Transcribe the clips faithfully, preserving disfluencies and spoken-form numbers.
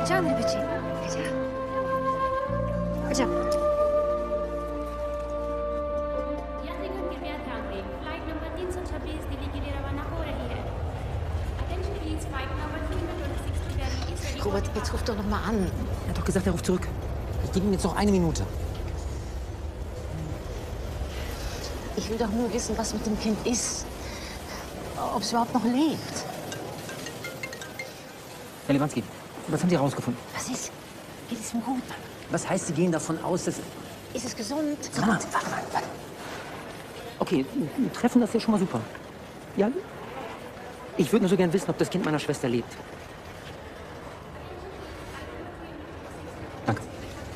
जा मेरे बच्चे, जा, जा। यात्रीगण कृपया ध्यान दें, फ्लाइट नंबर तीन सौ छब्बीस दिल्ली के लिए रवाना हो रही है। Attention please, flight number three twenty-six to Delhi is ready. Robert, jetzt ruf doch noch mal an. Er hat doch gesagt, er ruft zurück. Ich gebe ihm jetzt noch eine Minute. Ich will doch nur wissen, was mit dem Kind ist. Ob es überhaupt noch lebt. Herr Lewanski, was haben Sie herausgefunden? Was ist? Geht es ihm gut? Was heißt, Sie gehen davon aus, dass... Ist es gesund? Warte mal, warte mal, warte. Okay, ein Treffen, das ist ja schon mal super. Ja? Ich würde nur so gern wissen, ob das Kind meiner Schwester lebt. Danke.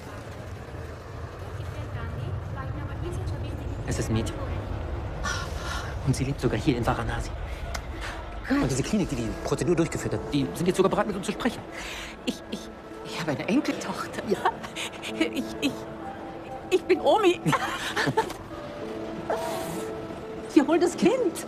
Es ist ein Mädchen. Und sie lebt sogar hier in Varanasi. Und diese Klinik, die die Prozedur durchgeführt hat, die sind jetzt sogar bereit, mit uns zu sprechen. Ich, ich, ich habe eine Enkeltochter. Ja? Ich, ich, ich bin Omi. Sie holen das Kind.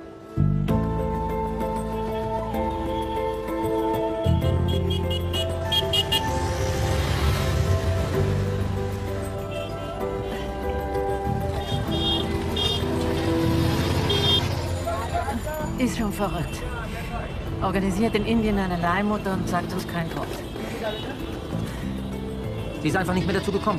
Ist schon verrückt. Organisiert in Indien eine Leihmutter und sagt uns kein Wort. Sie ist einfach nicht mehr dazu gekommen.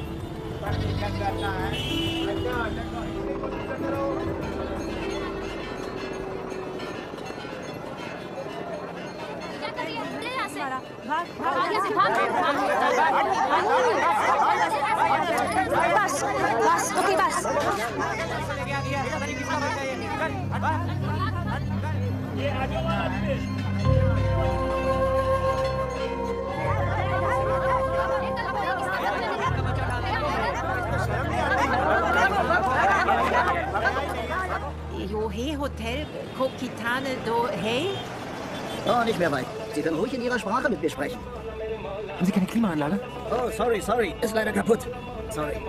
बस, बस, ओके बस। Johe Hotel Kokitane do Hey? Oh, nicht mehr weit. Sie können ruhig in Ihrer Sprache mit mir sprechen. Haben Sie keine Klimaanlage? Oh, sorry, sorry. Ist leider kaputt. Sorry.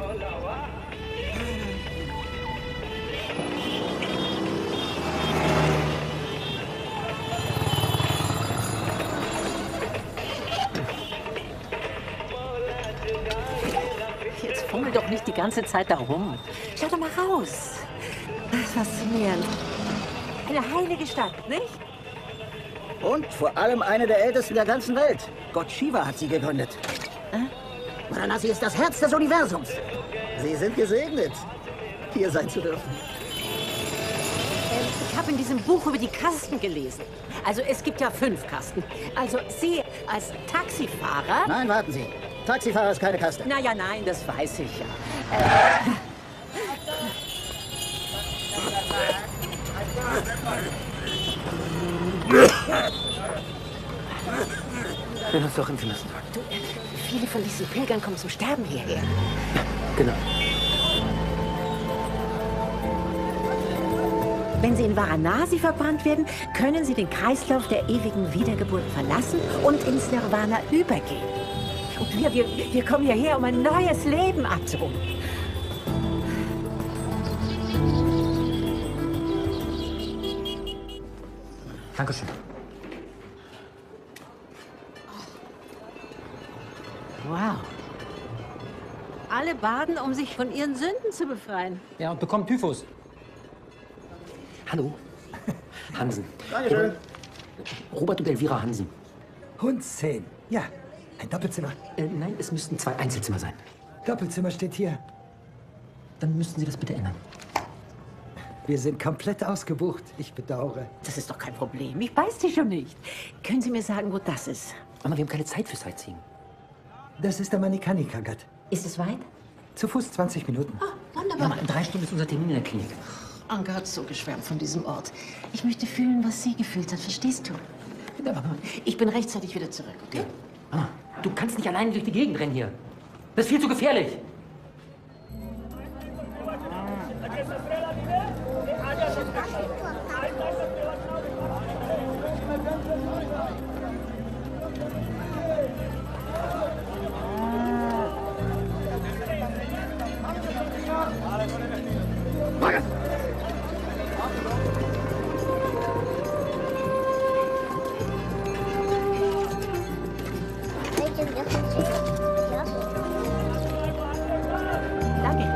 Jetzt fummel doch nicht die ganze Zeit da rum. Schau doch mal raus. Das ist faszinierend. Eine heilige Stadt, nicht? Und vor allem eine der ältesten der ganzen Welt. Gott Shiva hat sie gegründet. Äh? Varanasi ist das Herz des Universums. Sie sind gesegnet, hier sein zu dürfen. Ähm, ich habe in diesem Buch über die Kasten gelesen. Also es gibt ja fünf Kasten. Also Sie als Taxifahrer... Nein, warten Sie. Taxifahrer ist keine Kaste. Na ja, nein, das weiß ich ja. Äh, Wir werden uns doch impfen müssen. du, äh, viele von diesen Pilgern kommen zum Sterben hierher. Ja, genau. Wenn sie in Varanasi verbrannt werden, können sie den Kreislauf der ewigen Wiedergeburt verlassen und ins Nirvana übergehen. Und wir, wir, wir kommen hierher, um ein neues Leben abzuholen. Dankeschön. Wow. Alle baden, um sich von ihren Sünden zu befreien. Ja, und bekommt Typhus. Hallo. Hansen. Dankeschön. Robert und Elvira Hansen. Hundszehn. Ja, ein Doppelzimmer. Äh, nein, es müssten zwei Einzelzimmer sein. Doppelzimmer steht hier. Dann müssten Sie das bitte ändern. Wir sind komplett ausgebucht. Ich bedauere. Das ist doch kein Problem. Ich weiß die schon nicht. Können Sie mir sagen, wo das ist? Mama, wir haben keine Zeit für Sightseeing. Das ist der Manikanikagat. Ist es weit? Zu Fuß zwanzig Minuten. Oh, wunderbar. Mama, in drei Stunden ist unser Termin in der Klinik. Anke hat so geschwärmt von diesem Ort. Ich möchte fühlen, was sie gefühlt hat. Verstehst du? Ja, Mama. Ich bin rechtzeitig wieder zurück, okay? Mama, du kannst nicht alleine durch die Gegend rennen hier. Das ist viel zu gefährlich. Danke.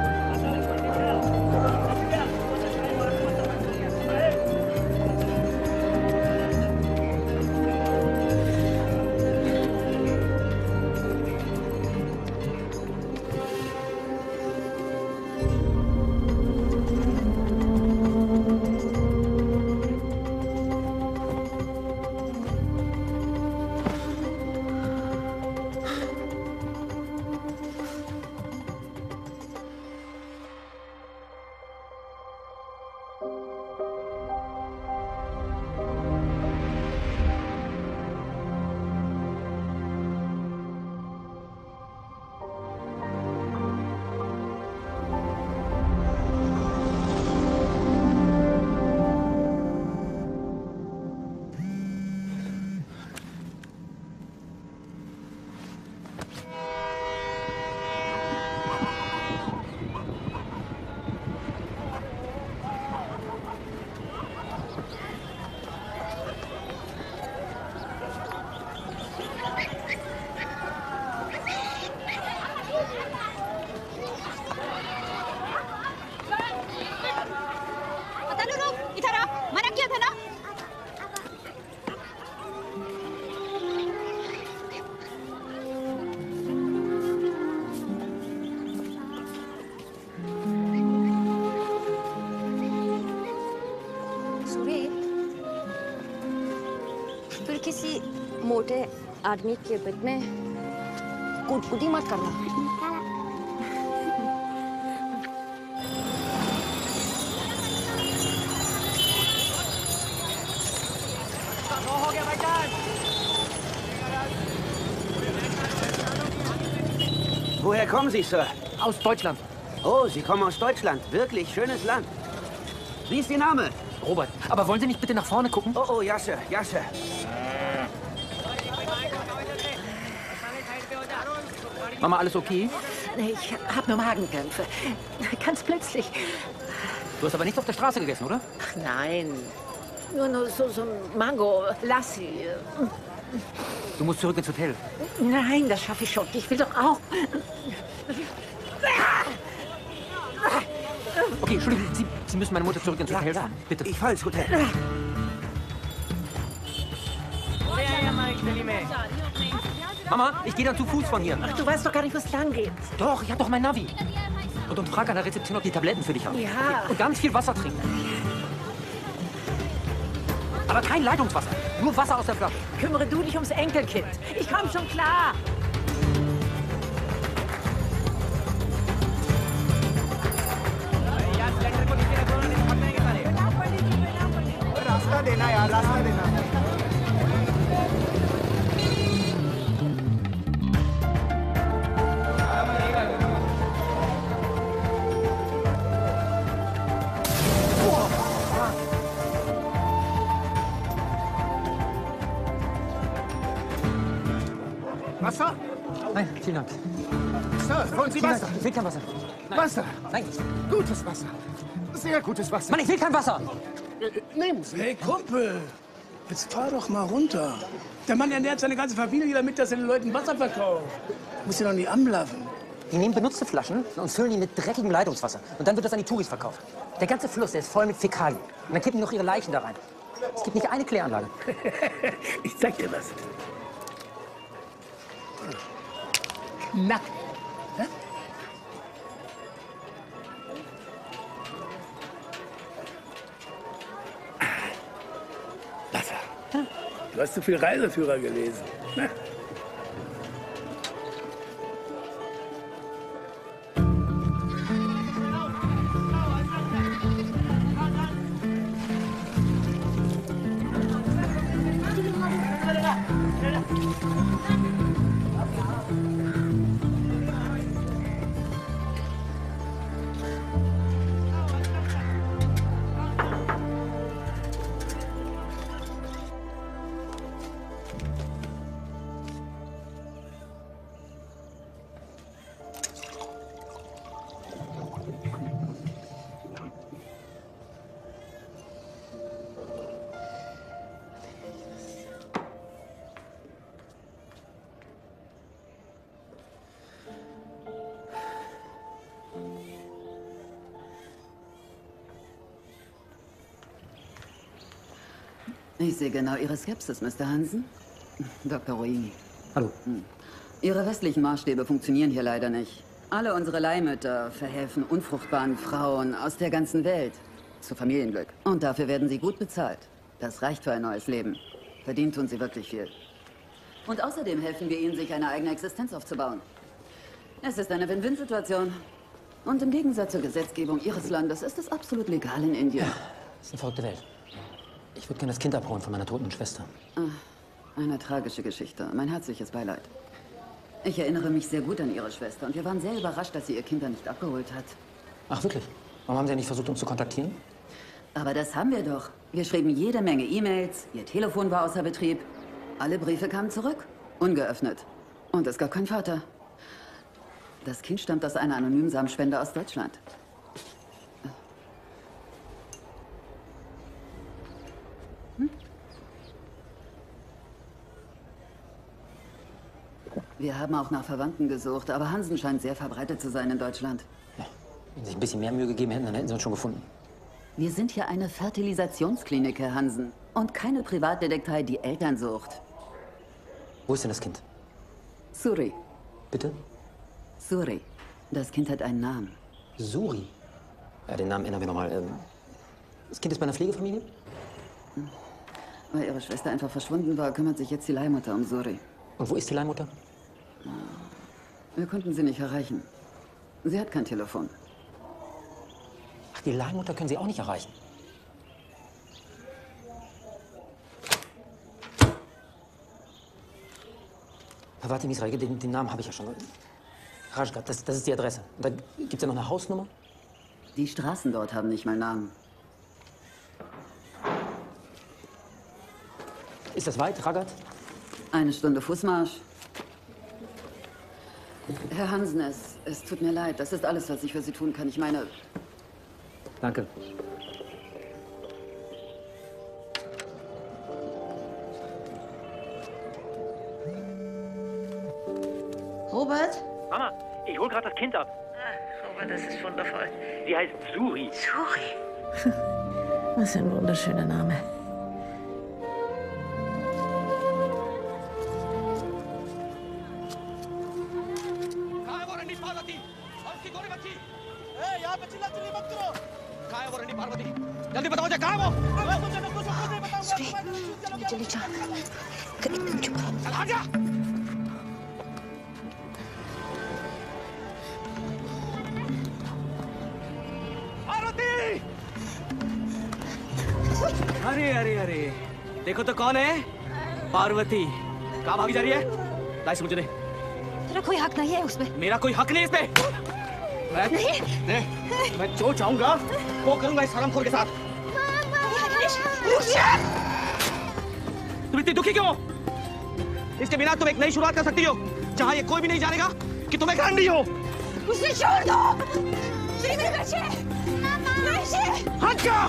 फिर किसी मोटे आदमी के पेट में कूद-कूदी मत करना। Woher kommen Sie, Sir? Aus Deutschland. Oh, Sie kommen aus Deutschland. Wirklich schönes Land. Wie ist Ihr Name? Robert, aber wollen Sie nicht bitte nach vorne gucken? Oh, oh, ja, Sir, ja, Sir. Mama, alles okay? Ich habe nur Magenkrämpfe. Ganz plötzlich. Du hast aber nichts auf der Straße gegessen, oder? Ach nein. Nur, nur so, so ein Mango, Lassi. Du musst zurück ins Hotel. Nein, das schaffe ich schon. Ich will doch auch. Okay, Entschuldigung, Sie, Sie müssen meine Mutter zurück ins Hotel fahren. Bitte. Ich fahre ins Hotel. Mama, ich gehe dann zu Fuß von hier. Ach, du weißt doch gar nicht, wo es lang geht. Doch, ich habe doch mein Navi. Und, und frag an der Rezeption, ob die Tabletten für dich haben. Ja. Und ganz viel Wasser trinken. Aber kein Leitungswasser. Nur Wasser aus der Flasche. Kümmere du dich ums Enkelkind. Ich komme schon klar. Wasser? Nein, vielen Dank. Sir, wollen Sie Vielen Wasser? Dank. Ich will kein Wasser. Wasser. Nein. Gutes Wasser. Sehr gutes Wasser. Mann, ich will kein Wasser. Äh, nehmen Sie. Hey Kumpel, jetzt fahr doch mal runter. Der Mann ernährt seine ganze Familie damit, dass er den Leuten Wasser verkauft. Muss ja doch nicht anblaffen. Die nehmen benutzte Flaschen und füllen die mit dreckigem Leitungswasser. Und dann wird das an die Touris verkauft. Der ganze Fluss, der ist voll mit Fäkalien. Und dann kippen die noch ihre Leichen da rein. Es gibt nicht eine Kläranlage. Ich zeig dir was. Nackt. Hä? Wasser. Du hast zu viel Reiseführer gelesen. Ne? Ich sehe genau Ihre Skepsis, Mister Hansen. Doktor Ruini. Hallo. Hm. Ihre westlichen Maßstäbe funktionieren hier leider nicht. Alle unsere Leihmütter verhelfen unfruchtbaren Frauen aus der ganzen Welt zu Familienglück. Und dafür werden sie gut bezahlt. Das reicht für ein neues Leben. Verdient tun sie wirklich viel. Und außerdem helfen wir ihnen, sich eine eigene Existenz aufzubauen. Es ist eine Win-Win-Situation. Und im Gegensatz zur Gesetzgebung Ihres Landes ist es absolut legal in Indien. Ja, das ist eine verrückte Welt. Ich würde gerne das Kind abholen von meiner toten Schwester. Ah, eine tragische Geschichte. Mein herzliches Beileid. Ich erinnere mich sehr gut an Ihre Schwester und wir waren sehr überrascht, dass sie ihr Kind da nicht abgeholt hat. Ach, wirklich? Warum haben Sie ja nicht versucht, uns zu kontaktieren? Aber das haben wir doch. Wir schrieben jede Menge E-Mails, Ihr Telefon war außer Betrieb. Alle Briefe kamen zurück, ungeöffnet. Und es gab keinen Vater. Das Kind stammt aus einer anonymen Samenspende aus Deutschland. Hm? Wir haben auch nach Verwandten gesucht, aber Hansen scheint sehr verbreitet zu sein in Deutschland. Ja, wenn Sie sich ein bisschen mehr Mühe gegeben hätten, dann hätten Sie uns schon gefunden. Wir sind hier eine Fertilisationsklinik, Herr Hansen. Und keine Privatdetektei, die Eltern sucht. Wo ist denn das Kind? Suri. Bitte? Suri. Das Kind hat einen Namen. Suri? Ja, den Namen ändern wir nochmal. Ähm, das Kind ist bei einer Pflegefamilie? Weil Ihre Schwester einfach verschwunden war, kümmert sich jetzt die Leihmutter um Suri. Und wo ist die Leihmutter? Wir konnten sie nicht erreichen. Sie hat kein Telefon. Ach, die Leihmutter können Sie auch nicht erreichen. Pavati Misra, den, den Namen habe ich ja schon. Rajgat, das, das ist die Adresse. Und da gibt es ja noch eine Hausnummer? Die Straßen dort haben nicht mal Namen. Ist das weit, Ragat? Eine Stunde Fußmarsch. Herr Hansen, es, es tut mir leid. Das ist alles, was ich für Sie tun kann. Ich meine... Danke. Robert? Mama, ich hol gerade das Kind ab. Ah, Robert, das ist wundervoll. Sie heißt Suri. Suri. Was ein wunderschöner Name. Suri, चलो चली जा। चुप रहो। अरे अरे अरे देखो तो कौन है? पार्वती। कहाँ भागी जा रही है? लाइस मुझे दे। तेरा कोई हक नहीं है उस पे। मेरा कोई हक नहीं इस पे। मैं नहीं। नहीं, मैं जो चाहूंगा वो करूंगा इस हरामखोर के साथ। तुम इतनी दुखी क्यों हो? इसके बिना तुम एक नई शुरुआत कर सकती हो, जहाँ ये कोई भी नहीं जानेगा कि तुम एक रंडी हो। उसे छोड़ दो। मेरे बच्चे। बच्चे। हट जा।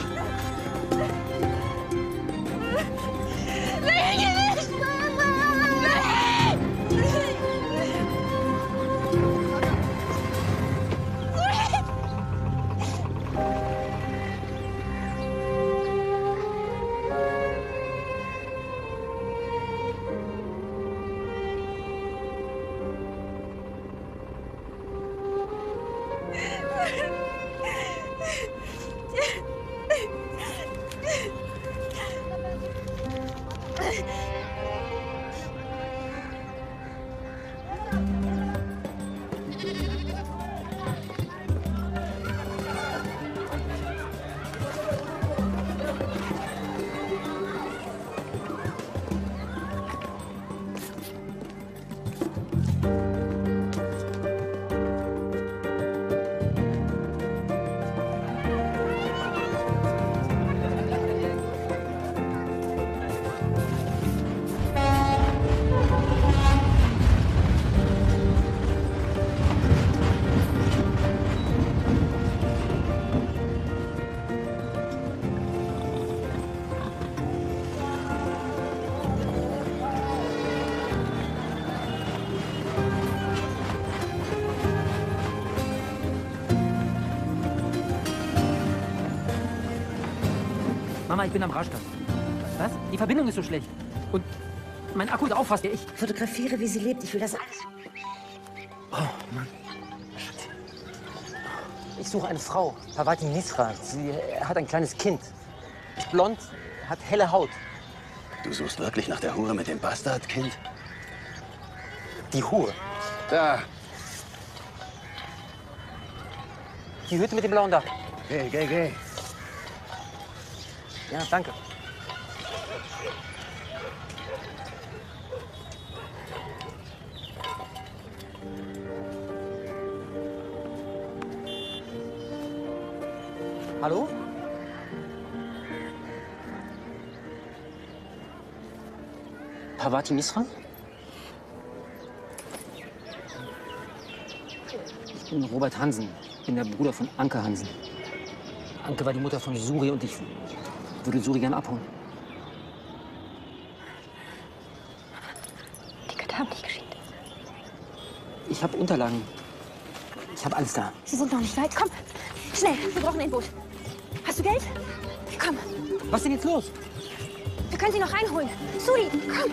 Mama, ich bin am Rastplatz. Was? Die Verbindung ist so schlecht. Und mein Akku ist auch fast leer. Ich Fotografiere, wie sie lebt. Ich will das alles. Oh, Mann. Ich suche eine Frau, Parvati Misra. Sie hat ein kleines Kind. Ist blond, hat helle Haut. Du suchst wirklich nach der Hure mit dem Bastardkind? Die Hure? Da. Die Hütte mit dem blauen Dach. Geh, geh, geh. Ja, danke. Hallo? Parvati Misra? Ich bin Robert Hansen. Ich bin der Bruder von Anke Hansen. Anke war die Mutter von Suri und ich würde Suri gern abholen. Die Götter haben dich geschickt. Ich habe Unterlagen. Ich habe alles da. Sie sind noch nicht weit. Komm, schnell. Wir brauchen ein Boot. Hast du Geld? Komm. Was ist denn jetzt los? Wir können sie noch reinholen. Suri, komm.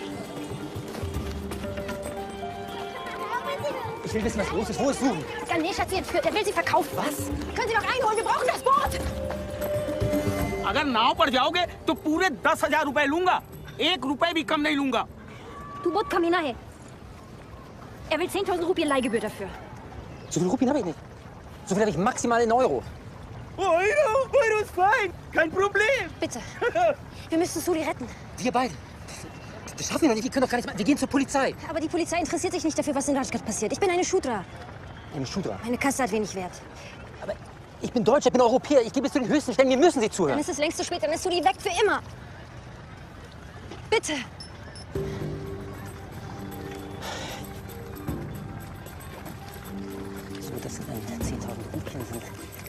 Ich will wissen, was los ist. Wo ist Suri? Ganesh hat sie entführt. Er will sie verkaufen. Was? Wir können sie noch reinholen. Wir brauchen das Boot. अगर नाव पर जाओगे तो पूरे दस हजार रुपए लूंगा एक रुपए भी कम नहीं लूंगा Du Boot, komm hinein. Er will zehntausend Rupien Leihgebühr dafür. So viel Rupien habe ich nicht. So viel habe ich maximal in Euro. Euro, Euro ist fein, kein Problem. Bitte. Wir müssen Suri retten. Wir beide. Das, das schaffen wir noch nicht. Wir können doch gar nichts machen. Wir gehen zur Polizei. Aber die Polizei interessiert sich nicht dafür, was in Rajgat passiert. Ich bin eine Shudra. Eine Shudra. Meine Kasse hat wenig Wert. Aber ich bin Deutscher, ich bin Europäer. Ich gebe es zu den höchsten Stellen. Mir müssen Sie zuhören. Dann ist es längst zu spät. Dann ist Suri weg für immer. Bitte. So, das sind dann zehntausend Rupien. Sind.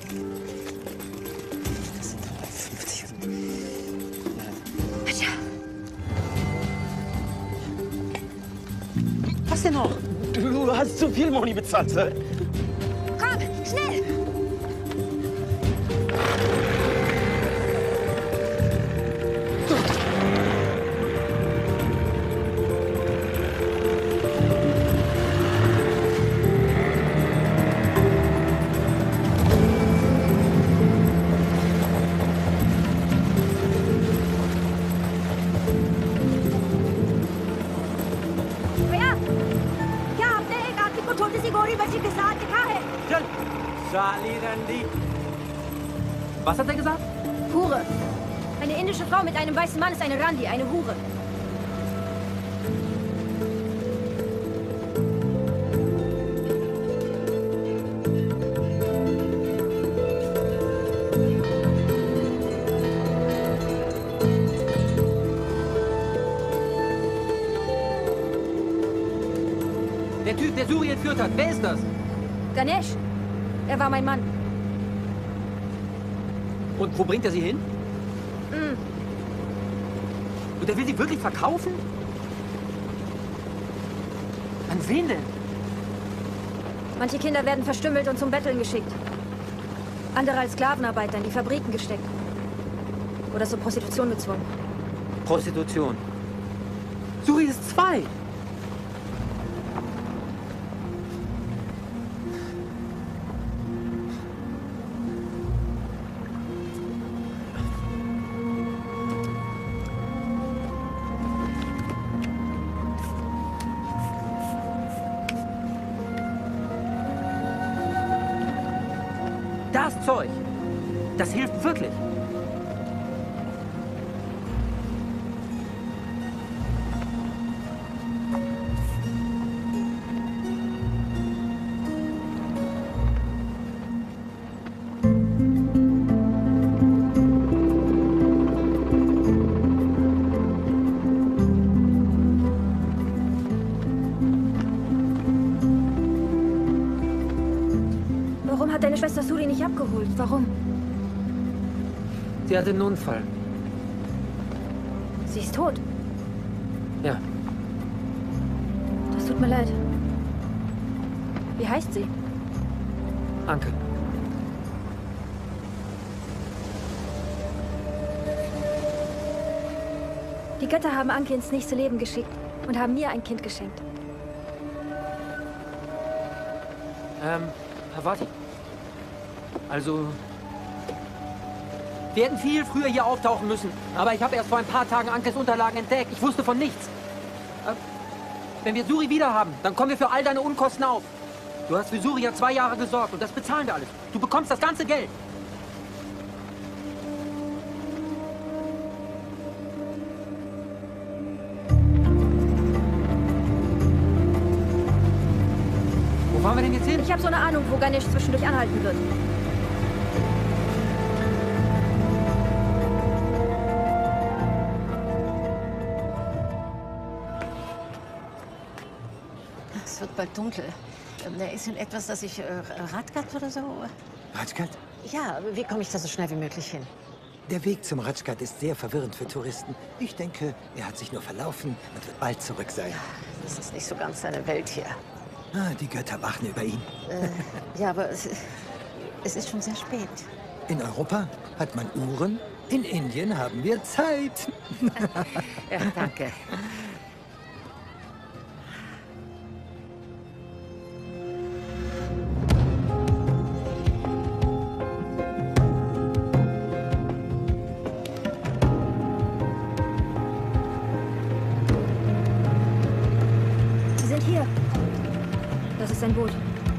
Das sind dann fünfzig. Tja. Was denn noch? Du hast zu viel Moni bezahlt, Sir. Komm, schnell. Was hat er gesagt? Hure. Eine indische Frau mit einem weißen Mann ist eine Randi, eine Hure. Der Typ, der Suri entführt hat, wer ist das? Ganesh. Er war mein Mann. Und wo bringt er sie hin? Mm. Und er will sie wirklich verkaufen? An wen denn? Manche Kinder werden verstümmelt und zum Betteln geschickt. Andere als Sklavenarbeiter in die Fabriken gesteckt. Oder zur Prostitution gezwungen. Prostitution. Suri ist zwei. Das Zeug, das hilft wirklich. Warum hat deine Schwester Suri nicht abgeholt? Warum? Sie hatte einen Unfall. Sie ist tot. Ja. Das tut mir leid. Wie heißt sie? Anke. Die Götter haben Anke ins nächste Leben geschickt und haben mir ein Kind geschenkt. Ähm, Parvati. Also... Wir hätten viel früher hier auftauchen müssen. Aber ich habe erst vor ein paar Tagen Ankes Unterlagen entdeckt. Ich wusste von nichts. Äh, wenn wir Suri wieder haben, dann kommen wir für all deine Unkosten auf. Du hast für Suri ja zwei Jahre gesorgt und das bezahlen wir alles. Du bekommst das ganze Geld. Wo fahren wir denn jetzt hin? Ich habe so eine Ahnung, wo Ganesh zwischendurch anhalten wird. Es wird bald dunkel. Da ist denn etwas, dass ich... Äh, Radgat oder so? Rajgat? Ja, wie komme ich da so schnell wie möglich hin? Der Weg zum Rajgat ist sehr verwirrend für Touristen. Ich denke, er hat sich nur verlaufen und wird bald zurück sein. Das ist nicht so ganz seine Welt hier. Ah, die Götter wachen über ihn. Äh, ja, aber es, es ist schon sehr spät. In Europa hat man Uhren, in Indien haben wir Zeit. Ja, danke. Sie sind hier. Das ist ein Boot.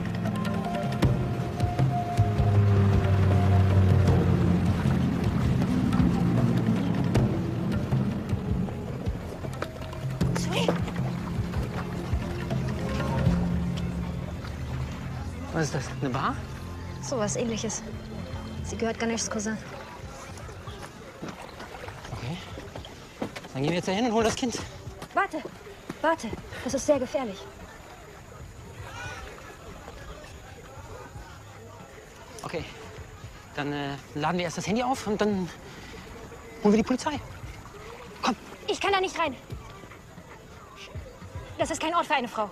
Was ist das? Eine Bar? So was Ähnliches. Sie gehört Ganeshs Cousin. Okay. Dann gehen wir jetzt dahin und holen das Kind. Warte, warte. Das ist sehr gefährlich. Okay. Dann äh, laden wir erst das Handy auf und dann holen wir die Polizei. Komm. Ich kann da nicht rein. Das ist kein Ort für eine Frau.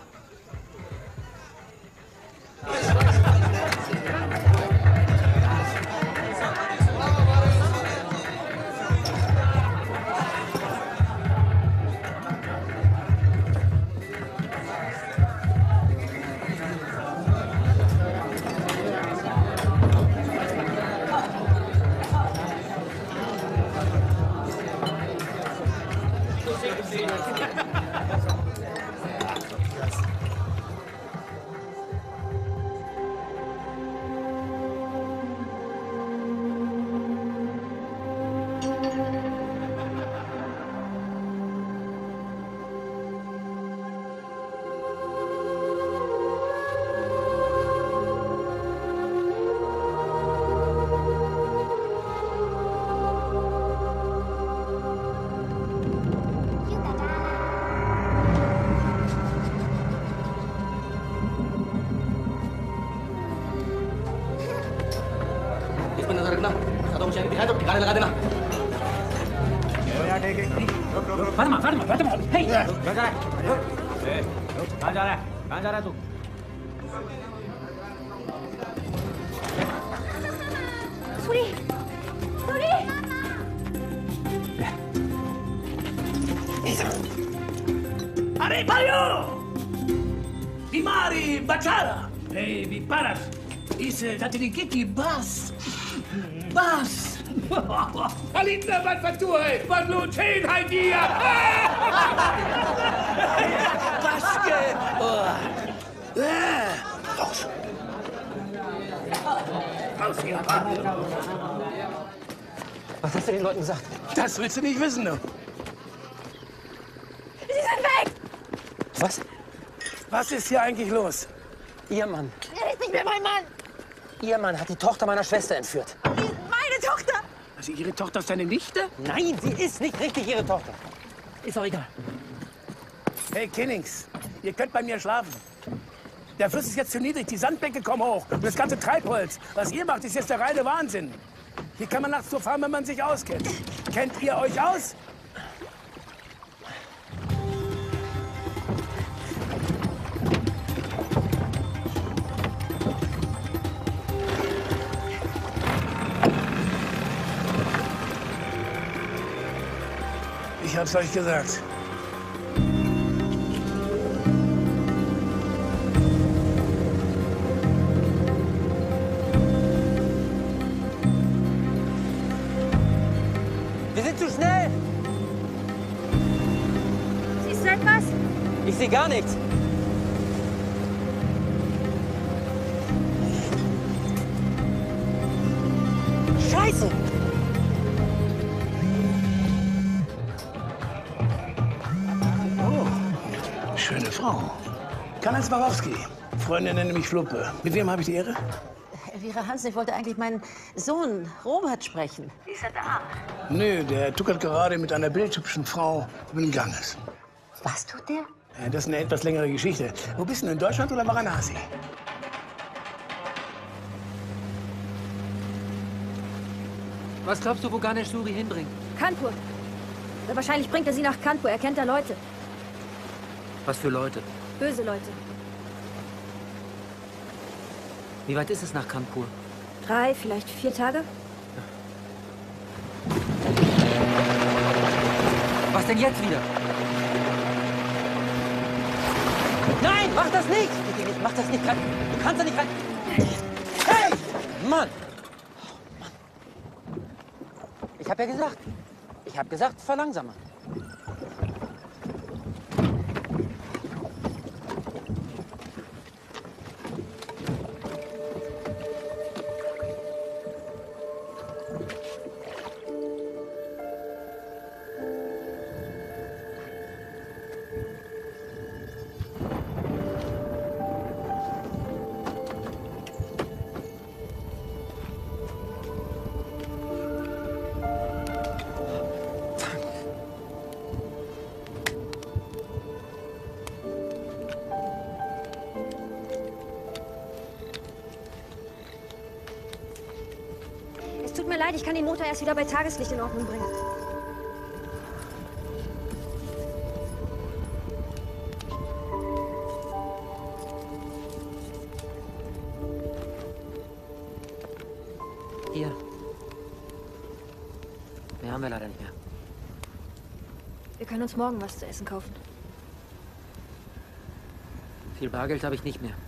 Warte mal, warte mal, warte mal. Hey! कहाँ जा रहा है? कहाँ जा रहा है तू? Suri! Suri! Arey, Mario! Bimari, Bachara! Hey, wie paras? Ise, tatirikiki, bas! Bas! Alinda, was vertue? Was lohnt hin, hai dia? Baske! Raus! Raus hier! Was hast du den Leuten gesagt? Das willst du nicht wissen, du. Sie sind weg! Was? Was ist hier eigentlich los? Ihr Mann. Er ist nicht mehr mein Mann! Ihr Mann hat die Tochter meiner Schwester entführt. Meine Tochter! Also Ihre Tochter ist deine Nichte? Nein, sie ist nicht richtig Ihre Tochter. Ist auch egal. Hey, Kinnings, ihr könnt bei mir schlafen. Der Fluss ist jetzt zu niedrig, die Sandbänke kommen hoch und das ganze Treibholz. Was ihr macht, ist jetzt der reine Wahnsinn. Hier kann man nachts so fahren, wenn man sich auskennt. Kennt ihr euch aus? Ich hab's euch gesagt. Wir sind zu schnell! Siehst du etwas? Ich sehe gar nichts. Scheiße! Oh, schöne Frau. Karl-Heinz Barowski. Freunde nennen mich Fluppe. Mit wem habe ich die Ehre? Elvira Hansen, ich wollte eigentlich meinen Sohn Robert sprechen. Ist er da? Nö, der tuckert gerade mit einer bildhübschen Frau über den Ganges. Was tut der? Ja, das ist eine etwas längere Geschichte. Wo bist du denn, in Deutschland oder Varanasi? Was glaubst du, wo Ganesh Suri hinbringt? Kanpur. Ja, wahrscheinlich bringt er sie nach Kanpur. Er kennt da Leute. Was für Leute? Böse Leute. Wie weit ist es nach Kanpur? Drei, vielleicht vier Tage. Was denn jetzt wieder? Nein, mach das nicht! Mach das nicht rein. Du kannst da nicht rein. Hey! Mann! Mann! Ich hab ja gesagt. Ich hab gesagt, verlangsamer. Es tut mir leid, ich kann den Motor erst wieder bei Tageslicht in Ordnung bringen. Hier. Mehr haben wir leider nicht mehr. Wir können uns morgen was zu essen kaufen. Viel Bargeld habe ich nicht mehr.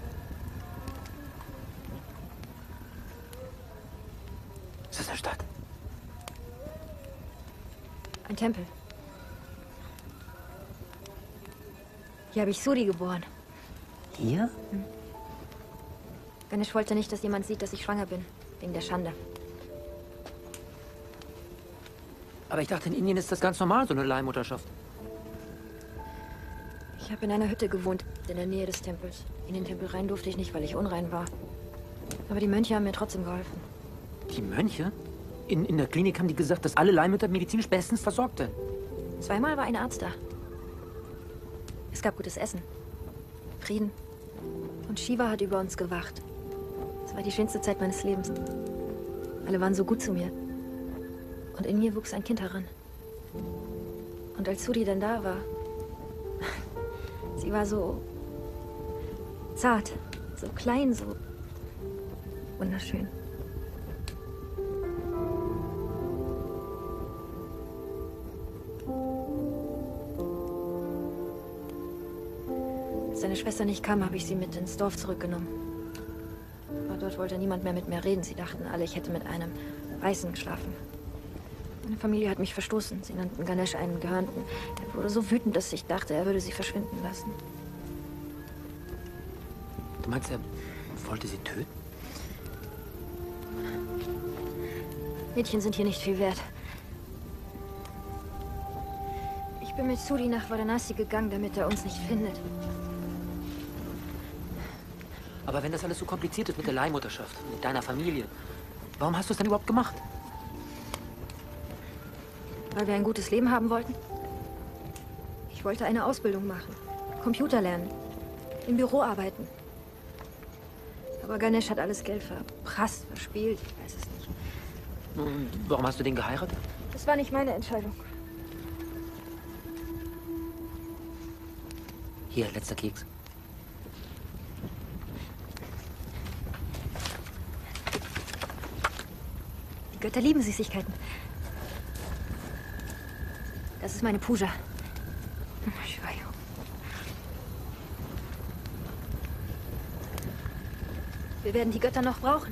Ist das eine Stadt? Ein Tempel. Hier habe ich Suri geboren. Hier? Hm. Ganesh wollte nicht, dass jemand sieht, dass ich schwanger bin. Wegen der Schande. Aber ich dachte, in Indien ist das ganz normal, so eine Leihmutterschaft. Ich habe in einer Hütte gewohnt, in der Nähe des Tempels. In den Tempel rein durfte ich nicht, weil ich unrein war. Aber die Mönche haben mir trotzdem geholfen. Die Mönche? In, in der Klinik haben die gesagt, dass alle Leihmütter medizinisch bestens versorgt sind. Zweimal war ein Arzt da. Es gab gutes Essen. Frieden. Und Shiva hat über uns gewacht. Es war die schönste Zeit meines Lebens. Alle waren so gut zu mir. Und in mir wuchs ein Kind heran. Und als Suri dann da war, sie war so zart, so klein, so wunderschön. Als seine Schwester nicht kam, habe ich sie mit ins Dorf zurückgenommen. Aber dort wollte niemand mehr mit mir reden. Sie dachten alle, ich hätte mit einem Weißen geschlafen. Meine Familie hat mich verstoßen. Sie nannten Ganesh einen Gehörnten. Er wurde so wütend, dass ich dachte, er würde sie verschwinden lassen. Du meinst, er wollte sie töten? Mädchen sind hier nicht viel wert. Ich bin mit Suri nach Varanasi gegangen, damit er uns nicht findet. Aber wenn das alles so kompliziert ist mit der Leihmutterschaft, mit deiner Familie, warum hast du es dann überhaupt gemacht? Weil wir ein gutes Leben haben wollten. Ich wollte eine Ausbildung machen, Computer lernen, im Büro arbeiten. Aber Ganesh hat alles Geld verprasst, verspielt, ich weiß es nicht. Und warum hast du den geheiratet? Das war nicht meine Entscheidung. Hier, letzter Keks. Die Götter lieben Süßigkeiten. Das ist meine Puja. Shivayo. Wir werden die Götter noch brauchen.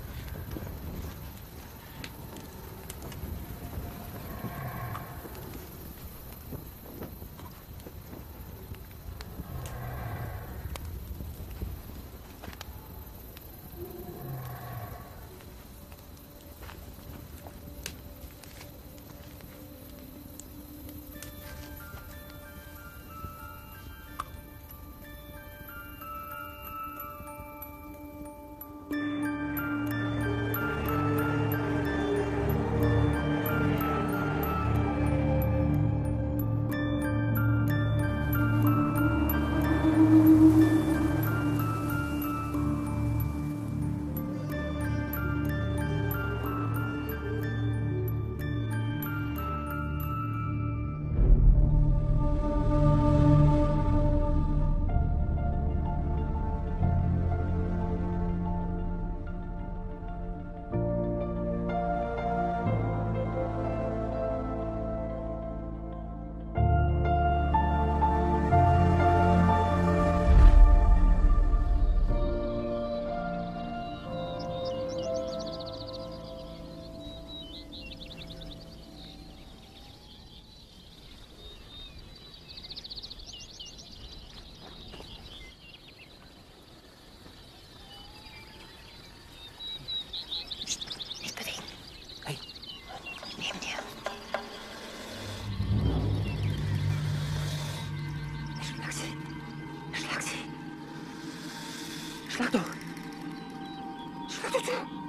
Schlag doch! Schlag doch zu!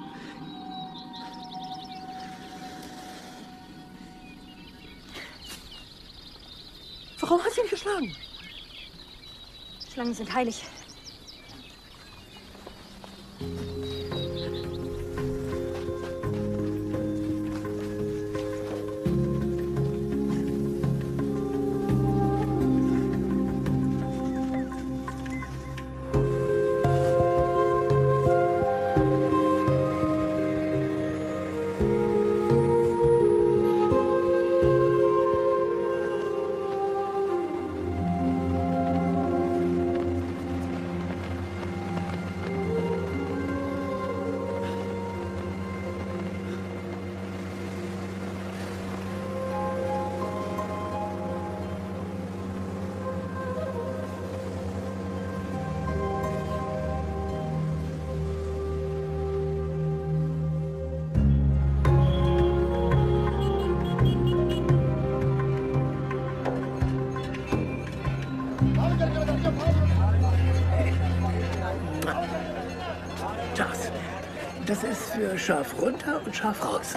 Warum hat sie ihn geschlagen? Schlangen sind heilig. Das, das ist für scharf runter und scharf raus.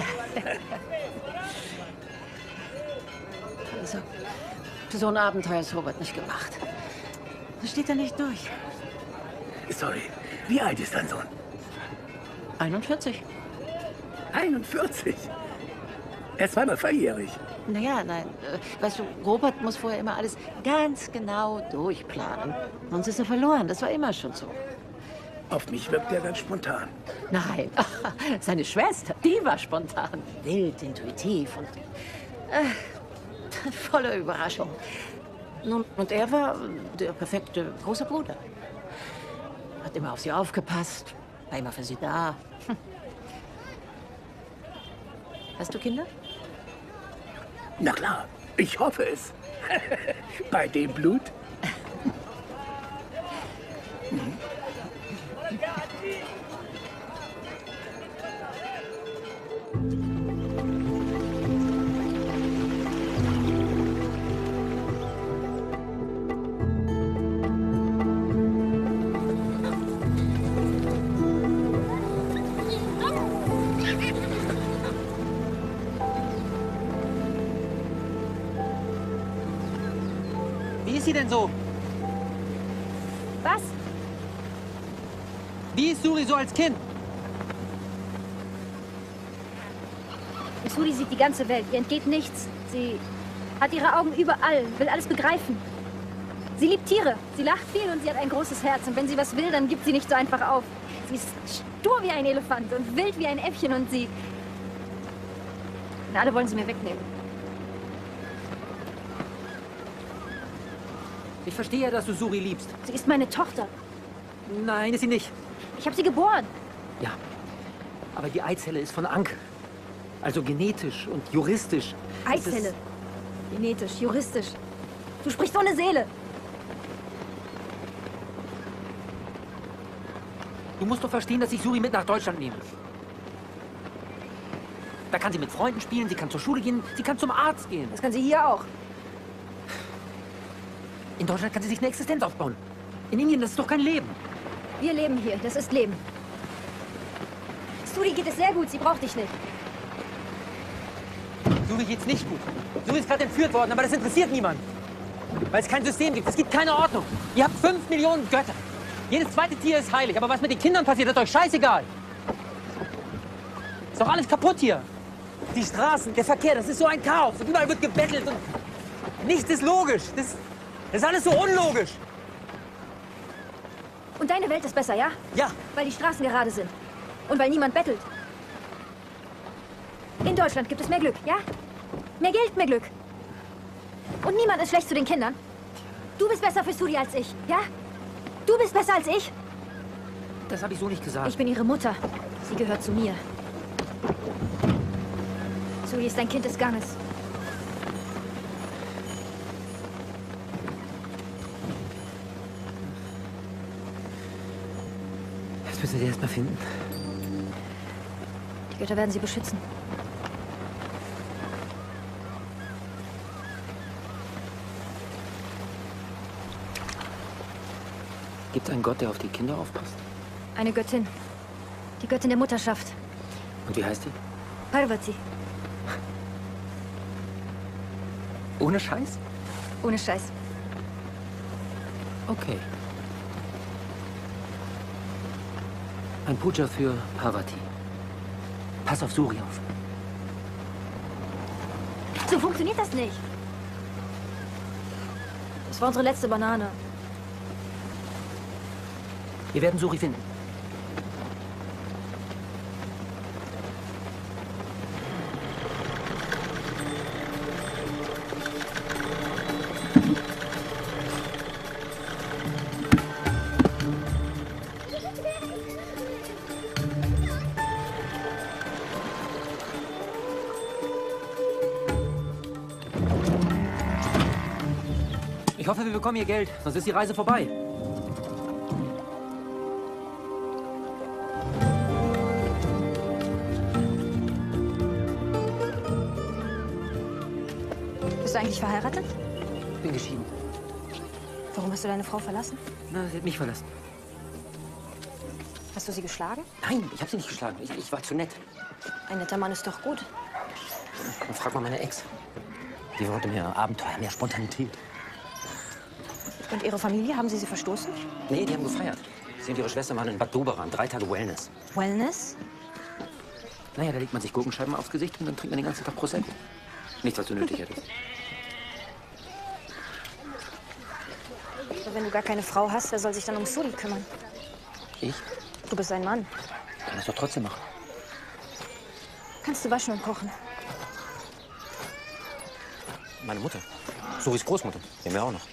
Also, für so ein Abenteuer ist Robert nicht gemacht. Das steht er nicht durch. Sorry, wie alt ist dein Sohn? einundvierzig. einundvierzig? Er ist zweimal volljährig. Naja, nein. Äh, weißt du, Robert muss vorher immer alles ganz genau durchplanen. Sonst ist er verloren. Das war immer schon so. Auf mich wirkt er ganz spontan. Nein, seine Schwester, die war spontan. Wild, intuitiv und äh, voller Überraschung. Nun, und er war der perfekte große Bruder. Hat immer auf sie aufgepasst, war immer für sie da. Hm. Hast du Kinder? Na klar, ich hoffe es. Bei dem Blut. Mhm. Wie ist sie denn so? Was? Wie ist Suri so als Kind? Suri sieht die ganze Welt. Ihr entgeht nichts. Sie hat ihre Augen überall, will alles begreifen. Sie liebt Tiere. Sie lacht viel und sie hat ein großes Herz. Und wenn sie was will, dann gibt sie nicht so einfach auf. Sie ist stur wie ein Elefant und wild wie ein Äffchen und sie... Und alle wollen sie mir wegnehmen. Ich verstehe ja, dass du Suri liebst. Sie ist meine Tochter. Nein, ist sie nicht. Ich habe sie geboren. Ja, aber die Eizelle ist von Anke. Also genetisch und juristisch. Eizelle. Genetisch, juristisch. Du sprichst ohne Seele. Du musst doch verstehen, dass ich Suri mit nach Deutschland nehme. Da kann sie mit Freunden spielen, sie kann zur Schule gehen, sie kann zum Arzt gehen. Das kann sie hier auch. In Deutschland kann sie sich eine Existenz aufbauen. In Indien, das ist doch kein Leben. Wir leben hier, das ist Leben. Suri geht es sehr gut, sie braucht dich nicht. Suri geht's nicht gut. Suri ist gerade entführt worden, aber das interessiert niemanden. Weil es kein System gibt, es gibt keine Ordnung. Ihr habt fünf Millionen Götter. Jedes zweite Tier ist heilig, aber was mit den Kindern passiert, ist euch scheißegal. Ist doch alles kaputt hier. Die Straßen, der Verkehr, das ist so ein Chaos. Und überall wird gebettelt und nichts ist logisch. Das, das ist alles so unlogisch. Und deine Welt ist besser, ja? Ja. Weil die Straßen gerade sind. Und weil niemand bettelt. In Deutschland gibt es mehr Glück, ja? Mehr Geld, mehr Glück. Und niemand ist schlecht zu den Kindern. Du bist besser für Suri als ich, ja? Du bist besser als ich. Das habe ich so nicht gesagt. Ich bin ihre Mutter. Sie gehört zu mir. Suri ist ein Kind des Ganges. Jetzt müssen wir sie erst mal finden. Die Götter werden sie beschützen. Gibt es einen Gott, der auf die Kinder aufpasst? Eine Göttin. Die Göttin der Mutterschaft. Und wie heißt die? Parvati. Ohne Scheiß? Ohne Scheiß. Okay. Ein Puja für Parvati. Pass auf Suri auf. So funktioniert das nicht. Das war unsere letzte Banane. Wir werden Suri finden. Ich hoffe, wir bekommen ihr Geld, sonst ist die Reise vorbei. Bist du eigentlich verheiratet? Bin geschieden. Warum hast du deine Frau verlassen? Na, sie hat mich verlassen. Hast du sie geschlagen? Nein, ich habe sie nicht geschlagen. Ich, ich war zu nett. Ein netter Mann ist doch gut. Und frag mal meine Ex. Die wollte mehr Abenteuer, mehr Spontanität. Und ihre Familie, haben sie sie verstoßen? Nee, die haben gefeiert. Sie und ihre Schwester waren in Bad Doberan. Drei Tage Wellness. Wellness? Naja, da legt man sich Gurkenscheiben aufs Gesicht und dann trinkt man den ganzen Tag Prosecco. Nichts, was du nötig hättest. Aber wenn du gar keine Frau hast, wer soll sich dann um Suri kümmern? Ich? Du bist ein Mann. Kann das doch trotzdem machen. Kannst du waschen und kochen? Meine Mutter. Suris Großmutter. Den wir auch noch.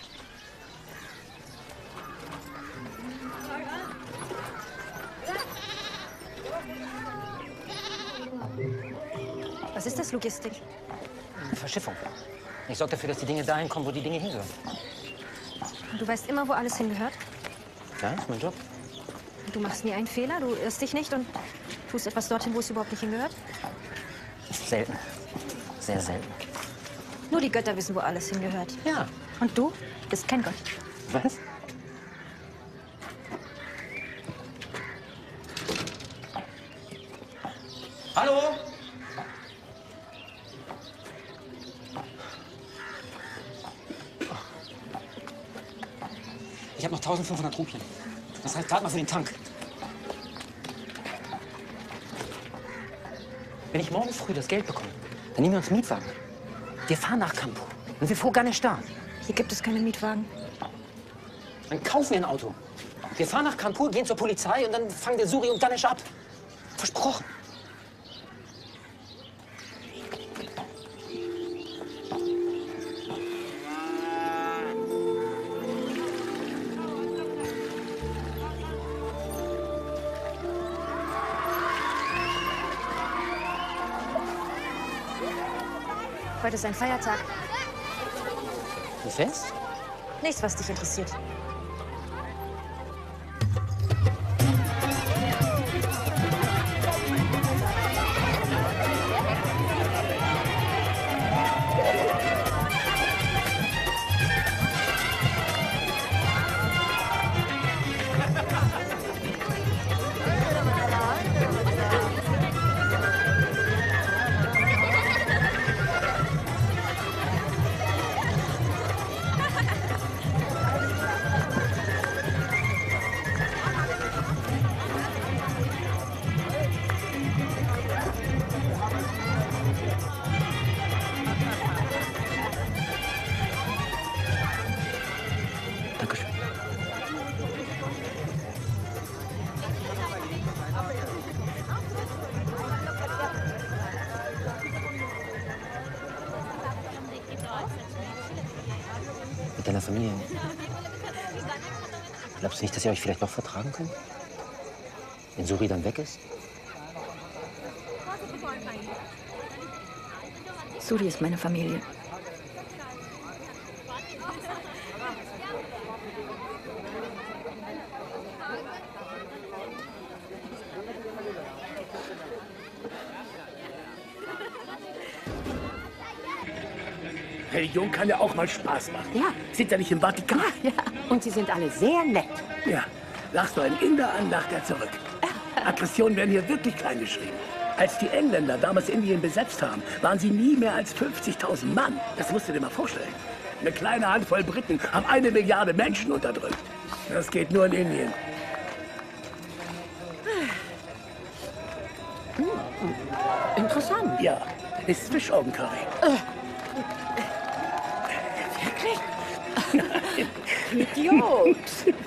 Was ist das, Logistik? Eine Verschiffung. Ich sorge dafür, dass die Dinge dahin kommen, wo die Dinge hingehören. Und du weißt immer, wo alles hingehört? Ja, ist mein Job. Und du machst nie einen Fehler, du irrst dich nicht und tust etwas dorthin, wo es überhaupt nicht hingehört? Selten. Sehr selten. Nur die Götter wissen, wo alles hingehört. Ja. Und du bist kein Gott. Was? Hallo? Ich habe noch eintausendfünfhundert Rupien. Das reicht gerade mal für den Tank. Wenn ich morgen früh das Geld bekomme, dann nehmen wir uns einen Mietwagen. Wir fahren nach Kanpur und wir fuhren gar nicht da. Hier gibt es keine Mietwagen. Dann kaufen wir ein Auto. Wir fahren nach Kanpur, gehen zur Polizei und dann fangen wir Suri und Ganesh ab. Versprochen. Heute ist ein Feiertag. Ein Fest? Nichts, was dich interessiert. Mit deiner Familie. Glaubst du nicht, dass ihr euch vielleicht noch vertragen könnt? Wenn Suri dann weg ist? Suri ist meine Familie. Religion kann ja auch mal Spaß machen. Ja. Sind ja nicht im Vatikan. Ja, und sie sind alle sehr nett. Ja, lachst du einen Inder an, lacht er zurück. Aggressionen werden hier wirklich klein geschrieben. Als die Engländer damals Indien besetzt haben, waren sie nie mehr als fünfzigtausend Mann. Das musst du dir mal vorstellen. Eine kleine Handvoll Briten haben eine Milliarde Menschen unterdrückt. Das geht nur in Indien. Hm. Interessant. Ja, ist Fischaugencurry. Äh. Wirklich? Idiot!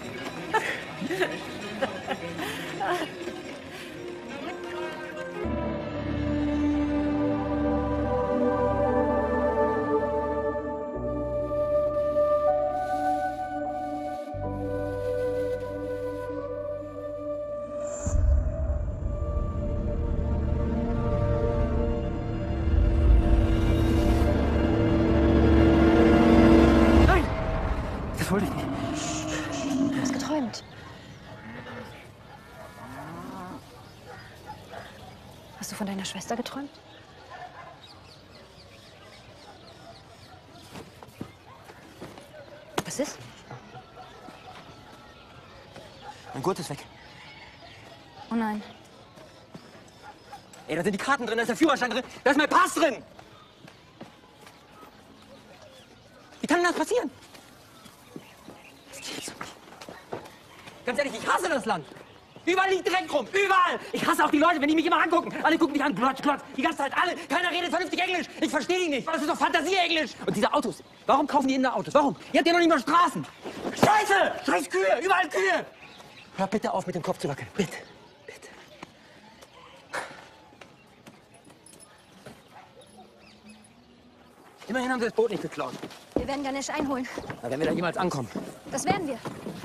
Hast du von deiner Schwester geträumt? Was ist? Mein Gurt ist weg. Oh nein. Ey, da sind die Karten drin, da ist der Führerschein drin, da ist mein Pass drin! Wie kann denn das passieren? Das gibt's doch nicht. Ganz ehrlich, ich hasse das Land. Überall liegt Dreck rum, überall! Ich hasse auch die Leute, wenn die mich immer angucken. Alle gucken mich an, glotz, glotz, die ganze Zeit, alle. Keiner redet vernünftig Englisch. Ich verstehe die nicht. Das ist doch Fantasie-Englisch. Und diese Autos, warum kaufen die Inder Autos? Warum? Ihr habt ja noch nicht mal Straßen. Scheiße! Scheiß Kühe, überall Kühe! Hör bitte auf, mit dem Kopf zu wackeln, bitte. Bitte. Immerhin haben sie das Boot nicht geklaut. Wir werden Ganesh einholen. Na, wenn wir da jemals ankommen. Das werden wir.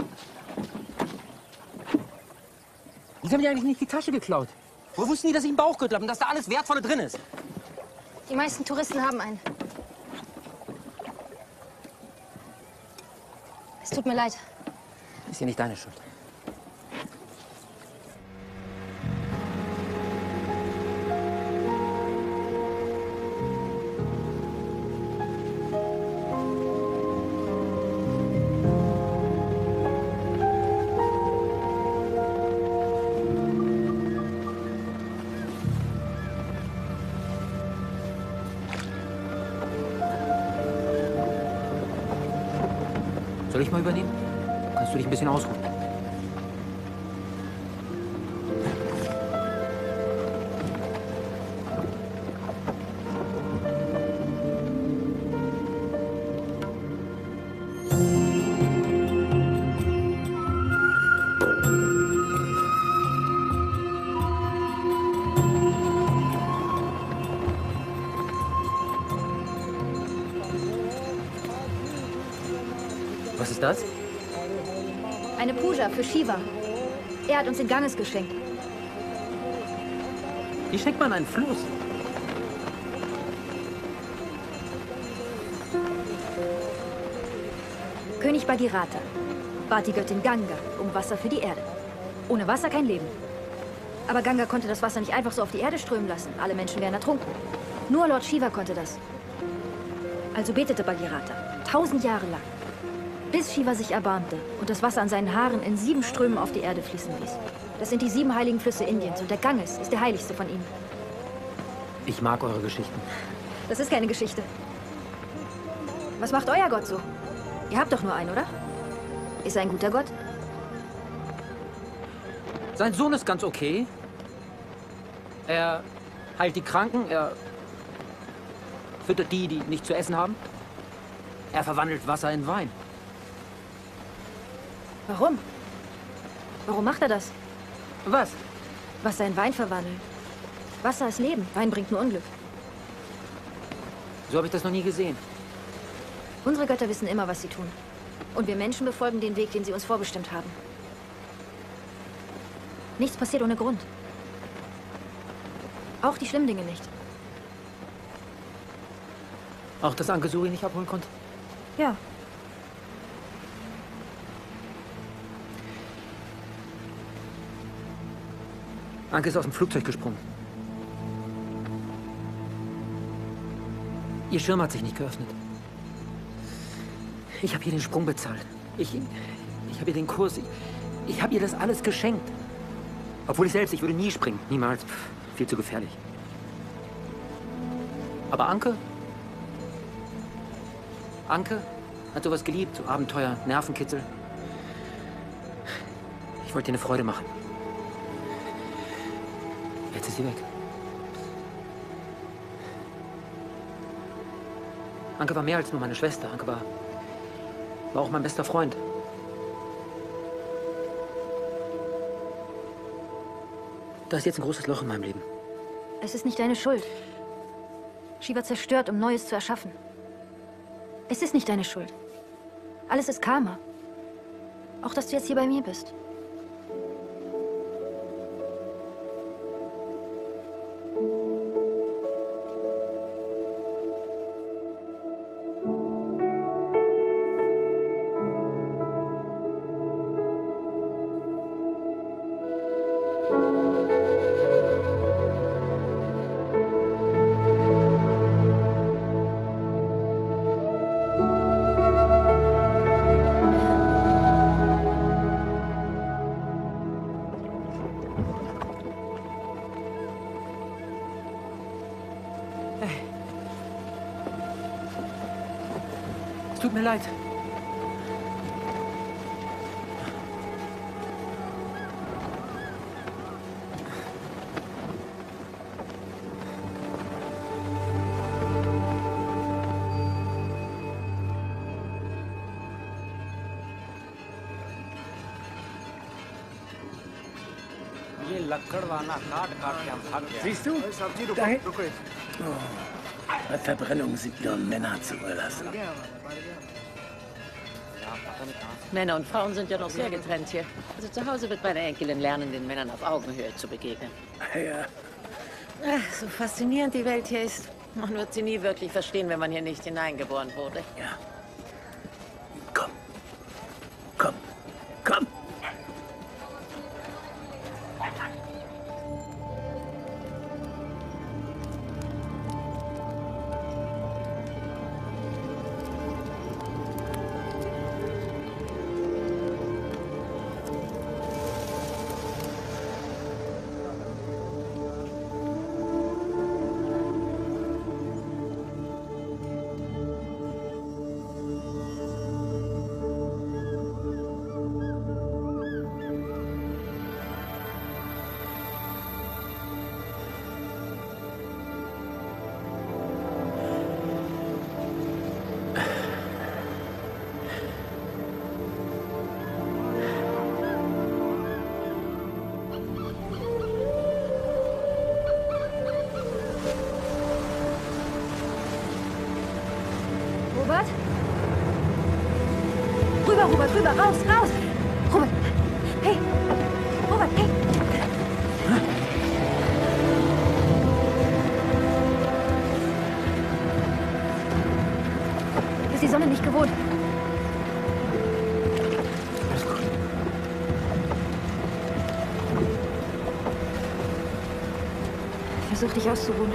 Wieso haben die eigentlich nicht die Tasche geklaut? Wo wussten die, dass ich einen Bauchgürtel habe und dass da alles Wertvolle drin ist? Die meisten Touristen haben einen. Es tut mir leid. Ist ja nicht deine Schuld. Soll ich mal übernehmen? Kannst du dich ein bisschen ausruhen? Was ist das? Eine Puja für Shiva. Er hat uns den Ganges geschenkt. Wie schenkt man einen Fluss? König Bagirata bat die Göttin Ganga um Wasser für die Erde. Ohne Wasser kein Leben. Aber Ganga konnte das Wasser nicht einfach so auf die Erde strömen lassen. Alle Menschen wären ertrunken. Nur Lord Shiva konnte das. Also betete Bagirata, tausend Jahre lang, bis Shiva sich erbarmte und das Wasser an seinen Haaren in sieben Strömen auf die Erde fließen ließ. Das sind die sieben heiligen Flüsse Indiens und der Ganges ist der heiligste von ihnen. Ich mag eure Geschichten. Das ist keine Geschichte. Was macht euer Gott so? Ihr habt doch nur einen, oder? Ist er ein guter Gott? Sein Sohn ist ganz okay. Er heilt die Kranken, er füttert die, die nicht zu essen haben. Er verwandelt Wasser in Wein. Warum? Warum macht er das? Was? Wasser in Wein verwandeln. Wasser ist Leben, Wein bringt nur Unglück. So habe ich das noch nie gesehen. Unsere Götter wissen immer, was sie tun. Und wir Menschen befolgen den Weg, den sie uns vorbestimmt haben. Nichts passiert ohne Grund. Auch die schlimmen Dinge nicht. Auch, dass Anke Suri nicht abholen konnte? Ja. Anke ist aus dem Flugzeug gesprungen. Ihr Schirm hat sich nicht geöffnet. Ich habe ihr den Sprung bezahlt. Ich, ich habe ihr den Kurs. Ich, ich habe ihr das alles geschenkt. Obwohl ich selbst, ich würde nie springen. Niemals. Pff, viel zu gefährlich. Aber Anke? Anke hat sowas geliebt. So Abenteuer, Nervenkitzel. Ich wollte ihr eine Freude machen. Jetzt ist sie weg. Anke war mehr als nur meine Schwester. Anke war, war auch mein bester Freund. Da ist jetzt ein großes Loch in meinem Leben. Es ist nicht deine Schuld. Shiva zerstört, um Neues zu erschaffen. Es ist nicht deine Schuld. Alles ist Karma. Auch, dass du jetzt hier bei mir bist. Tut mir leid. Siehst du? Da hinten. Oh. Bei Verbrennung sind nur Männer zugelassen. Männer und Frauen sind ja noch sehr getrennt hier. Also zu Hause wird meine Enkelin lernen, den Männern auf Augenhöhe zu begegnen. Ja. Ach, so faszinierend die Welt hier ist. Man wird sie nie wirklich verstehen, wenn man hier nicht hineingeboren wurde. Ja. Komm. Komm. Komm. Robert? Rüber, Robert, rüber, raus, raus! Robert! Hey! Robert, hey! Ist die Sonne nicht gewohnt? Versuch dich auszuruhen.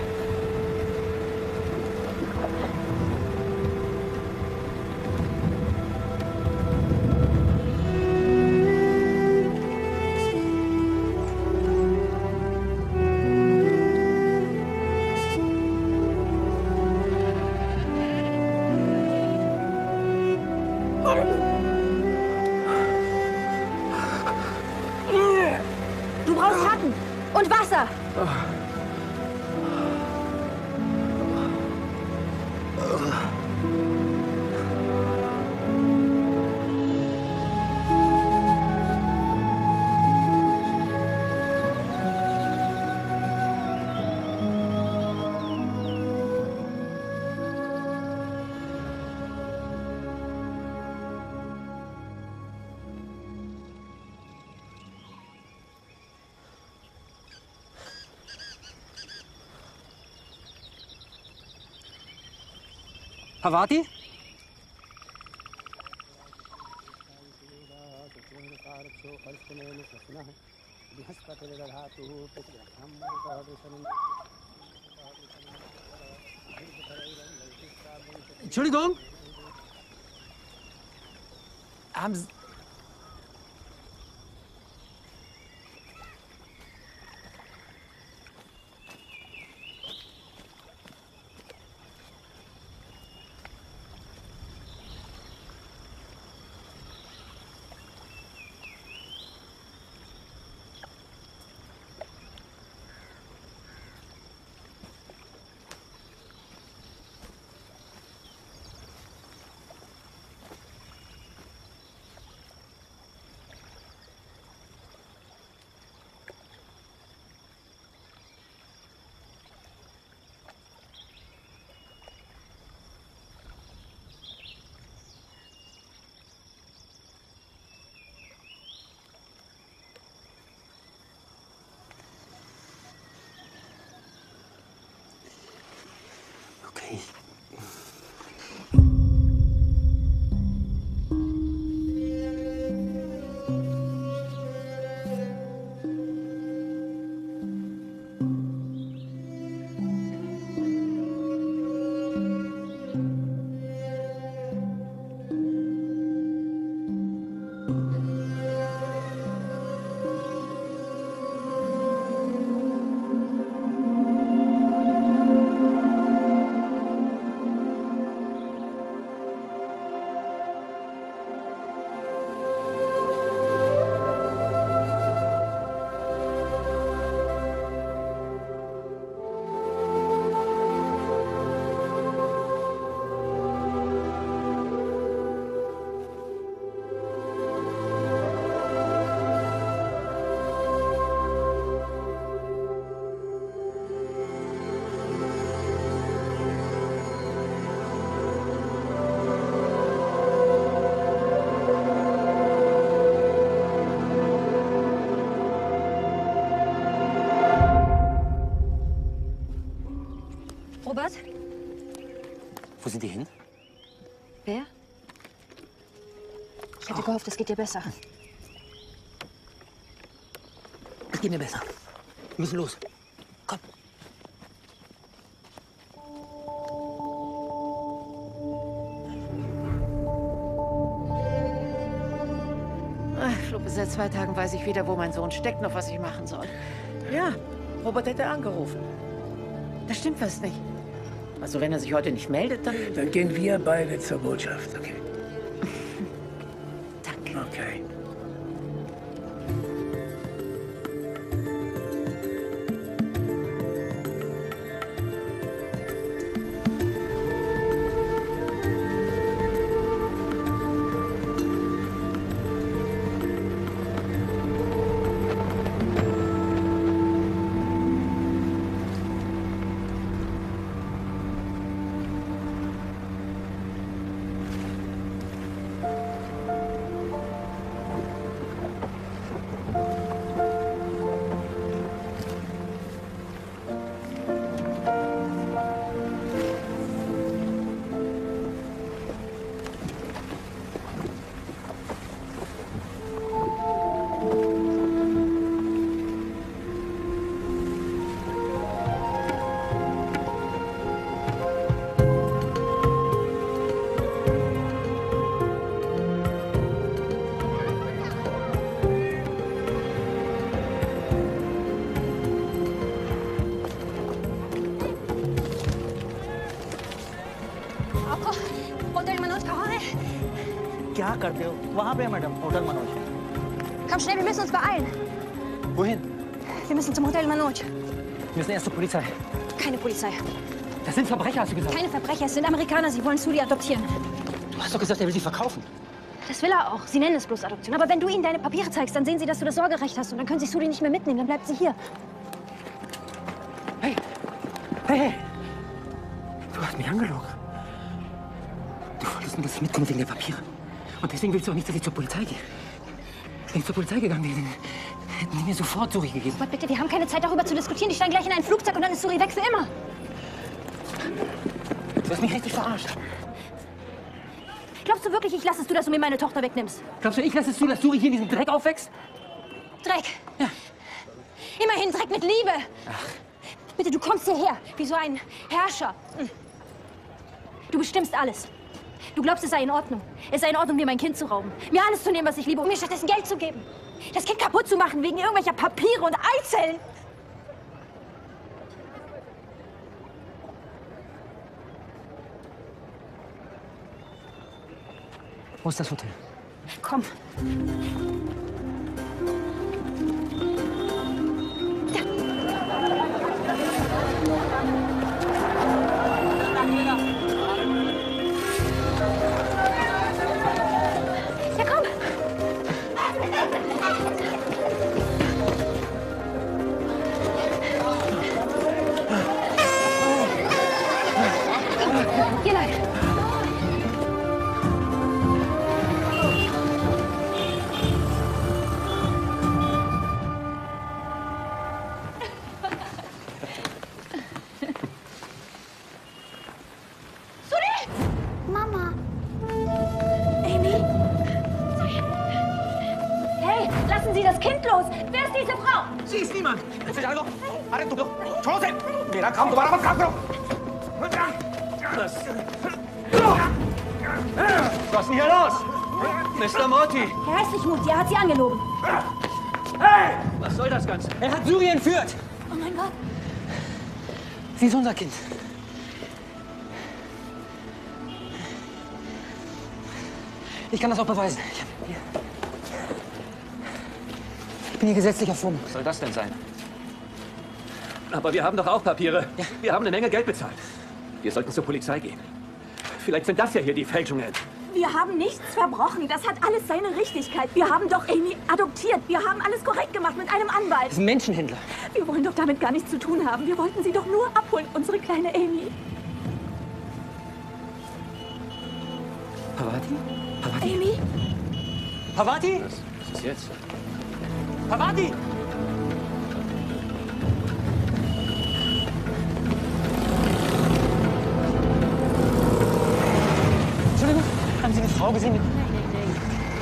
Du brauchst Schatten und Wasser. Parvati? Entschuldigung? Haben Sie... Okay. Robert? Wo sind die hin? Wer? Ich hätte gehofft, es geht dir besser. Es geht mir besser. Wir müssen los. Komm. Ach, Fluppe, seit zwei Tagen weiß ich wieder, wo mein Sohn steckt, noch was ich machen soll. Ja, Robert hätte angerufen. Da stimmt was nicht. Also wenn er sich heute nicht meldet, dann... Dann gehen wir beide zur Botschaft, okay? Danke. Okay. जहाँ करते हो वहाँ पे madam hotel Manoj. Komm schnell, wir müssen uns beeilen. Wohin? Wir müssen zum Hotel Manoj. Wir müssen erst zur Polizei. Keine Polizei. Das sind Verbrecher, hast du gesagt? Keine Verbrecher, es sind Amerikaner. Sie wollen Suri adoptieren. Du hast doch gesagt, er will sie verkaufen. Das will er auch. Sie nennen es bloß Adoption. Aber wenn du ihnen deine Papiere zeigst, dann sehen sie, dass du das Sorgerecht hast. Und dann können sie Suri nicht mehr mitnehmen. Dann bleibt sie hier. Hey! Hey, hey! Du hast mich angelogen. Du wolltest nur, dass ich mitkomme wegen der Papiere. Und deswegen willst du auch nicht, dass ich zur Polizei gehe. Wenn ich zur Polizei gegangen wäre, dann hätten die mir sofort Suri gegeben. Gott, bitte, wir haben keine Zeit, darüber zu diskutieren. Die steigen gleich in ein Flugzeug und dann ist Suri weg für immer. Du hast mich richtig verarscht. Glaubst du wirklich, ich lasse es zu, dass du mir meine Tochter wegnimmst? Glaubst du, ich lasse es zu, dass Suri hier in diesem Dreck aufwächst? Dreck? Ja. Immerhin Dreck mit Liebe. Ach. Bitte, du kommst hierher, wie so ein Herrscher. Du bestimmst alles. Du glaubst, es sei in Ordnung. Es sei in Ordnung, mir mein Kind zu rauben. Mir alles zu nehmen, was ich liebe, und mir stattdessen Geld zu geben. Das Kind kaputt zu machen wegen irgendwelcher Papiere und Eizellen. Wo ist das Hotel? Komm. Ja, komm. Hier lang. Mama. Amy? Hey, lassen Sie das Kind los! Wer ist diese Frau? Sie ist niemand! ऐसे जाने दो! अरे तुम लोग छोड़ो से! मेरा काम दोबारा मत काम करो! Was? Was ist denn hier los? Mister Morty! Er heißt nicht Mutti, er hat sie angelogen. Hey! Was soll das Ganze? Er hat Suri entführt! Oh mein Gott! Sie ist unser Kind. Ich kann das auch beweisen. Ich, hab hier. ich bin hier gesetzlicher Vormund. Was soll das denn sein? Aber wir haben doch auch Papiere. Ja. Wir haben eine Menge Geld bezahlt. Wir sollten zur Polizei gehen. Vielleicht sind das ja hier die Fälschungen. Wir haben nichts verbrochen. Das hat alles seine Richtigkeit. Wir haben doch Amy adoptiert. Wir haben alles korrekt gemacht mit einem Anwalt. Das ist ein Menschenhändler. Wir wollen doch damit gar nichts zu tun haben. Wir wollten sie doch nur abholen, unsere kleine Amy. Parvati? Parvati? Amy? Parvati? Was, was ist jetzt? Parvati! Entschuldigung, haben Sie eine Frau gesehen? Nein, nein, nein.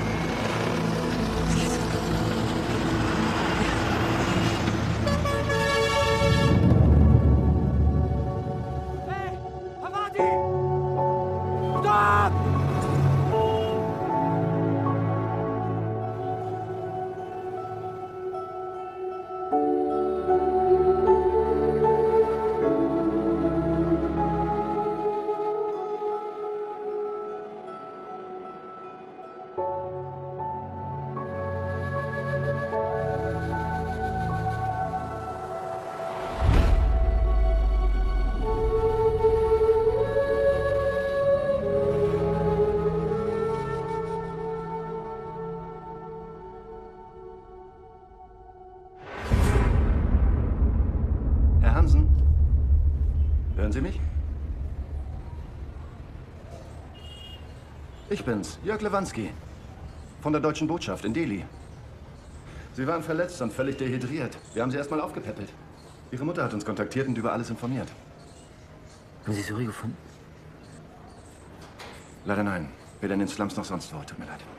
Hey! Parvati! Stop! Herr Hansen, hören Sie mich? Ich bin's, Jörg Lewanski, von der Deutschen Botschaft in Delhi. Sie waren verletzt und völlig dehydriert. Wir haben Sie erstmal aufgepäppelt. Ihre Mutter hat uns kontaktiert und über alles informiert. Haben Sie Suri gefunden? Leider nein. Weder in den Slums noch sonst wo. Tut mir leid.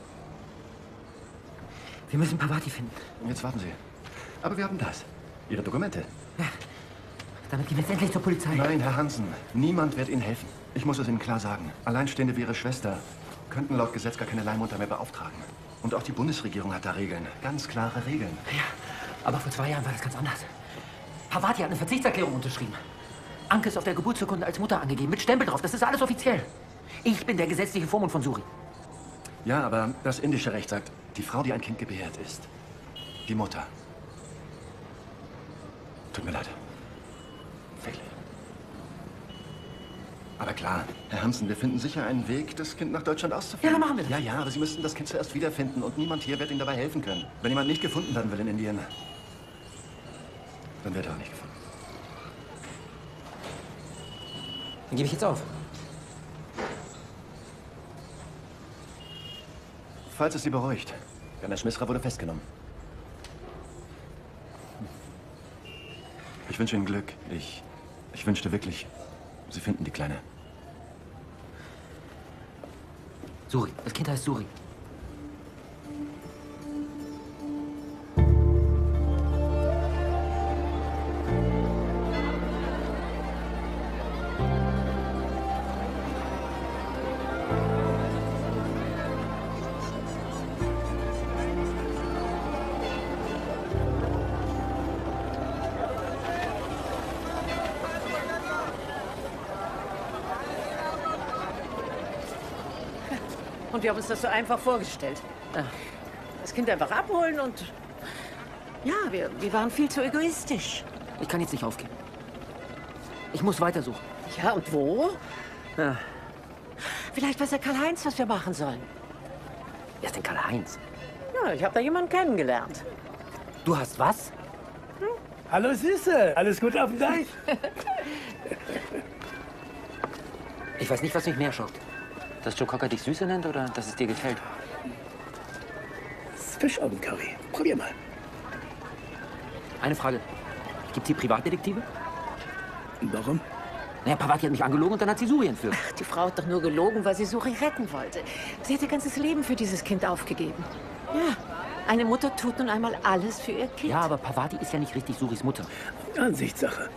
Wir müssen Parvati finden. Jetzt warten Sie. Aber wir haben das. Ihre Dokumente. Ja. Damit gehen wir jetzt endlich zur Polizei. Nein, Herr Hansen. Niemand wird Ihnen helfen. Ich muss es Ihnen klar sagen. Alleinstehende wie Ihre Schwester könnten laut Gesetz gar keine Leihmutter mehr beauftragen. Und auch die Bundesregierung hat da Regeln. Ganz klare Regeln. Ja, aber vor zwei Jahren war das ganz anders. Parvati hat eine Verzichtserklärung unterschrieben. Anke ist auf der Geburtsurkunde als Mutter angegeben, mit Stempel drauf. Das ist alles offiziell. Ich bin der gesetzliche Vormund von Suri. Ja, aber das indische Recht sagt, die Frau, die ein Kind gebärt, ist die Mutter. Tut mir leid. Wirklich. Aber klar, Herr Hansen, wir finden sicher einen Weg, das Kind nach Deutschland auszuführen. Ja, dann machen wir das. Ja, ja, aber Sie müssten das Kind zuerst wiederfinden und niemand hier wird Ihnen dabei helfen können. Wenn jemand nicht gefunden werden will in Indien, dann wird er auch nicht gefunden. Dann gebe ich jetzt auf. Falls es Sie beruhigt, Ganesh Misra wurde festgenommen. Ich wünsche Ihnen Glück. Ich, ich wünschte wirklich, Sie finden die Kleine. Suri. Das Kind heißt Suri. Und wir haben uns das so einfach vorgestellt. Das Kind einfach abholen und... Ja, wir, wir waren viel zu egoistisch. Ich kann jetzt nicht aufgeben. Ich muss weitersuchen. Ja, und wo? Ja. Vielleicht weiß der Karl-Heinz, was wir machen sollen. Wer ist denn Karl-Heinz? Ja, ich habe da jemanden kennengelernt. Du hast was? Hm? Hallo Süße, alles gut auf dem Deich? Ich weiß nicht, was mich mehr schockt. Dass Joe Cocker dich Süße nennt oder dass es dir gefällt? Das ist Fischaugencurry. Probier mal. Eine Frage. Gibt's hier Privatdetektive? Warum? Naja, Pavati hat mich angelogen und dann hat sie Suri entführt. Ach, die Frau hat doch nur gelogen, weil sie Suri retten wollte. Sie hat ihr ganzes Leben für dieses Kind aufgegeben. Ja, eine Mutter tut nun einmal alles für ihr Kind. Ja, aber Pavati ist ja nicht richtig Suris Mutter. Ansichtssache.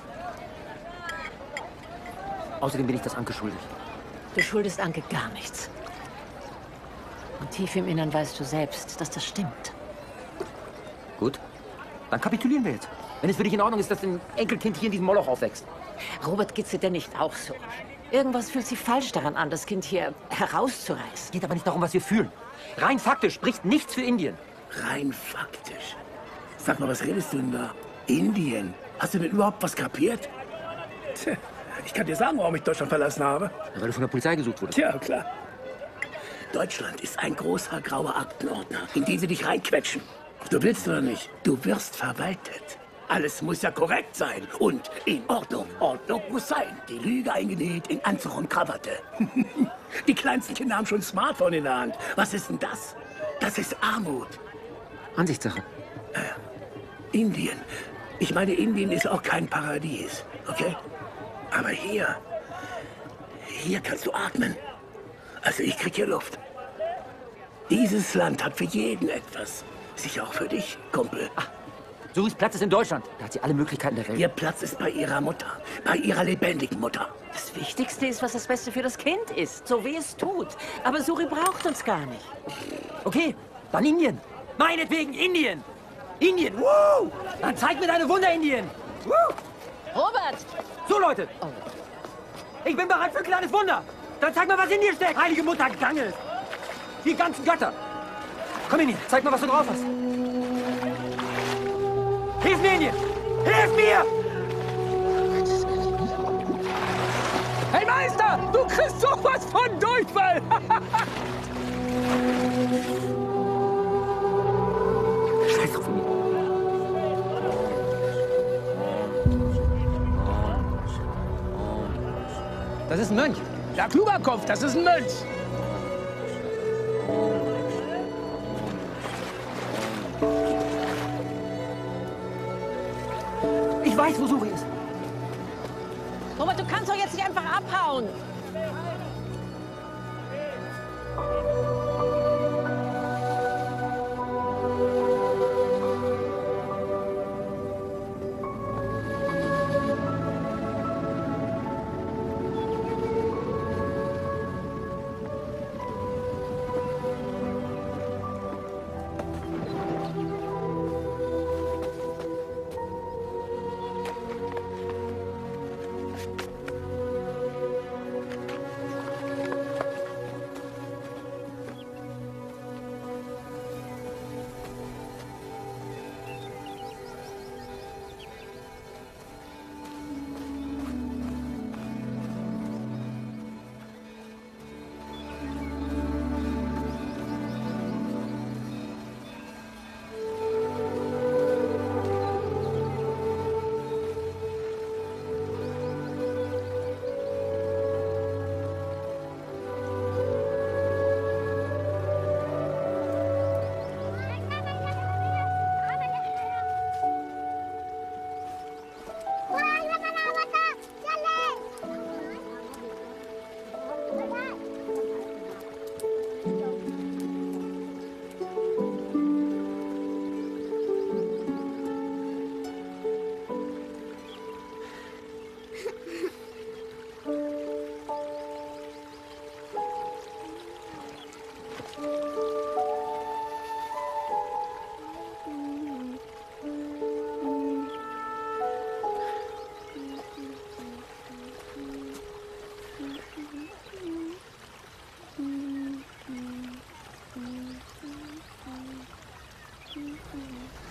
Außerdem bin ich das Anke schuldig. Du schuldest Anke gar nichts. Und tief im Innern weißt du selbst, dass das stimmt. Gut, dann kapitulieren wir jetzt. Wenn es für dich in Ordnung ist, dass ein Enkelkind hier in diesem Moloch aufwächst. Robert, geht's dir denn nicht auch so? Irgendwas fühlt sich falsch daran an, das Kind hier herauszureißen. Es geht aber nicht darum, was wir fühlen. Rein faktisch spricht nichts für Indien. Rein faktisch? Sag mal, was redest du denn da? Indien? Hast du denn überhaupt was kapiert? Tja, ich kann dir sagen, warum ich Deutschland verlassen habe. Weil du von der Polizei gesucht wurdest. Tja, klar. Deutschland ist ein großer grauer Aktenordner, in den sie dich reinquetschen. Ob du willst oder nicht, du wirst verwaltet. Alles muss ja korrekt sein und in Ordnung. Ordnung muss sein. Die Lüge eingenäht in Anzug und Krawatte. Die kleinsten Kinder haben schon ein Smartphone in der Hand. Was ist denn das? Das ist Armut. Ansichtssache. Äh, Indien. Ich meine, Indien ist auch kein Paradies, okay? Aber hier, hier kannst du atmen. Also ich krieg hier Luft. Dieses Land hat für jeden etwas. Sicher auch für dich, Kumpel. Ach, Suris Platz ist in Deutschland. Da hat sie alle Möglichkeiten der Welt. Ihr Platz ist bei ihrer Mutter. Bei ihrer lebendigen Mutter. Das Wichtigste ist, was das Beste für das Kind ist. So wie es tut. Aber Suri braucht uns gar nicht. Okay, dann Indien. Meinetwegen Indien. Indien, woo! Dann zeig mir deine Wunder, Indien. Woo! Robert! So, Leute. Oh. Ich bin bereit für ein kleines Wunder. Dann zeig mal, was in dir steckt. Heilige Mutter Gangel. Die ganzen Götter. Komm, Indien, zeig mal, was du drauf hast. Hilf mir, Indien! Hilf mir! Hey, Meister! Du kriegst sowas von Durchfall! Scheiß drauf, Indien. Das ist ein Mönch. Ja, kluger Kopf, das ist ein Mönch. Ich weiß, wo Suri ist. Robert, du kannst doch jetzt nicht einfach abhauen.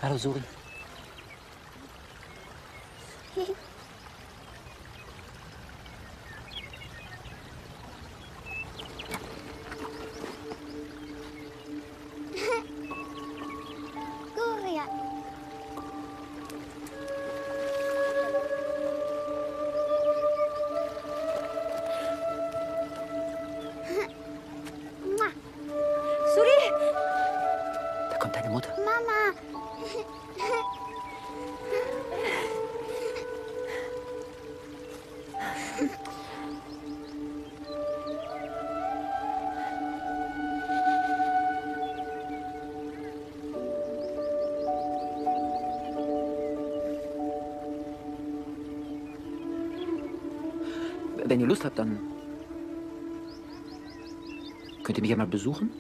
Hallo, Suri. Gloria. Suri! Da kommt deine Mutter. Mama. Wenn ihr Lust habt, dann könnt ihr mich ja mal besuchen.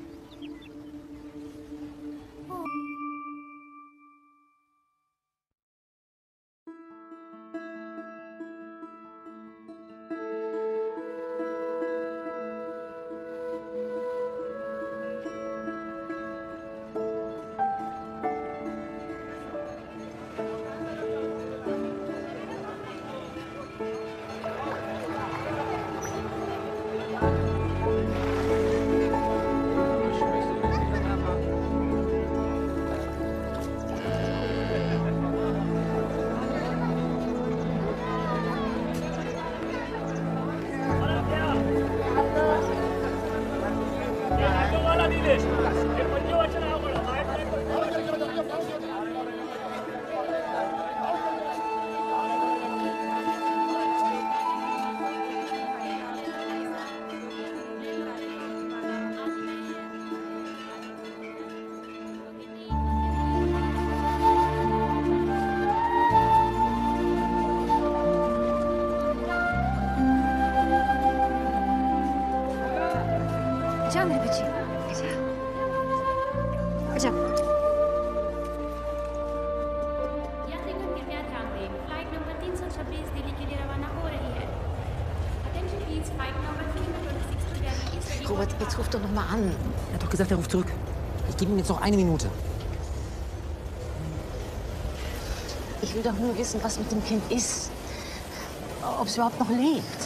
जा मेरे बच्चे जा जा यात्रीगण कृपया ध्यान दें, flight number तीन सौ छब्बीस दिल्ली के लिए रवाना हो रही है। Attention please, flight number three twenty-six to Delhi is ready. Robert, jetzt ruf doch noch mal an. Er hat doch gesagt, er ruft zurück. Ich gebe ihm jetzt noch eine Minute. Ich will doch nur wissen, was mit dem Kind ist. Ob es überhaupt noch lebt.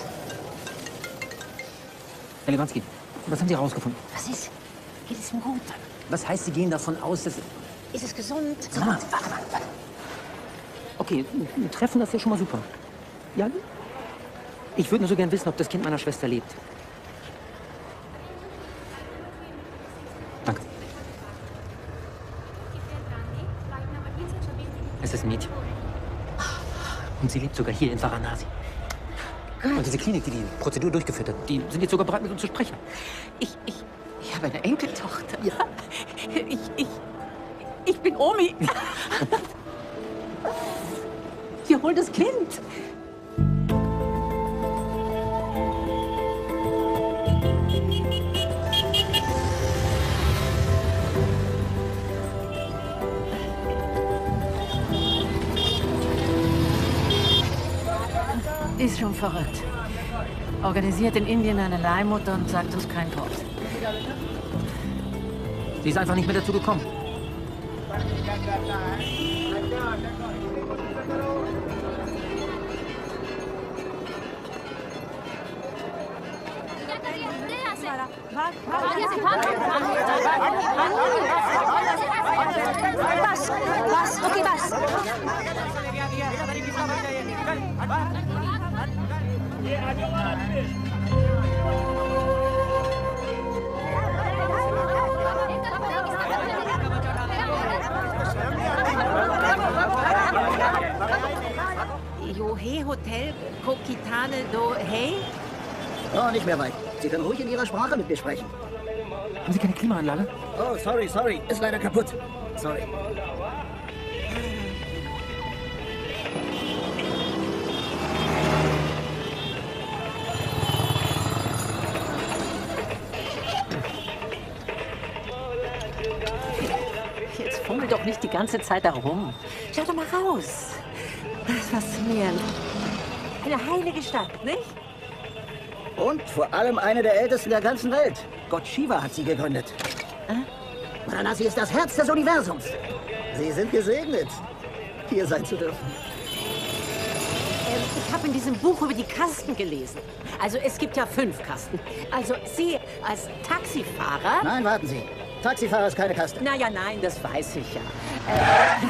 Herr Lewanski, was haben Sie herausgefunden? Was ist? Geht es ihm gut? Was heißt, Sie gehen davon aus, dass... Ist es gesund? Sag mal, warte mal, warte. Okay, ein Treffen, das ist ja schon mal super. Ja? Ich würde nur so gern wissen, ob das Kind meiner Schwester lebt. Danke. Es ist ein Mädchen. Und sie lebt sogar hier in Varanasi. Und diese Klinik, die die Prozedur durchgeführt hat, die sind jetzt sogar bereit, mit uns zu sprechen. Ich, ich, ich habe eine Enkeltochter. Ja. Ich, ich, ich bin Omi. Wir holen das Kind. Ist schon verrückt. Organisiert in Indien eine Leihmutter und sagt uns kein Wort. Sie ist einfach nicht mehr dazu gekommen. Was? Was? Okay, was? Johe Hotel Kokitane do Hey? Oh, nicht mehr weit. Sie können ruhig in Ihrer Sprache mit mir sprechen. Haben Sie keine Klimaanlage? Oh, sorry, sorry. Ist leider kaputt. Sorry. Jetzt fummel doch nicht die ganze Zeit da rum. Schau doch mal raus. Das ist faszinierend. Eine heilige Stadt, nicht? Und vor allem eine der ältesten der ganzen Welt. Gott Shiva hat sie gegründet. Varanasi ist das Herz des Universums. Sie sind gesegnet, hier sein zu dürfen. Ähm, ich habe in diesem Buch über die Kasten gelesen. Also es gibt ja fünf Kasten. Also Sie als Taxifahrer... Nein, warten Sie. Taxifahrer ist keine Kaste. Naja, nein, das weiß ich ja. Äh,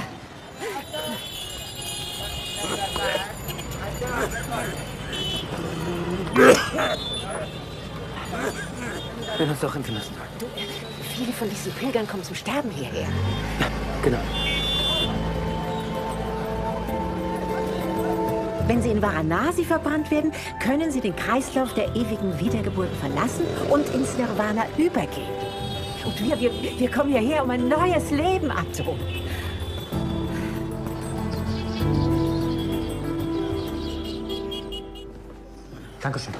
Wir uns doch impfen lassen. du, viele von diesen Pilgern kommen zum Sterben hierher. Genau. Wenn sie in Varanasi verbrannt werden, können sie den Kreislauf der ewigen Wiedergeburt verlassen und ins Nirvana übergehen. Und wir, wir, wir kommen hierher, um ein neues Leben abzuholen. Dankeschön.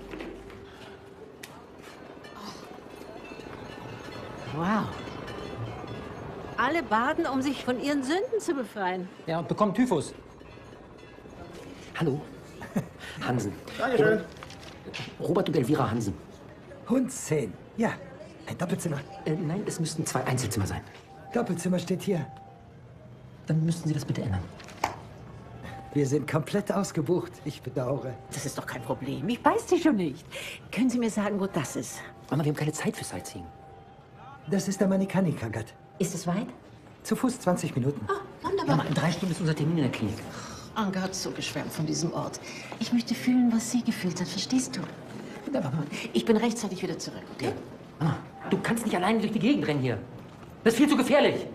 Wow. Alle baden, um sich von ihren Sünden zu befreien. Ja, und bekommen Typhus. Hallo. Hansen. Dankeschön. Robert und Elvira Hansen. Hundszehn. Ja, ein Doppelzimmer. Äh, nein, es müssten zwei Einzelzimmer sein. Doppelzimmer steht hier. Dann müssten Sie das bitte ändern. Wir sind komplett ausgebucht. Ich bedauere. Das ist doch kein Problem. Ich weiß die schon nicht. Können Sie mir sagen, wo das ist? Mama, wir haben keine Zeit für Sightseeing. Das ist der Manikanikagat. Ist es weit? Zu Fuß zwanzig Minuten. Oh, wunderbar. Mama, in drei Stunden ist unser Termin in der Klinik. Anke hat so geschwärmt von diesem Ort. Ich möchte fühlen, was sie gefühlt hat. Verstehst du? Wunderbar, Mama. Ich bin rechtzeitig wieder zurück, okay? Mama, du kannst nicht alleine durch die Gegend rennen hier. Das ist viel zu gefährlich.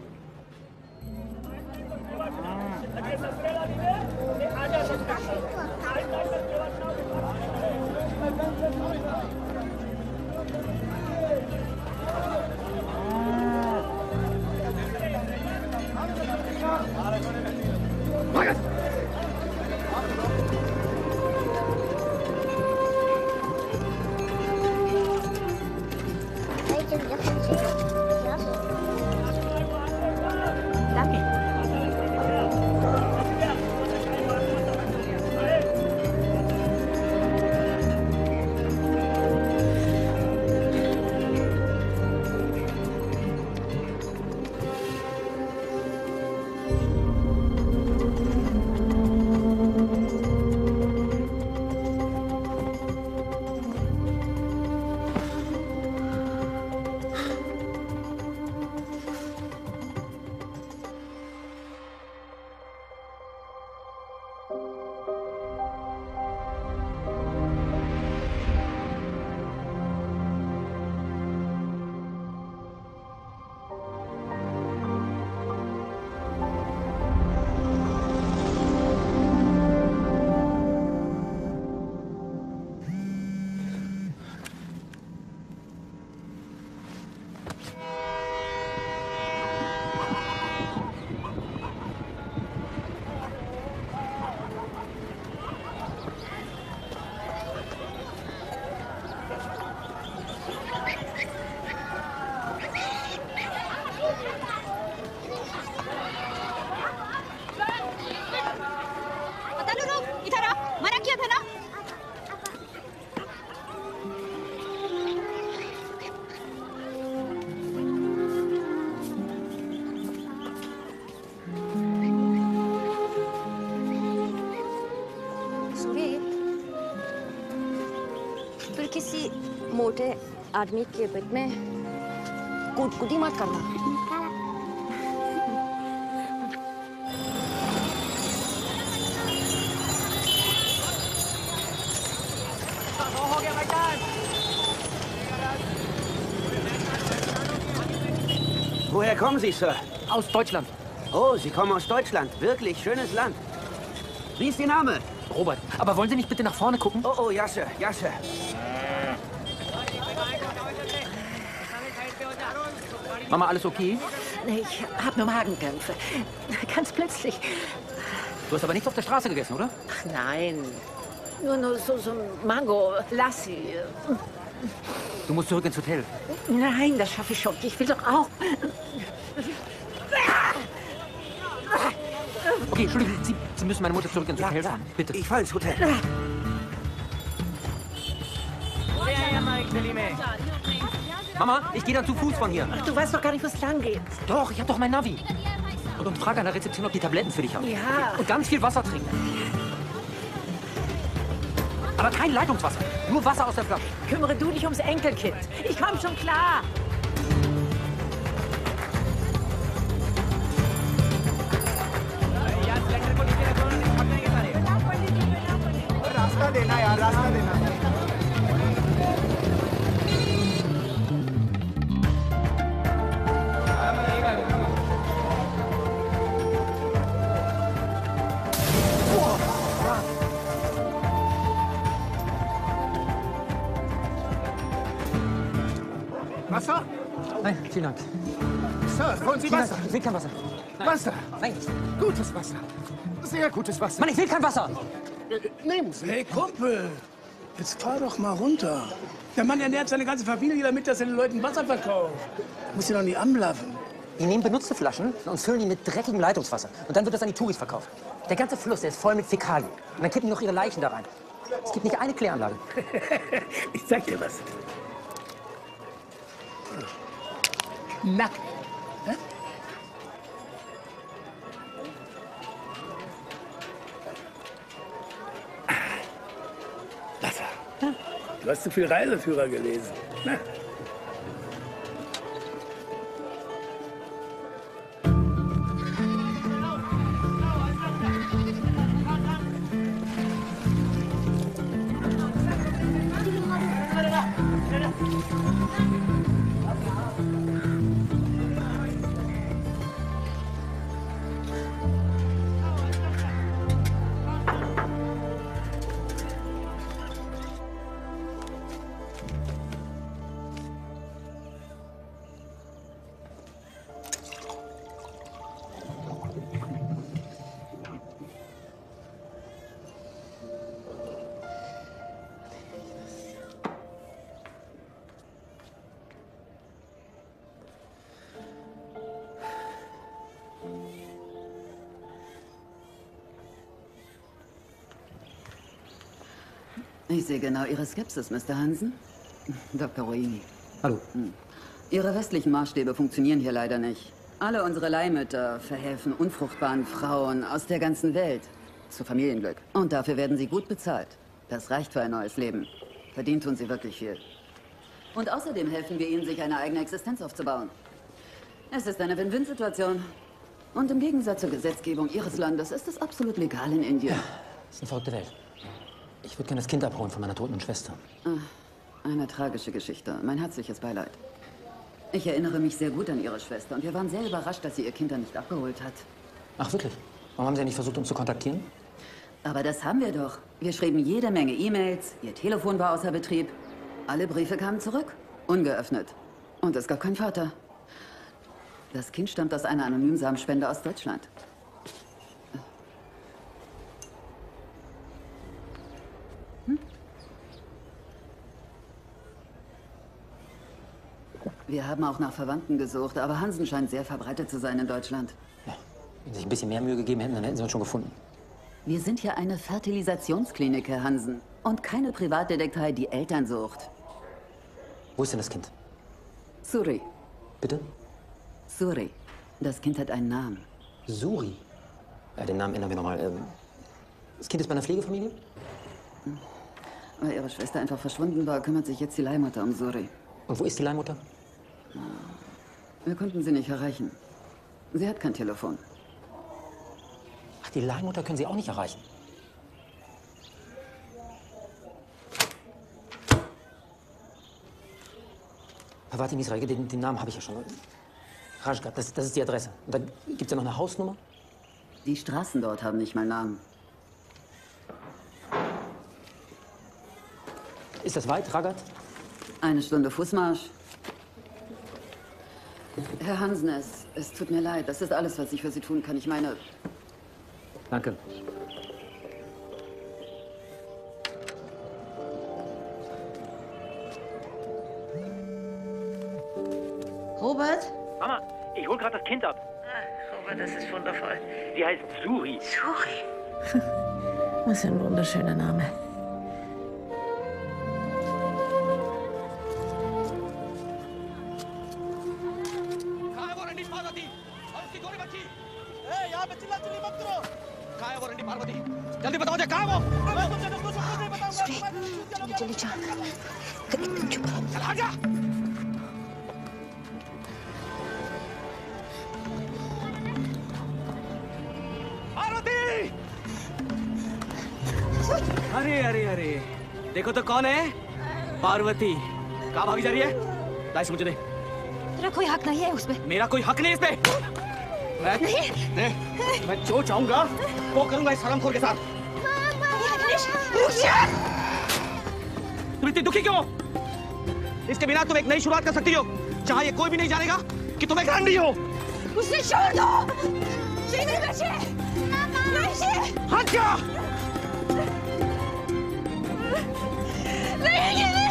किसी मोटे आदमी के पेट में कूद कूदी मत करना। Woher kommen Sie, Sir? Aus Deutschland. Oh, Sie kommen aus Deutschland. Wirklich schönes Land. Wie ist Ihr Name? Robert. Aber wollen Sie nicht bitte nach vorne gucken? Oh, oh, ja, Sir. Ja, Sir. Mama, alles okay? Ich habe nur Magenkrämpfe. Ganz plötzlich. Du hast aber nichts auf der Straße gegessen, oder? Ach nein. Nur, nur so, so Mango, Lassi. Du musst zurück ins Hotel. Nein, das schaffe ich schon. Ich will doch auch. Okay, Entschuldigung, Sie, Sie müssen meine Mutter zurück ins Hotel fahren. Bitte. Ich fahre ins Hotel. Mama, ich gehe dann zu Fuß von hier. Ach, du weißt doch gar nicht, wo es lang geht. Doch, ich habe doch mein Navi. Und, und frag an der Rezeption, ob die Tabletten für dich haben. Ja. Und ganz viel Wasser trinken. Aber kein Leitungswasser. Nur Wasser aus der Flasche. Kümmere du dich ums Enkelkind. Ich komm schon klar. Wasser? Nein, vielen Dank. Sir, wollen Sie Vielen Wasser? Dank. Ich will kein Wasser. Nein. Wasser? Nein. Gutes Wasser. Sehr gutes Wasser. Mann, ich will kein Wasser. Äh, nehmen Sie. Hey, Kumpel, jetzt fahr doch mal runter. Der Mann ernährt seine ganze Familie damit, dass er den Leuten Wasser verkauft. Muss ja doch nicht anblaffen. Die nehmen benutzte Flaschen und füllen die mit dreckigem Leitungswasser. Und dann wird das an die Touris verkauft. Der ganze Fluss, der ist voll mit Fäkalien. Und dann kippen die noch ihre Leichen da rein. Es gibt nicht eine Kläranlage. Ich zeig dir was. Nackt. Hä? Wasser. Du hast zu viel Reiseführer gelesen. Na? Ich sehe genau Ihre Skepsis, Mister Hansen. Doktor Ruini. Hallo. Ihre westlichen Maßstäbe funktionieren hier leider nicht. Alle unsere Leihmütter verhelfen unfruchtbaren Frauen aus der ganzen Welt zu Familienglück. Und dafür werden sie gut bezahlt. Das reicht für ein neues Leben. Verdient tun sie wirklich viel. Und außerdem helfen wir ihnen, sich eine eigene Existenz aufzubauen. Es ist eine Win-Win-Situation. Und im Gegensatz zur Gesetzgebung Ihres Landes ist es absolut legal in Indien. Ja, das ist eine verrückte Welt. Ich würde gerne das Kind abholen von meiner toten Schwester. Ah, eine tragische Geschichte. Mein herzliches Beileid. Ich erinnere mich sehr gut an Ihre Schwester und wir waren sehr überrascht, dass sie ihr Kind dann nicht abgeholt hat. Ach, wirklich? Warum haben Sie ja nicht versucht, uns zu kontaktieren? Aber das haben wir doch. Wir schrieben jede Menge E-Mails, Ihr Telefon war außer Betrieb. Alle Briefe kamen zurück, ungeöffnet. Und es gab keinen Vater. Das Kind stammt aus einer anonymen Samenspende aus Deutschland. Hm? Wir haben auch nach Verwandten gesucht, aber Hansen scheint sehr verbreitet zu sein in Deutschland. Ja, wenn Sie sich ein bisschen mehr Mühe gegeben hätten, dann hätten Sie uns schon gefunden. Wir sind hier eine Fertilisationsklinik, Herr Hansen. Und keine Privatdetektei, die Eltern sucht. Wo ist denn das Kind? Suri. Bitte? Suri. Das Kind hat einen Namen. Suri? Ja, den Namen ändern wir nochmal. Ähm, das Kind ist bei einer Pflegefamilie? Weil Ihre Schwester einfach verschwunden war, kümmert sich jetzt die Leihmutter um Suri. Und wo ist die Leihmutter? Wir konnten sie nicht erreichen. Sie hat kein Telefon. Ach, die Leihmutter können Sie auch nicht erreichen. Pavati Misra, den, den Namen habe ich ja schon. Rajgat, das, das ist die Adresse. Und da gibt es ja noch eine Hausnummer? Die Straßen dort haben nicht mal Namen. Ist das weit, Ragat? Eine Stunde Fußmarsch. Herr Hansen, es, es tut mir leid. Das ist alles, was ich für Sie tun kann. Ich meine... Danke. Robert? Mama, ich hol gerade das Kind ab. Ah, Robert, das ist wundervoll. Sie heißt Suri. Suri. Was für ein wunderschöner Name. जल्दी बताओ मुझे कहाँ है वो? सूरी, जल्दी जल्दी जा। एकदम चुप रहो। चल आ जा। पार्वती! अरे अरे अरे देखो तो कौन है? पार्वती। कहाँ भागी जा रही है? लाइस मुझे दे। तेरा कोई हक नहीं है उस पे। मेरा कोई हक नहीं इस पे। मैं नहीं। नहीं। मैं जो चाहूंगा वो करूंगा इस हरामखोर के साथ। तुम इतनी दुखी क्यों? इसके बिना तुम एक नई शुरुआत कर सकती हो, जहाँ ये कोई भी नहीं जानेगा कि तुम एक रानी हो। उसे छोड़ दो। मेरे बच्चे। हट जा। नहीं, नहीं।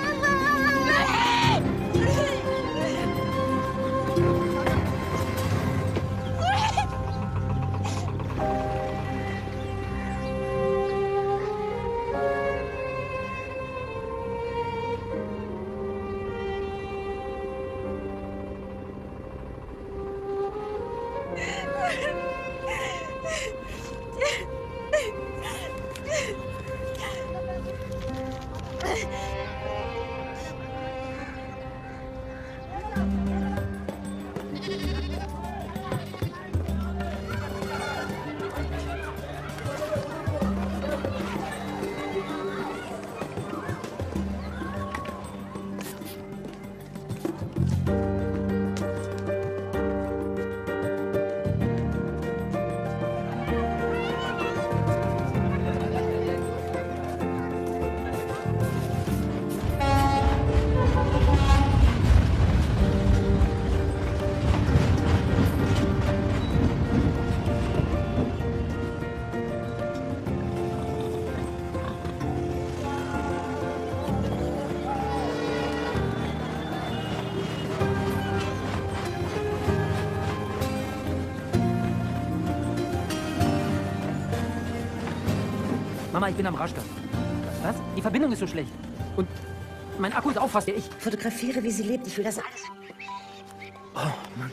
Mama, ich bin am Raschka. Was? Die Verbindung ist so schlecht. Und mein Akku ist auch fast... Ich fotografiere, wie sie lebt. Ich will das alles... Oh, Mann.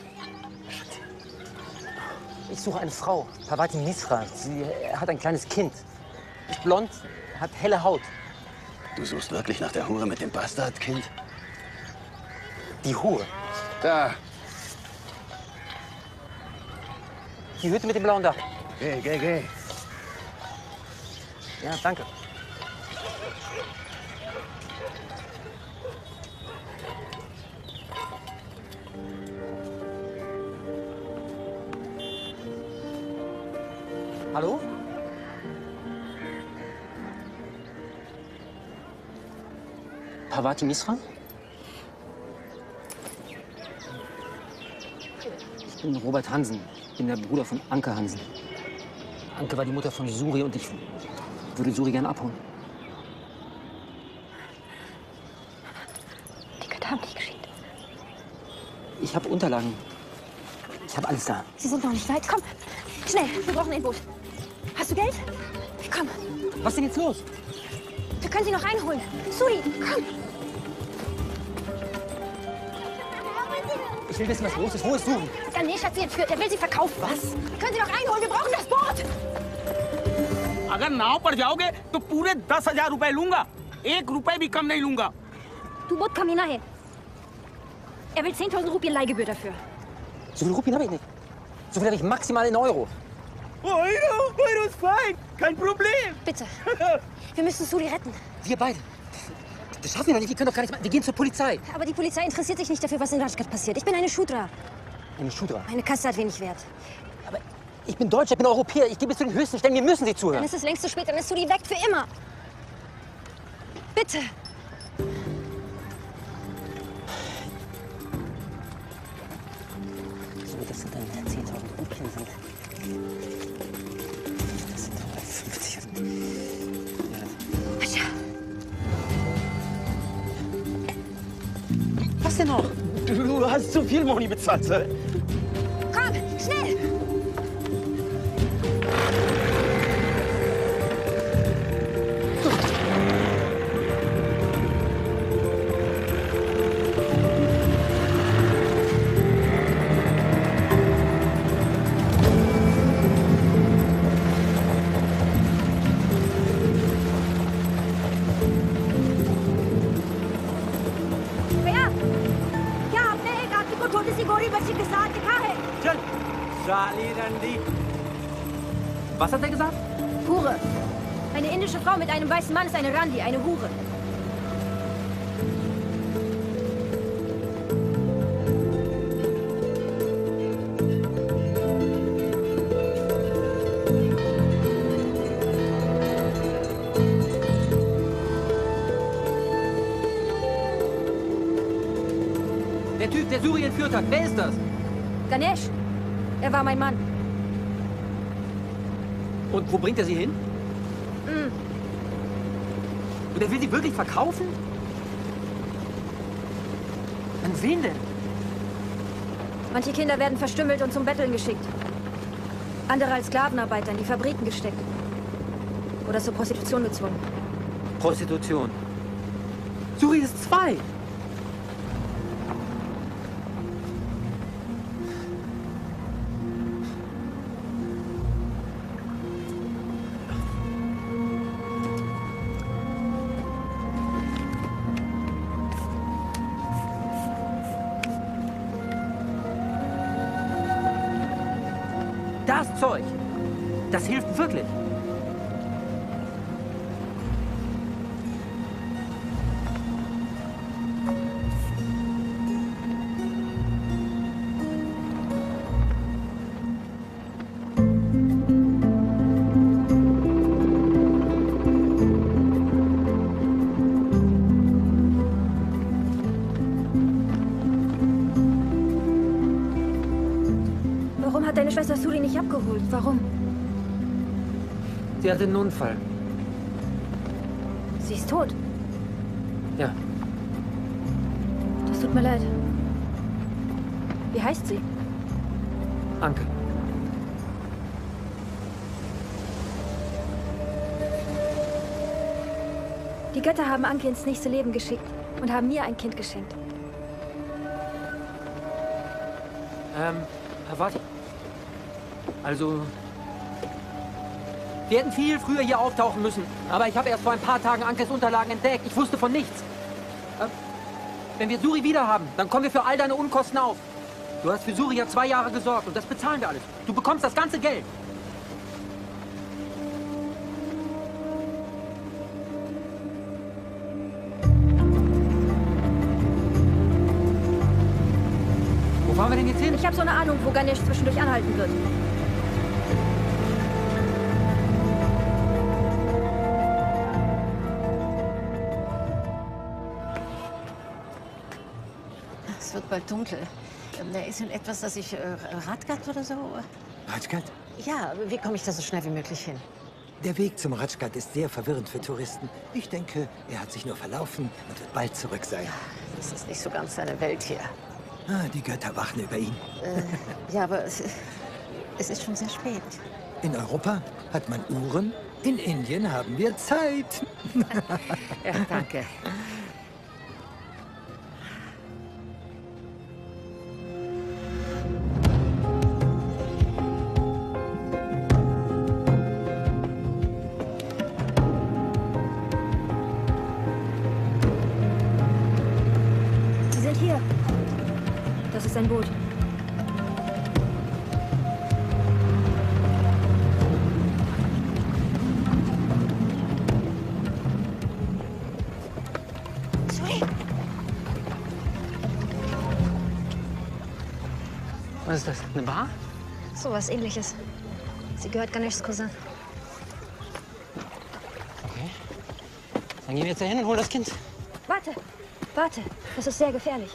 Ich suche eine Frau, Parvati Misra. Sie hat ein kleines Kind. Ist blond, hat helle Haut. Du suchst wirklich nach der Hure mit dem Bastardkind? Die Hure? Da. Die Hütte mit dem blauen Dach. Geh, geh, geh. Ja, danke. Hallo? Parvati Misra? Ich bin Robert Hansen. Ich bin der Bruder von Anke Hansen. Anke war die Mutter von Suri und ich würde Suri gerne abholen. Die Götter haben dich geschickt. Ich habe Unterlagen. Ich habe alles da. Sie sind noch nicht weit. Komm, schnell. Wir brauchen ein Boot. Hast du Geld? Komm. Was ist denn jetzt los? Wir können sie noch einholen. Suri, komm. Ich will wissen, was los ist. Wo ist Suri? Ganesh hat sie entführt. Er will sie verkaufen. Was? Wir können sie noch einholen. Wir brauchen das Boot. अगर नाव पर जाओगे तो पूरे दस हजार रुपए लूंगा, एक रुपए भी कम नहीं लूंगा। Du Boot, komm hier hin. Er will zehntausend Rupien Leihgebühr dafür. So viel Rupien habe ich nicht. So viel habe ich maximal in Euro. Euro, Euro ist fein, kein Problem. Bitte. Wir müssen Suri retten. Wir beide. Das schaffen wir doch nicht. Wir können doch gar nicht machen. Wir gehen zur Polizei. Aber die Polizei interessiert sich nicht dafür, was in Rajgat passiert. Ich bin eine Shudra. Eine Shudra? Meine Kaste hat wenig Wert. Aber ich bin Deutscher, ich bin Europäer. Ich gebe zu den höchsten Stellen. Mir müssen Sie zuhören. Dann ist es längst zu spät. Dann ist Suri weg für immer. Bitte. So, das sind dann zehntausend Rupien. Sind. Das sind dann fünfzig. Ja. Was denn noch? Du hast zu viel Moni bezahlt, Sir. Komm, schnell! Randy. Was hat er gesagt? Hure. Eine indische Frau mit einem weißen Mann ist eine Randi, eine Hure. Der Typ, der Suri entführt hat, wer ist das? Ganesh. Er war mein Mann. Und wo bringt er sie hin? Mm. Und er will sie wirklich verkaufen? An wen denn? Manche Kinder werden verstümmelt und zum Betteln geschickt. Andere als Sklavenarbeiter in die Fabriken gesteckt. Oder zur Prostitution gezwungen. Prostitution. Suri ist zwei. Das Zeug, das hilft wirklich. Warum hat deine Schwester Suri nicht abgeholt? Warum? Sie hatte einen Unfall. Sie ist tot. Ja. Das tut mir leid. Wie heißt sie? Anke. Die Götter haben Anke ins nächste Leben geschickt und haben mir ein Kind geschenkt. Ähm, warte. Also, wir hätten viel früher hier auftauchen müssen. Aber ich habe erst vor ein paar Tagen Ankes Unterlagen entdeckt. Ich wusste von nichts. Äh, wenn wir Suri wieder haben, dann kommen wir für all deine Unkosten auf. Du hast für Suri ja zwei Jahre gesorgt und das bezahlen wir alles. Du bekommst das ganze Geld. Wo fahren wir denn jetzt hin? Ich habe so eine Ahnung, wo Ganesh zwischendurch anhalten wird. Es wird bald dunkel. Da ist denn etwas, dass ich... Äh, Radgat oder so? Rajgat? Ja, wie komme ich da so schnell wie möglich hin? Der Weg zum Rajgat ist sehr verwirrend für Touristen. Ich denke, er hat sich nur verlaufen und wird bald zurück sein. Das ist nicht so ganz seine Welt hier. Ah, die Götter wachen über ihn. Äh, ja, aber es, es ist schon sehr spät. In Europa hat man Uhren, in Indien haben wir Zeit. Ja, danke. Sie sind hier. Das ist ein Boot. Was ist das? Eine Bar? So was Ähnliches. Sie gehört Ganeshs Cousin. Okay. Dann gehen wir jetzt dahin und holen das Kind. Warte, warte. Das ist sehr gefährlich.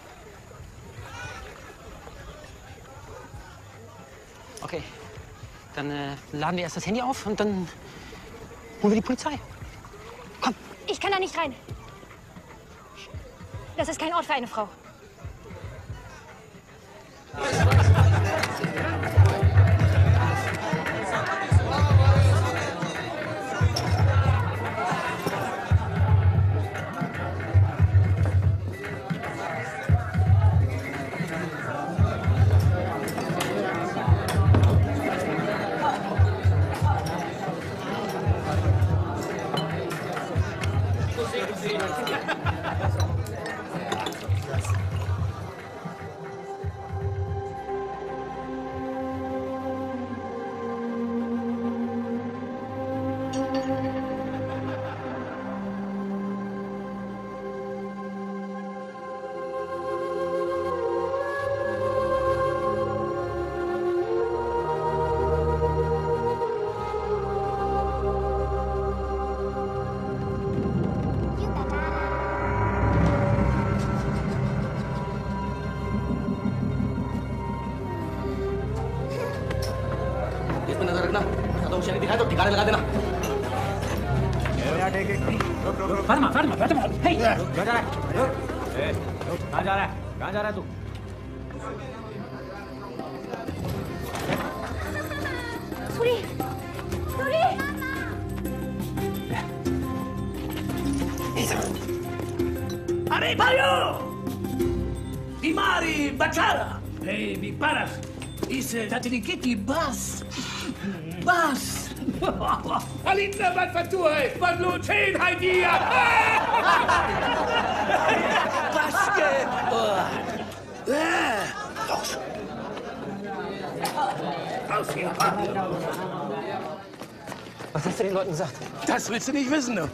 Okay. Dann äh, laden wir erst das Handy auf und dann holen wir die Polizei. Komm. Ich kann da nicht rein. Das ist kein Ort für eine Frau. बैठना तो शरीर दिखाए तो ठिकाने लगा देना Warte mal, warte mal, warte mal. Hey! कहाँ जा रहा है कहाँ जा रहा है कहाँ जा रहा है तू Suri! Suri! Arre, Mario! Di Mari, Bacciara! Hey, wie paras? Is Tatrikiti Bas? Bas! Alinda, was vertue? Was lohnt hin, Heidia? Baske! Raus! Raus hier! Was hast du den Leuten gesagt? Das willst du nicht wissen, du.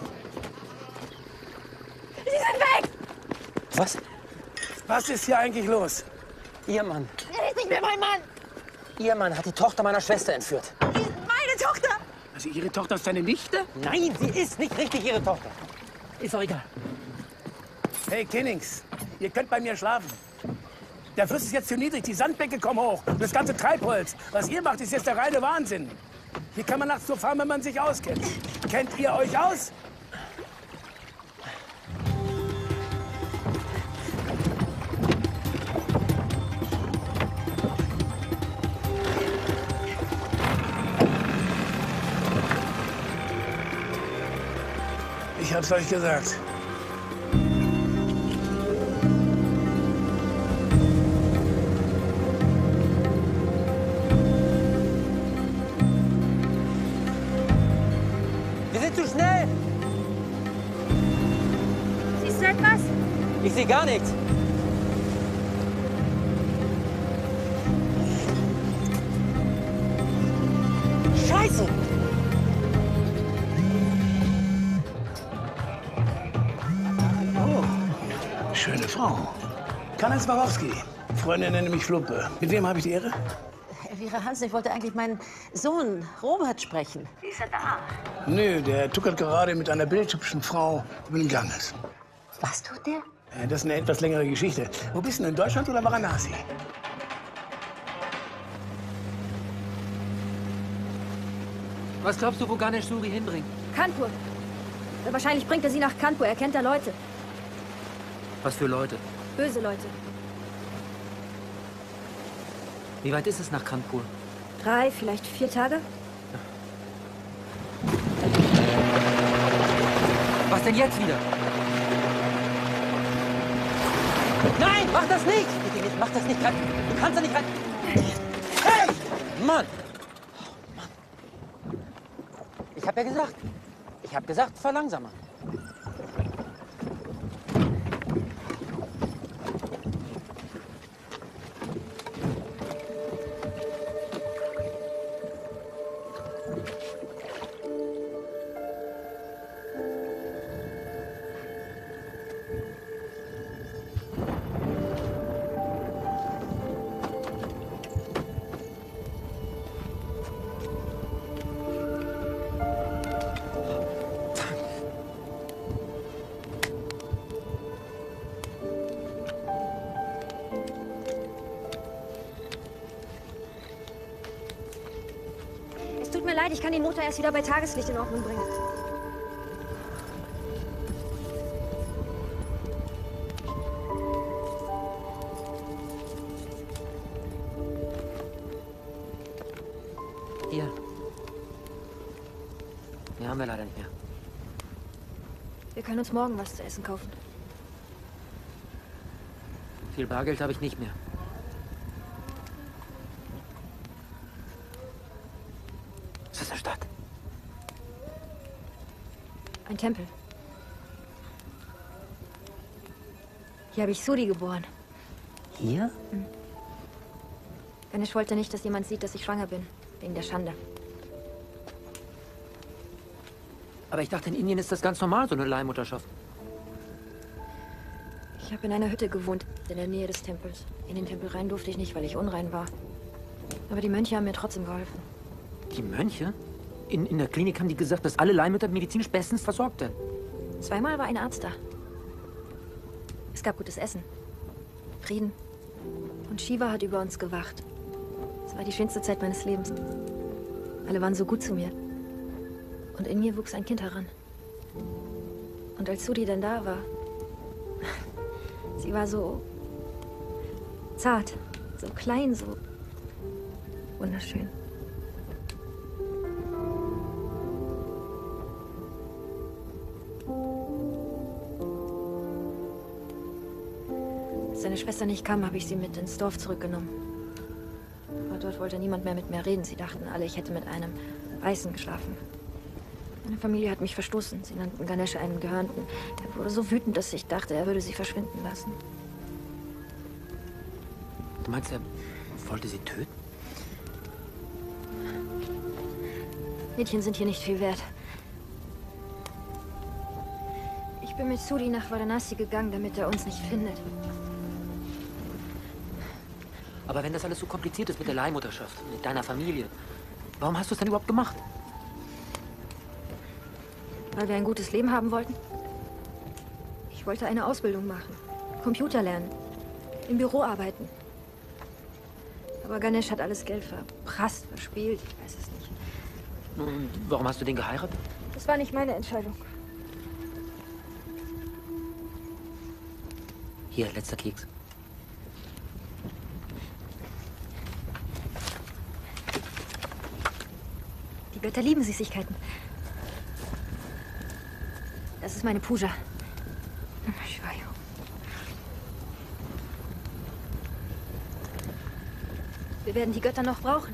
Sie sind weg! Was? Was ist hier eigentlich los? Ihr Mann. Er ist nicht mehr mein Mann! Ihr Mann hat die Tochter meiner Schwester entführt. Meine Tochter! Also Ihre Tochter ist deine Nichte? Nein, sie ist nicht richtig Ihre Tochter. Ist doch egal. Hey, Kinnings, ihr könnt bei mir schlafen. Der Fluss ist jetzt zu niedrig, die Sandbänke kommen hoch. Und das ganze Treibholz. Was ihr macht, ist jetzt der reine Wahnsinn. Hier kann man nachts nur fahren, wenn man sich auskennt. Kennt ihr euch aus? Ich hab's euch gesagt. Wir sind zu schnell. Siehst du etwas? Ich sehe gar nichts. Scheiße! Schöne Frau. Karl Swarovski. Freunde nennen mich Fluppe. Mit wem habe ich die Ehre? Elvira Hansen, ich wollte eigentlich meinen Sohn Robert sprechen. Ist er da? Nö, der tuckert gerade mit einer bildhübschen Frau über den Ganges. Was tut der? Äh, Das ist eine etwas längere Geschichte. Wo bist du denn, in Deutschland oder Varanasi? Was glaubst du, wo Ganesh Suri hinbringt? Kanpur. Wahrscheinlich bringt er sie nach Kanpur. Er kennt da Leute. Was für Leute? Böse Leute. Wie weit ist es nach Kanpur? Drei, vielleicht vier Tage? Was denn jetzt wieder? Nein, mach das nicht! Bitte nicht, mach das nicht. Du kannst da nicht rein. Hey! Mann! Oh, Mann. Ich hab ja gesagt. Ich hab gesagt, verlangsamer. Es tut mir leid, ich kann den Motor erst wieder bei Tageslicht in Ordnung bringen. Hier. Mehr haben wir leider nicht mehr. Wir können uns morgen was zu essen kaufen. Viel Bargeld habe ich nicht mehr. Was ist eine Stadt? Ein Tempel. Hier habe ich Suri geboren. Hier? Hm. Ganesh wollte nicht, dass jemand sieht, dass ich schwanger bin. Wegen der Schande. Aber ich dachte, in Indien ist das ganz normal, so eine Leihmutterschaft. Ich habe in einer Hütte gewohnt, in der Nähe des Tempels. In den Tempel rein durfte ich nicht, weil ich unrein war. Aber die Mönche haben mir trotzdem geholfen. Die Mönche? In, in der Klinik haben die gesagt, dass alle Leihmütter medizinisch bestens versorgt sind. Zweimal war ein Arzt da. Es gab gutes Essen. Frieden. Und Shiva hat über uns gewacht. Es war die schönste Zeit meines Lebens. Alle waren so gut zu mir. Und in mir wuchs ein Kind heran. Und als Sudi dann da war, sie war so zart, so klein, so wunderschön. Als seine Schwester nicht kam, habe ich sie mit ins Dorf zurückgenommen. Aber dort wollte niemand mehr mit mir reden. Sie dachten alle, ich hätte mit einem Weißen geschlafen. Meine Familie hat mich verstoßen. Sie nannten Ganesh einen Gehörnten. Er wurde so wütend, dass ich dachte, er würde sie verschwinden lassen. Du meinst, er wollte sie töten? Mädchen sind hier nicht viel wert. Ich bin mit Sudi nach Varanasi gegangen, damit er uns nicht findet. Aber wenn das alles so kompliziert ist mit der Leihmutterschaft, mit deiner Familie, warum hast du es dann überhaupt gemacht? Weil wir ein gutes Leben haben wollten. Ich wollte eine Ausbildung machen, Computer lernen, im Büro arbeiten. Aber Ganesh hat alles Geld verprasst, verspielt, ich weiß es nicht. Und warum hast du den geheiratet? Das war nicht meine Entscheidung. Hier, letzter Keks. Die Götter lieben Süßigkeiten. Das ist meine Puja. Shivaya. Wir werden die Götter noch brauchen.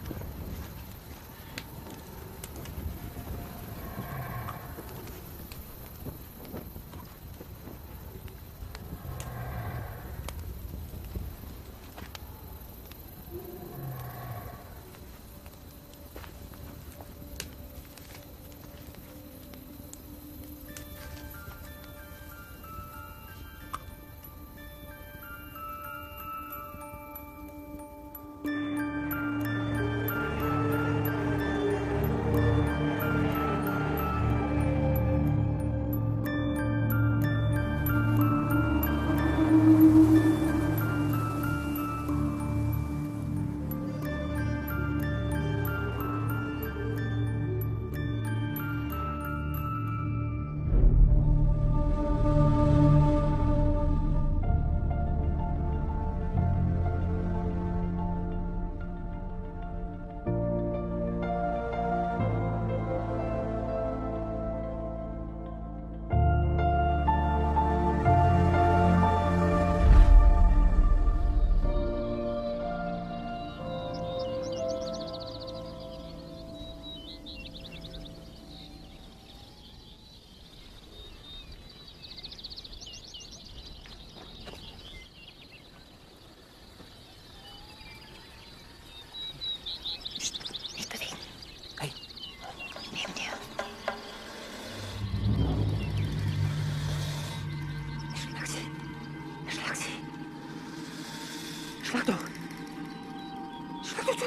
Schlag doch! Schlag doch zu!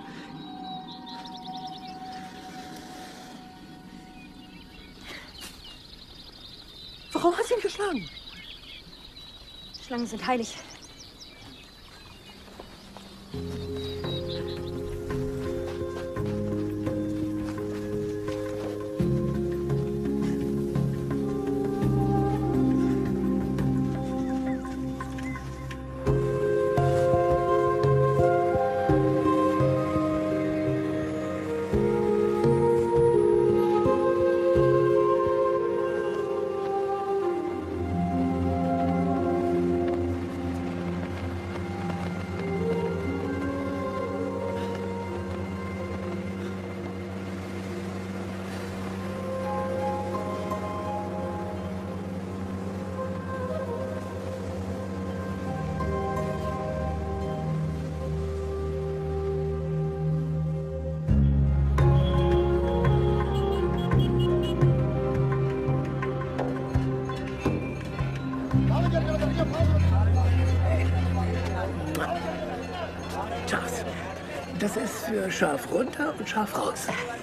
Warum hat sie ihn geschlagen? Schlangen sind heilig. Charles, das ist für scharf runter und scharf raus.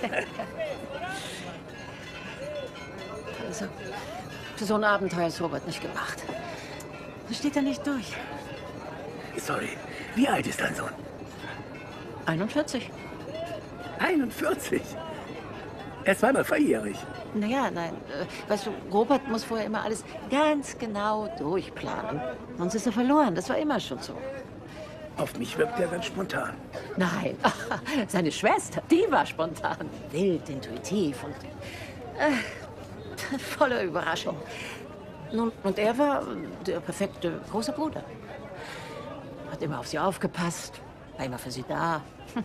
Also, für so ein Abenteuer ist Robert nicht gemacht. Das steht er nicht durch. Sorry, wie alt ist dein Sohn? einundvierzig. einundvierzig? Er ist zweimal volljährig. Naja, nein. Äh, weißt du, Robert muss vorher immer alles ganz genau durchplanen. Sonst ist er verloren. Das war immer schon so. Auf mich wirkt er ganz spontan. Nein, seine Schwester, die war spontan. Wild, intuitiv und äh, voller Überraschung. Nun, und er war der perfekte große Bruder. Hat immer auf sie aufgepasst, war immer für sie da. Hm.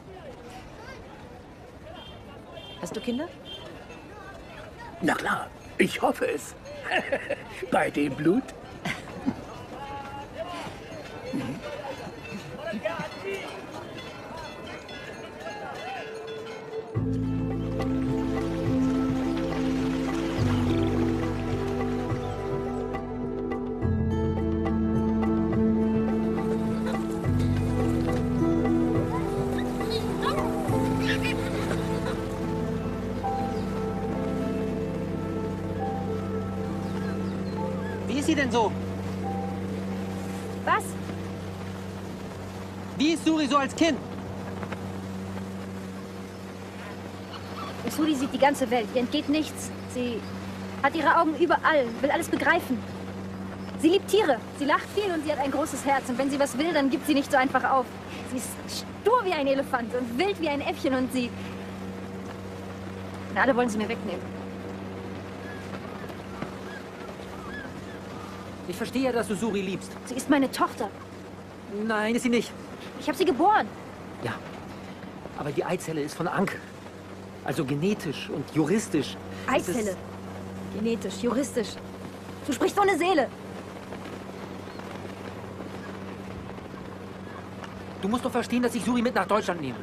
Hast du Kinder? Na klar, ich hoffe es. Bei dem Blut. Mhm. Wie ist sie denn so? Was? Wie ist Suri so als Kind? Suri sieht die ganze Welt. Ihr entgeht nichts. Sie hat ihre Augen überall, will alles begreifen. Sie liebt Tiere. Sie lacht viel und sie hat ein großes Herz. Und wenn sie was will, dann gibt sie nicht so einfach auf. Sie ist stur wie ein Elefant und wild wie ein Äffchen und sie... Und alle wollen sie mir wegnehmen. Ich verstehe ja, dass du Suri liebst. Sie ist meine Tochter. Nein, ist sie nicht. Ich habe sie geboren. Ja, aber die Eizelle ist von Anke. Also genetisch und juristisch. Eizelle. Genetisch, juristisch. Du sprichst ohne Seele. Du musst doch verstehen, dass ich Suri mit nach Deutschland nehme.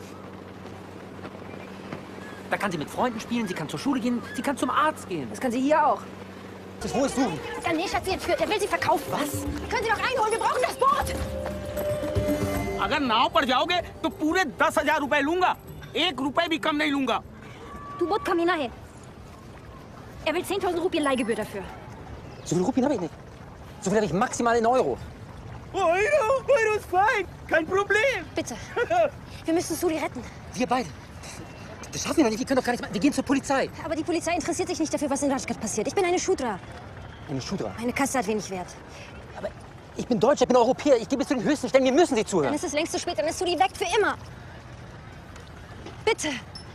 Da kann sie mit Freunden spielen, sie kann zur Schule gehen, sie kann zum Arzt gehen. Das kann sie hier auch. Das, wo ist Suri? Ganesh hat sie entführt. Er will sie verkaufen. Was? Wir können sie doch einholen. Wir brauchen das Boot. अगर नाव पर जाओगे तो पूरे दस हजार रुपए लूंगा एक रुपए भी कम नहीं लूंगा Du Boot, komm hier nahe. Er will zehntausend Rupien Leihgebühr dafür. So viel Rupien habe ich nicht. So viel habe ich maximal in Euro. Euro, Euro ist fein, kein Problem. Bitte. Wir müssen Suri retten. Wir beide. Das schaffen wir doch nicht. Wir können doch gar nicht machen. Wir gehen zur Polizei. Aber die Polizei interessiert sich nicht dafür, was in Rajgat passiert. Ich bin eine Shudra. Eine Shudra? Meine Kaste hat wenig Wert. Aber ich bin Deutscher, ich bin Europäer. Ich gebe es zu den höchsten Stellen. Wir müssen sie zuhören. Dann ist es längst zu spät. Dann ist Suri weg für immer. Bitte.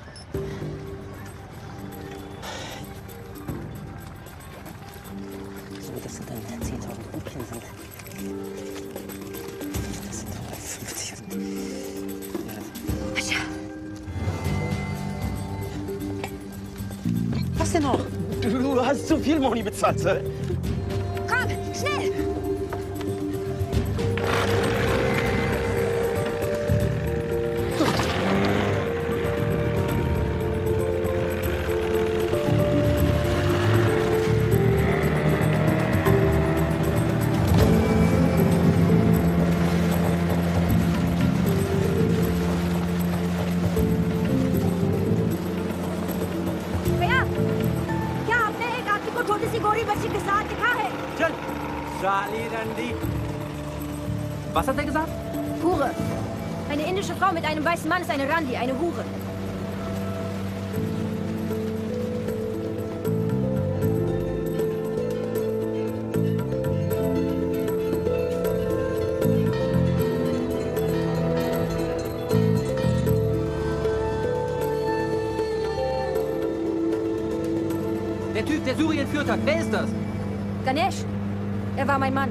So, das sind dann zehntausend Rupien. Sind. Das sind hundertfünfzig. Ja. Was denn noch? Du hast zu viel Moni bezahlt, Sir. Komm, schnell! Was hat er gesagt? Hure. Eine indische Frau mit einem weißen Mann ist eine Randi, eine Hure. Der Typ, der Suri entführt hat, wer ist das? Ganesh. Er war mein Mann.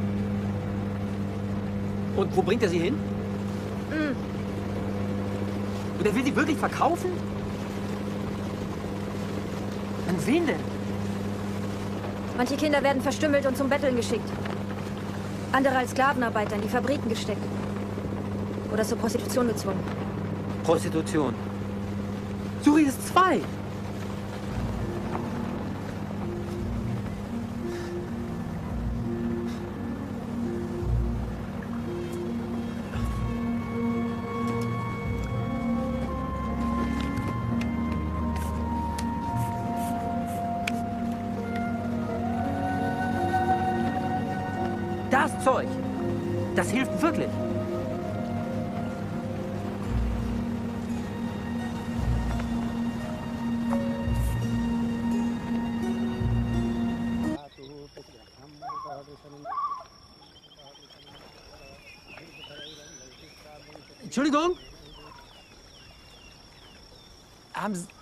Und wo bringt er sie hin? Mm. Und er will sie wirklich verkaufen? An wen denn? Manche Kinder werden verstümmelt und zum Betteln geschickt. Andere als Sklavenarbeiter in die Fabriken gesteckt. Oder zur Prostitution gezwungen. Prostitution. Suri ist zwei. Das Zeug, das hilft wirklich. Entschuldigung? Haben Sie...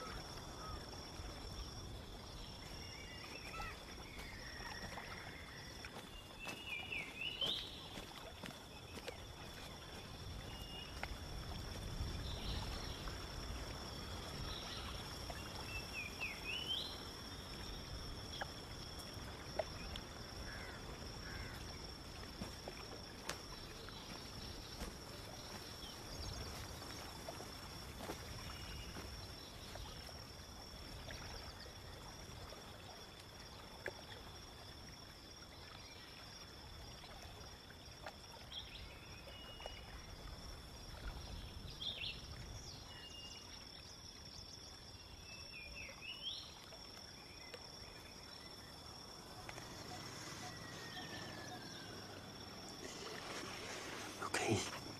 Okay.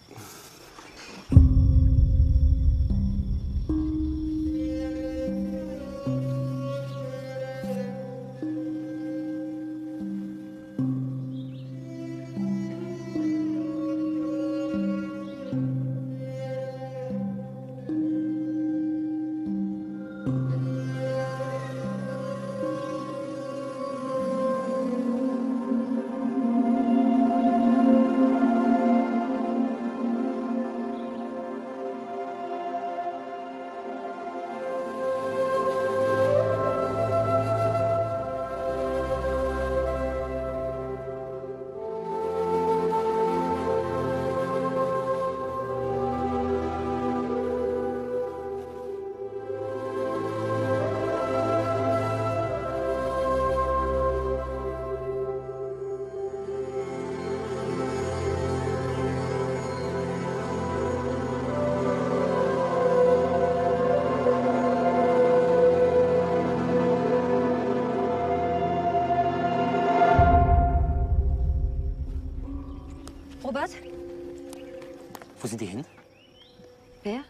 Robert? Wo sind die hin? Wer?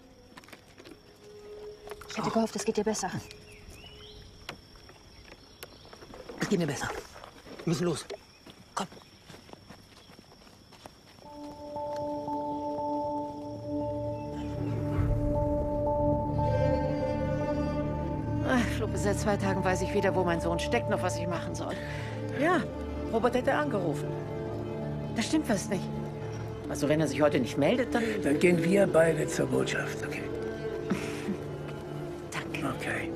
Ich hatte gehofft, es geht dir besser. Es geht mir besser. Wir müssen los. Komm. Ach, Schluppe, seit zwei Tagen weiß ich weder, wo mein Sohn steckt, noch was ich machen soll. Ja, Robert hätte angerufen. Da stimmt was nicht. Also wenn er sich heute nicht meldet, dann... Dann gehen wir beide zur Botschaft, okay? Danke. Okay.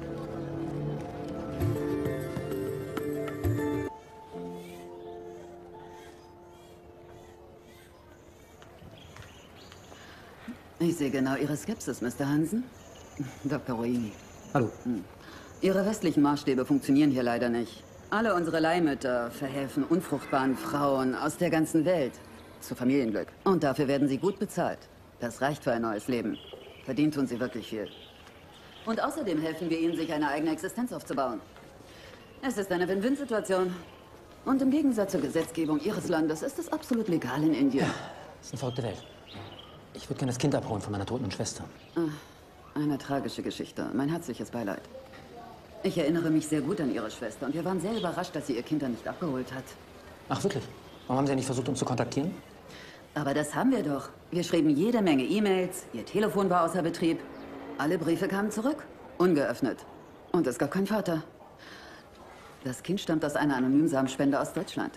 Ich sehe genau Ihre Skepsis, Mister Hansen. Doktor Ruini. Hallo. Ihre westlichen Maßstäbe funktionieren hier leider nicht. Alle unsere Leihmütter verhelfen unfruchtbaren Frauen aus der ganzen Welt zu Familienglück. Und dafür werden sie gut bezahlt. Das reicht für ein neues Leben. Verdient tun sie wirklich viel. Und außerdem helfen wir ihnen, sich eine eigene Existenz aufzubauen. Es ist eine Win-Win-Situation. Und im Gegensatz zur Gesetzgebung Ihres Landes ist es absolut legal in Indien. Ja, das ist eine verrückte Welt. Ich würde gerne das Kind abholen von meiner toten Schwester. Ah, eine tragische Geschichte. Mein herzliches Beileid. Ich erinnere mich sehr gut an Ihre Schwester und wir waren sehr überrascht, dass sie ihr Kind dann nicht abgeholt hat. Ach, wirklich? Warum haben Sie ja nicht versucht, uns zu kontaktieren? Aber das haben wir doch. Wir schrieben jede Menge E-Mails, Ihr Telefon war außer Betrieb. Alle Briefe kamen zurück, ungeöffnet. Und es gab keinen Vater. Das Kind stammt aus einer anonymen Samenspende aus Deutschland.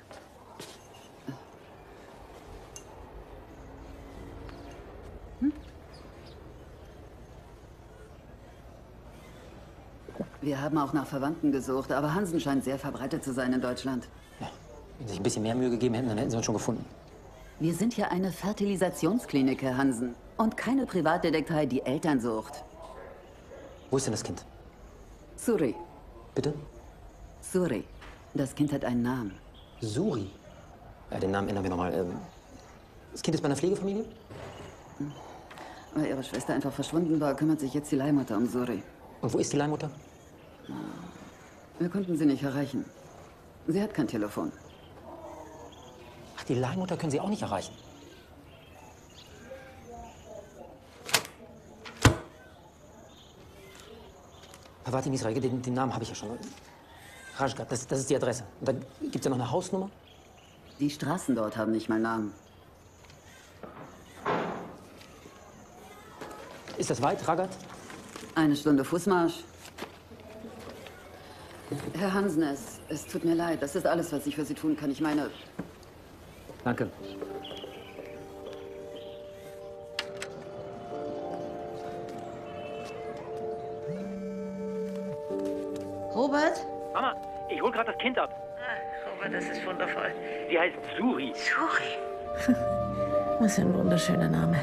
Hm? Wir haben auch nach Verwandten gesucht, aber Hansen scheint sehr verbreitet zu sein in Deutschland. Ja, wenn Sie sich ein bisschen mehr Mühe gegeben hätten, dann hätten Sie uns schon gefunden. Wir sind hier eine Fertilisationsklinik, Herr Hansen. Und keine Privatdetektei, die Eltern sucht. Wo ist denn das Kind? Suri. Bitte? Suri. Das Kind hat einen Namen. Suri? Ja, den Namen ändern wir nochmal. Ähm, das Kind ist bei einer Pflegefamilie? Weil Ihre Schwester einfach verschwunden war, kümmert sich jetzt die Leihmutter um Suri. Und wo ist die Leihmutter? Wir konnten sie nicht erreichen. Sie hat kein Telefon. Ach, die Leihmutter können Sie auch nicht erreichen? Pavati Misraige, den, den Namen habe ich ja schon. Rajgat, das, das ist die Adresse. Und da gibt es ja noch eine Hausnummer? Die Straßen dort haben nicht mal Namen. Ist das weit, Ragat? Eine Stunde Fußmarsch. Herr Hansen, es, es tut mir leid. Das ist alles, was ich für Sie tun kann. Ich meine... Danke. Robert? Mama, ich hol gerade das Kind ab. Ach, Robert, das ist wundervoll. Sie heißt Suri. Suri? Was für ein wunderschöner Name.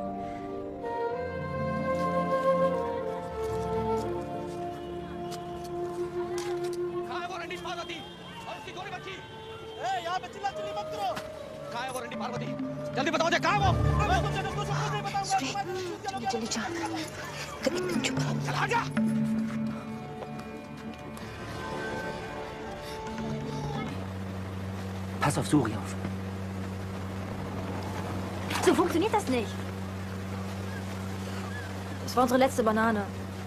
Pass auf Suri auf. So funktioniert das nicht. Das war unsere letzte Banane.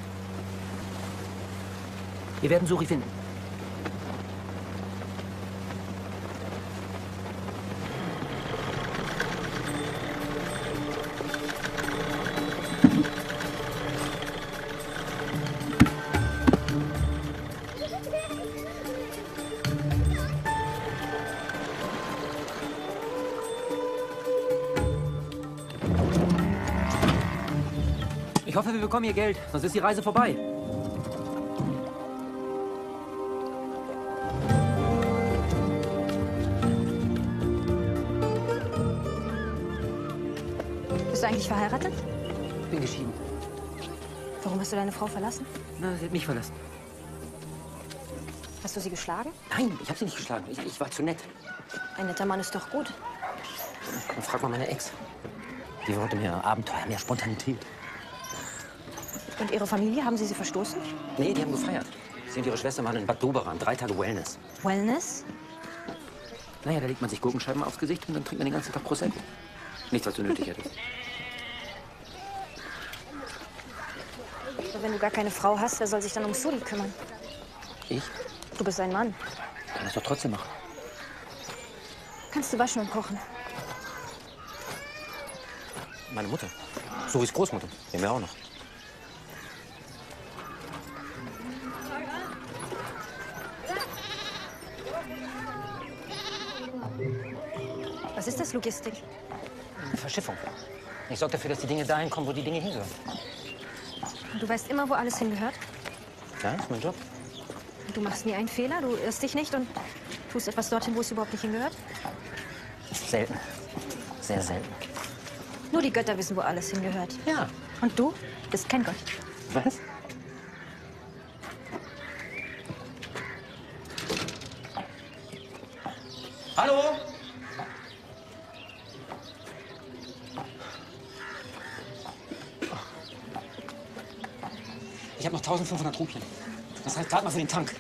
Wir werden Suri finden. Ich hoffe, wir bekommen ihr Geld, sonst ist die Reise vorbei. Bist du eigentlich verheiratet? Bin geschieden. Warum hast du deine Frau verlassen? Na, sie hat mich verlassen. Hast du sie geschlagen? Nein, ich habe sie nicht geschlagen. Ich, ich war zu nett. Ein netter Mann ist doch gut. Und frag mal meine Ex. Die wollte mehr Abenteuer, mehr Spontanität. Und ihre Familie, haben sie sie verstoßen? Nee, die haben gefeiert. Sie und ihre Schwester waren in Bad Doberan. Drei Tage Wellness. Wellness? Naja, da legt man sich Gurkenscheiben aufs Gesicht und dann trinkt man den ganzen Tag Prosecco. Nichts, was du nötig hättest. Aber wenn du gar keine Frau hast, wer soll sich dann um Suri kümmern? Ich? Du bist ein Mann. Kann das doch trotzdem machen. Kannst du waschen und kochen? Meine Mutter. Suris Großmutter. Die haben wir auch noch. Was ist das, Logistik? Eine Verschiffung. Ich sorge dafür, dass die Dinge dahin kommen, wo die Dinge hingehören. Und du weißt immer, wo alles hingehört? Ja, ist mein Job. Und du machst nie einen Fehler, du irrst dich nicht und tust etwas dorthin, wo es überhaupt nicht hingehört? Selten. Sehr selten. Nur die Götter wissen, wo alles hingehört. Ja. Und du bist kein Gott. Was? Hallo? Ich habe noch eintausendfünfhundert Rupien. Das heißt gerade mal für den Tank.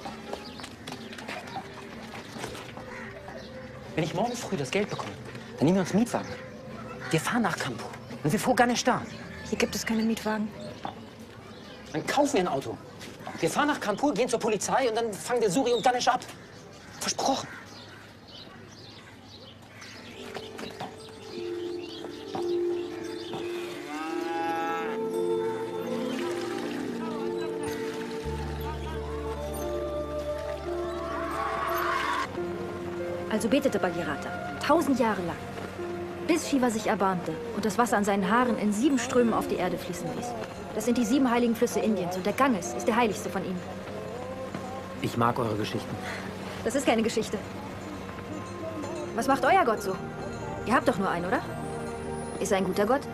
Wenn ich morgen früh das Geld bekomme, dann nehmen wir uns einen Mietwagen. Wir fahren nach Kanpur und wir fuhren nicht da. Hier gibt es keine Mietwagen. Dann kaufen wir ein Auto. Wir fahren nach Kanpur, gehen zur Polizei und dann fangen wir Suri und Ganesh ab. Versprochen. Also betete Bhagirata, tausend Jahre lang, bis Shiva sich erbarmte und das Wasser an seinen Haaren in sieben Strömen auf die Erde fließen ließ. Das sind die sieben heiligen Flüsse Indiens und der Ganges ist der heiligste von ihnen. Ich mag eure Geschichten. Das ist keine Geschichte. Was macht euer Gott so? Ihr habt doch nur einen, oder? Ist er ein guter Gott?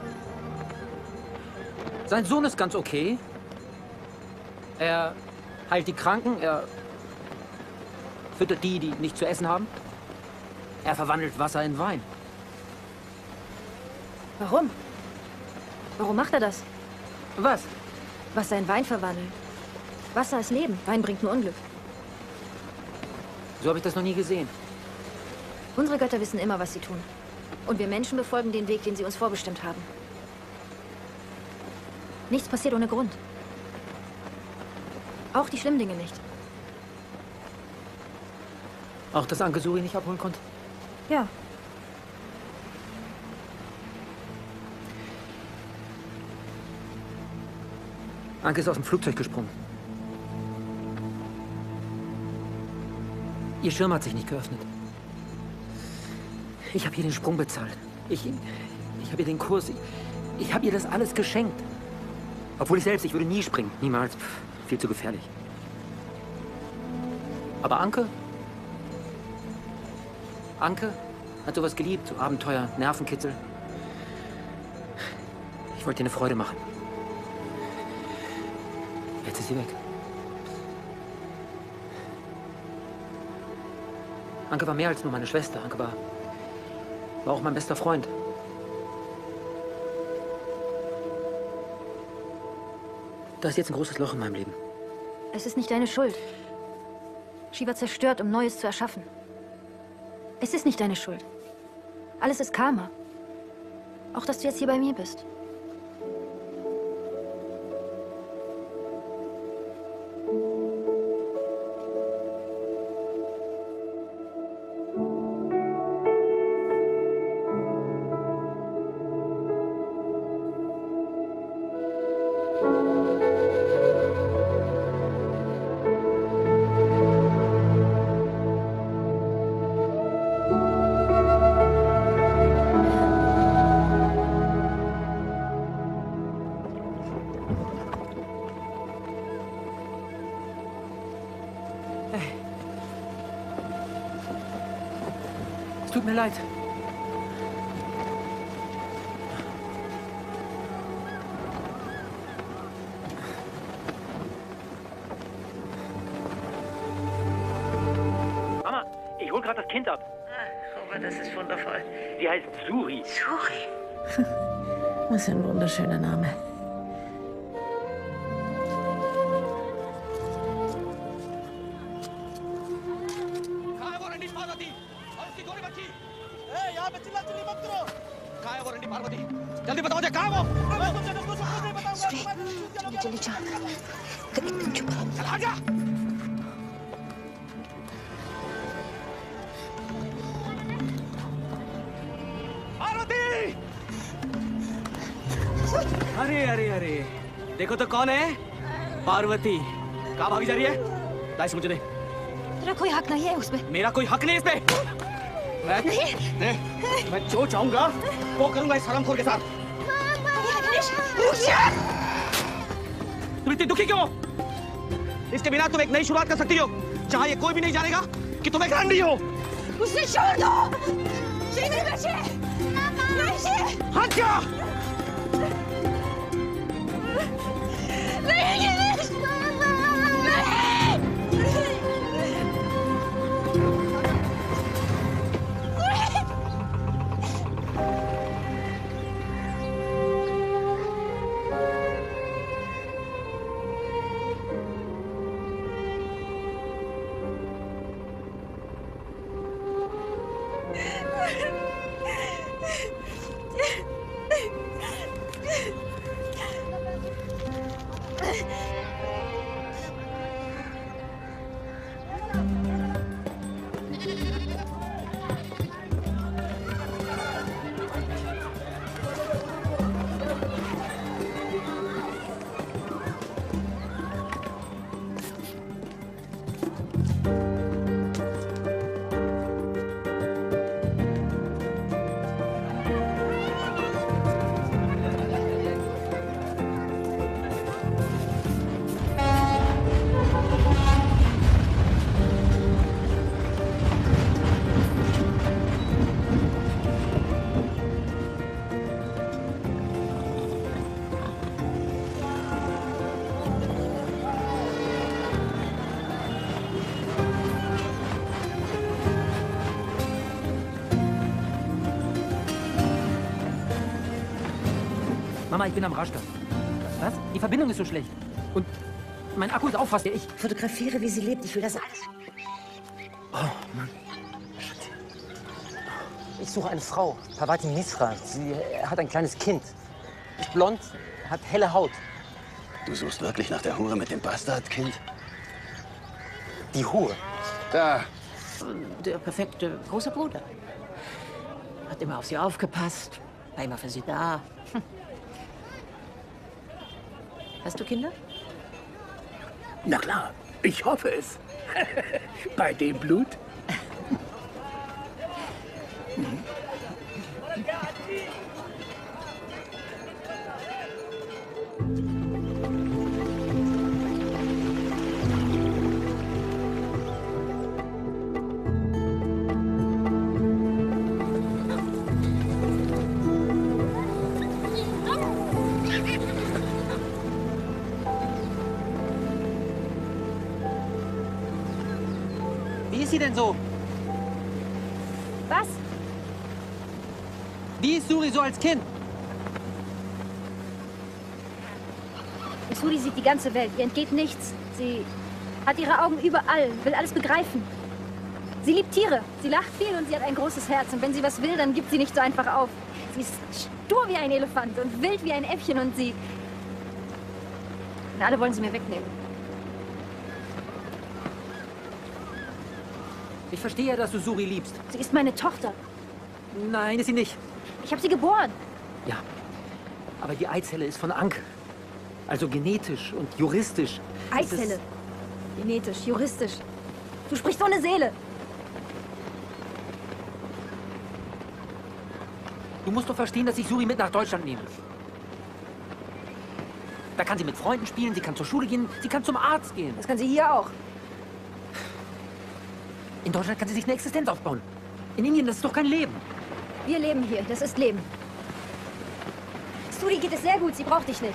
Sein Sohn ist ganz okay. Er heilt die Kranken, er füttert die, die nicht zu essen haben. Er verwandelt Wasser in Wein. Warum? Warum macht er das? Was? Wasser in Wein verwandeln. Wasser ist Leben, Wein bringt nur Unglück. So habe ich das noch nie gesehen. Unsere Götter wissen immer, was sie tun. Und wir Menschen befolgen den Weg, den sie uns vorbestimmt haben. Nichts passiert ohne Grund. Auch die schlimmen Dinge nicht. Auch, dass Anke Suri nicht abholen konnte? Ja. Anke ist aus dem Flugzeug gesprungen. Ihr Schirm hat sich nicht geöffnet. Ich habe ihr den Sprung bezahlt. Ich, ich habe ihr den Kurs. Ich, ich habe ihr das alles geschenkt. Obwohl ich selbst, ich würde nie springen. Niemals. Pff, viel zu gefährlich. Aber Anke? Anke hat sowas geliebt. So Abenteuer, Nervenkitzel. Ich wollte ihr eine Freude machen. Jetzt ist sie weg. Anke war mehr als nur meine Schwester. Anke war, war auch mein bester Freund. Da ist jetzt ein großes Loch in meinem Leben. Es ist nicht deine Schuld. Shiva zerstört, um Neues zu erschaffen. Es ist nicht deine Schuld. Alles ist Karma. Auch, dass du jetzt hier bei mir bist. Tut mir leid. Mama, ich hol gerade das Kind ab. Aber das ist wundervoll. Sie heißt Suri. Suri. Was für ein wunderschöner Name. अरे अरे अरे देखो तो कौन है? पार्वती। कहाँ भागी जा रही है? लाइस मुझे दे। तेरा कोई हक नहीं है उस पे। मेरा कोई हक नहीं इस पे। मैं नहीं। नहीं। मैं जो चाहूंगा वो करूंगा इस हरामखोर के साथ। तुम इतनी दुखी क्यों? इसके बिना तुम एक नई शुरुआत कर सकती हो जहाँ ये कोई भी नहीं जानेगा कि तुम एक रानी हो। उसे छोड़ दो। मेरे बच्चे। हट जा। Mama, ich bin am Raschka. Was? Die Verbindung ist so schlecht. Und mein Akku ist auch fast leer. Ich fotografiere, wie sie lebt. Ich will das alles. Oh, Mann. Ich suche eine Frau, Parvati Misra. Sie hat ein kleines Kind. Ist blond, hat helle Haut. Du suchst wirklich nach der Hure mit dem Bastardkind? Die Hure? Da. Der perfekte große Bruder. Hat immer auf sie aufgepasst. War immer für sie da. Hm. Hast du Kinder? Na klar, ich hoffe es. Bei dem Blut. Wie ist sie denn so? Was? Wie ist Suri so als Kind? Suri sieht die ganze Welt. Ihr entgeht nichts. Sie hat ihre Augen überall, will alles begreifen. Sie liebt Tiere. Sie lacht viel und sie hat ein großes Herz. Und wenn sie was will, dann gibt sie nicht so einfach auf. Sie ist stur wie ein Elefant und wild wie ein Äffchen und sie... Und alle wollen sie mir wegnehmen. Ich verstehe ja, dass du Suri liebst. Sie ist meine Tochter. Nein, ist sie nicht. Ich habe sie geboren. Ja, aber die Eizelle ist von Anke. Also genetisch und juristisch. Eizelle. Genetisch, juristisch. Du sprichst ohne Seele. Du musst doch verstehen, dass ich Suri mit nach Deutschland nehme. Da kann sie mit Freunden spielen, sie kann zur Schule gehen, sie kann zum Arzt gehen. Das kann sie hier auch. In Deutschland kann sie sich eine Existenz aufbauen. In Indien, das ist doch kein Leben. Wir leben hier, das ist Leben. Suri geht es sehr gut, sie braucht dich nicht.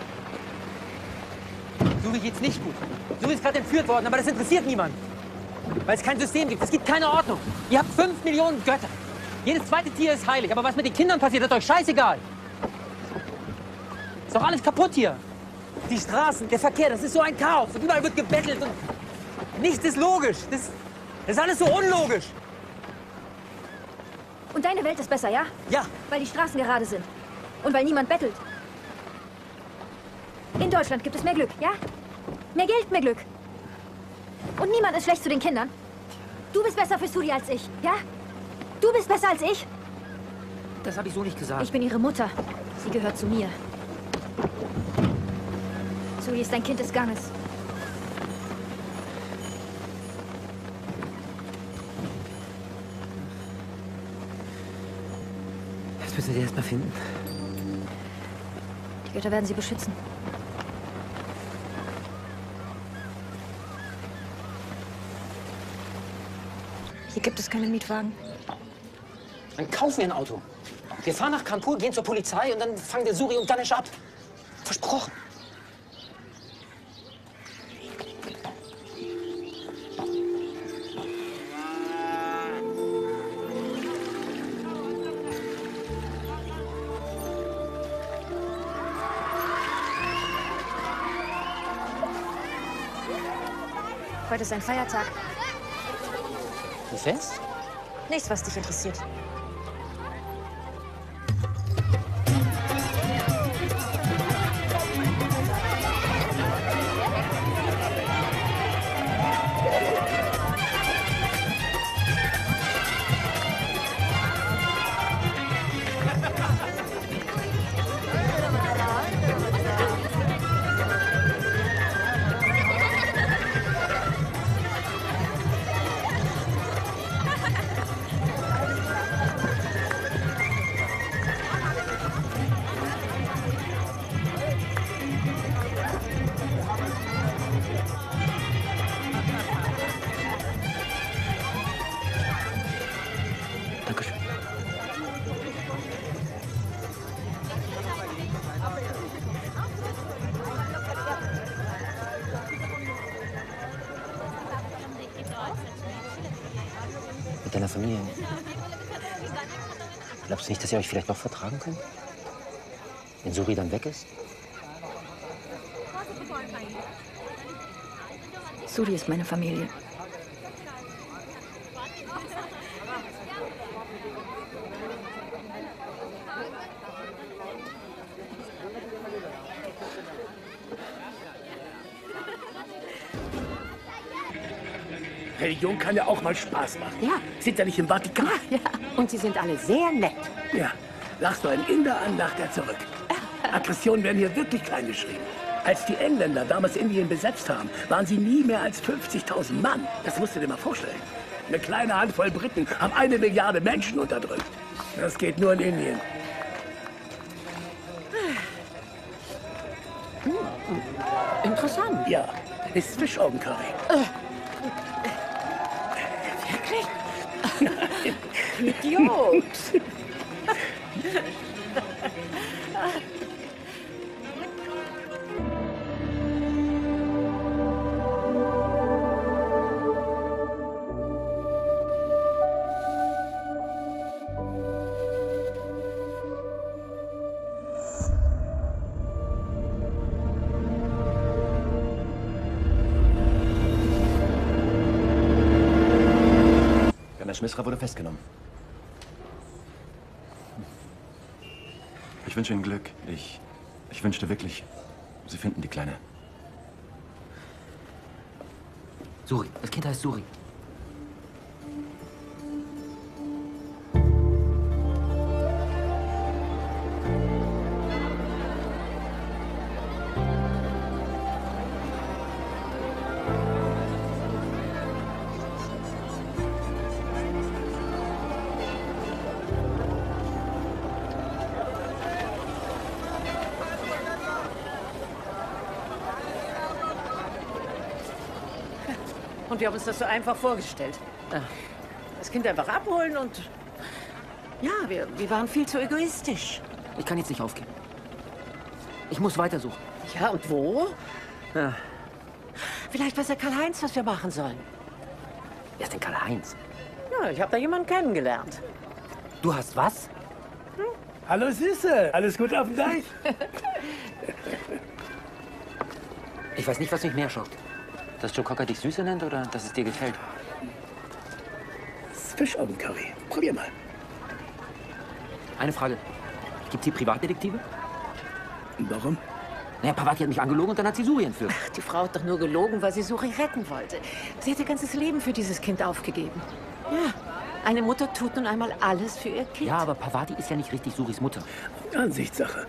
Suri geht's nicht gut. Suri ist gerade entführt worden, aber das interessiert niemanden. Weil es kein System gibt, es gibt keine Ordnung. Ihr habt fünf Millionen Götter. Jedes zweite Tier ist heilig, aber was mit den Kindern passiert, ist euch scheißegal. Ist doch alles kaputt hier. Die Straßen, der Verkehr, das ist so ein Chaos. Und überall wird gebettelt und nichts ist logisch. Das, das ist alles so unlogisch. Und deine Welt ist besser, ja? Ja. Weil die Straßen gerade sind. Und weil niemand bettelt. In Deutschland gibt es mehr Glück, ja? Mehr Geld, mehr Glück. Und niemand ist schlecht zu den Kindern. Du bist besser für Suri als ich, ja? Du bist besser als ich. Das habe ich so nicht gesagt. Ich bin ihre Mutter. Sie gehört zu mir. Suri ist ein Kind des Ganges. Jetzt müssen wir sie erst mal finden. Die Götter werden sie beschützen. Hier gibt es keine Mietwagen. Dann kaufen wir ein Auto. Wir fahren nach Kanpur, gehen zur Polizei und dann fangen wir Suri und Ganesh ab. Versprochen. Heute ist ein Feiertag. Ein Fest? Nichts, was dich interessiert. Mit deiner Familie. Glaubst du nicht, dass ihr euch vielleicht noch vertragen könnt? Wenn Suri dann weg ist? Suri ist meine Familie. Religion kann ja auch mal Spaß machen. Ja. Sind ja nicht im Vatikan. Ja, und sie sind alle sehr nett. Ja. Lachst du einen Inder an, lacht er zurück. Aggressionen werden hier wirklich klein geschrieben. Als die Engländer damals Indien besetzt haben, waren sie nie mehr als fünfzigtausend Mann. Das musst du dir mal vorstellen. Eine kleine Handvoll Briten haben eine Milliarde Menschen unterdrückt. Das geht nur in Indien. Hm. Interessant. Ja, ist Fischaugencurry. Äh. Wirklich? Idiot! Misra wurde festgenommen. Ich wünsche Ihnen Glück. Ich, ich wünschte wirklich, Sie finden die Kleine. Suri. Das Kind heißt Suri. Und wir haben uns das so einfach vorgestellt. Das Kind einfach abholen und... Ja, wir, wir waren viel zu egoistisch. Ich kann jetzt nicht aufgeben. Ich muss weitersuchen. Ja, und wo? Ja. Vielleicht weiß der Karl-Heinz, was wir machen sollen. Wer ist denn Karl-Heinz? Ja, ich habe da jemanden kennengelernt. Du hast was? Hm? Hallo Süße, alles gut auf dem Deich? Ich weiß nicht, was mich mehr schockt. Dass Joe Cocker dich Süße nennt oder dass es dir gefällt? Das ist Fischaugencurry. Probier mal. Eine Frage. Gibt's hier Privatdetektive? Warum? Naja, Pavati hat mich angelogen und dann hat sie Suri entführt. Ach, die Frau hat doch nur gelogen, weil sie Suri retten wollte. Sie hat ihr ganzes Leben für dieses Kind aufgegeben. Ja, eine Mutter tut nun einmal alles für ihr Kind. Ja, aber Pavati ist ja nicht richtig Suris Mutter. Ansichtssache.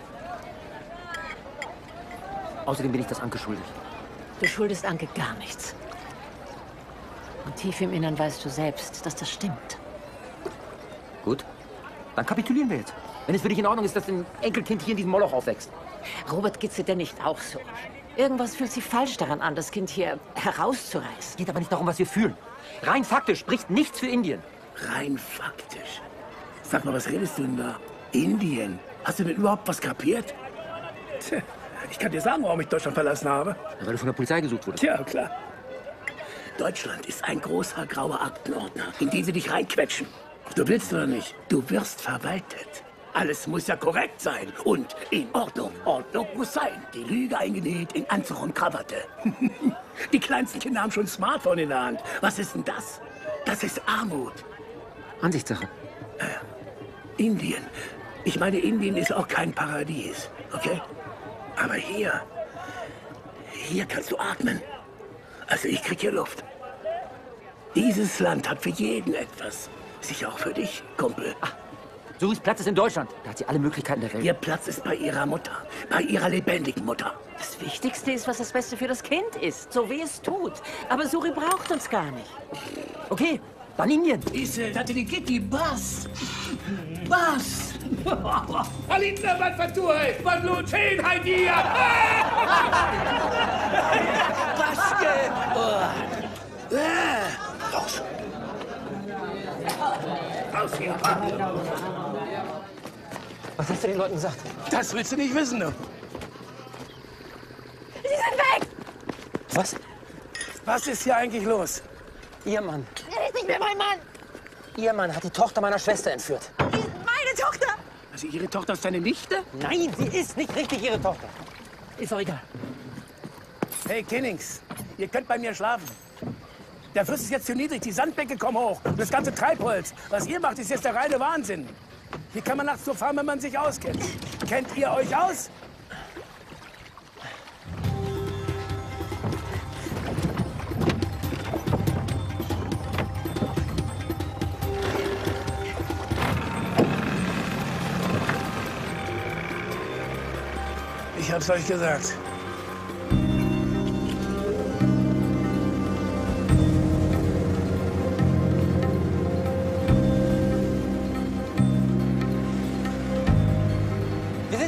Außerdem bin ich das Anke schuldig. Du schuldest Anke gar nichts. Und tief im Innern weißt du selbst, dass das stimmt. Gut, dann kapitulieren wir jetzt. Wenn es für dich in Ordnung ist, dass ein Enkelkind hier in diesem Moloch aufwächst. Robert, geht's dir denn nicht auch so? Irgendwas fühlt sich falsch daran an, das Kind hier herauszureißen. Es geht aber nicht darum, was wir fühlen. Rein faktisch spricht nichts für Indien. Rein faktisch? Sag mal, was redest du denn da? Indien? Hast du denn überhaupt was kapiert? Tja. Ich kann dir sagen, warum ich Deutschland verlassen habe. Weil du von der Polizei gesucht wurdest. Ja, klar. Deutschland ist ein großer grauer Aktenordner, in den sie dich reinquetschen. Ob du willst oder nicht, du wirst verwaltet. Alles muss ja korrekt sein und in Ordnung. Ordnung muss sein. Die Lüge eingenäht in Anzug und Krawatte. Die kleinsten Kinder haben schon ein Smartphone in der Hand. Was ist denn das? Das ist Armut. Ansichtssache. Äh, Indien. Ich meine, Indien ist auch kein Paradies, okay? Aber hier, hier kannst du atmen. Also ich krieg hier Luft. Dieses Land hat für jeden etwas. Sicher auch für dich, Kumpel. Ach, Suris Platz ist in Deutschland. Da hat sie alle Möglichkeiten der Welt. Ihr Platz ist bei ihrer Mutter. Bei ihrer lebendigen Mutter. Das Wichtigste ist, was das Beste für das Kind ist. So wie es tut. Aber Suri braucht uns gar nicht. Okay, dann Indien. Diese, das die Gitti, Bass. Bass. Alina, was vertue? Was lohnt hin, Heidi? Baske. Raus. Raus hier. Was hast du den Leuten gesagt? Das willst du nicht wissen, du. Sie sind weg! Was? Was ist hier eigentlich los? Ihr Mann. Er ist nicht mehr mein Mann! Ihr Mann hat die Tochter meiner Schwester entführt. Sie ist meine Tochter! Also Ihre Tochter ist deine Nichte? Nein, sie ist nicht richtig Ihre Tochter. Ist doch egal. Hey, Kinnings, ihr könnt bei mir schlafen. Der Fluss ist jetzt zu niedrig, die Sandbänke kommen hoch. Und das ganze Treibholz. Was ihr macht, ist jetzt der reine Wahnsinn. Hier kann man nachts so fahren, wenn man sich auskennt. Kennt ihr euch aus? Ich hab's euch gesagt.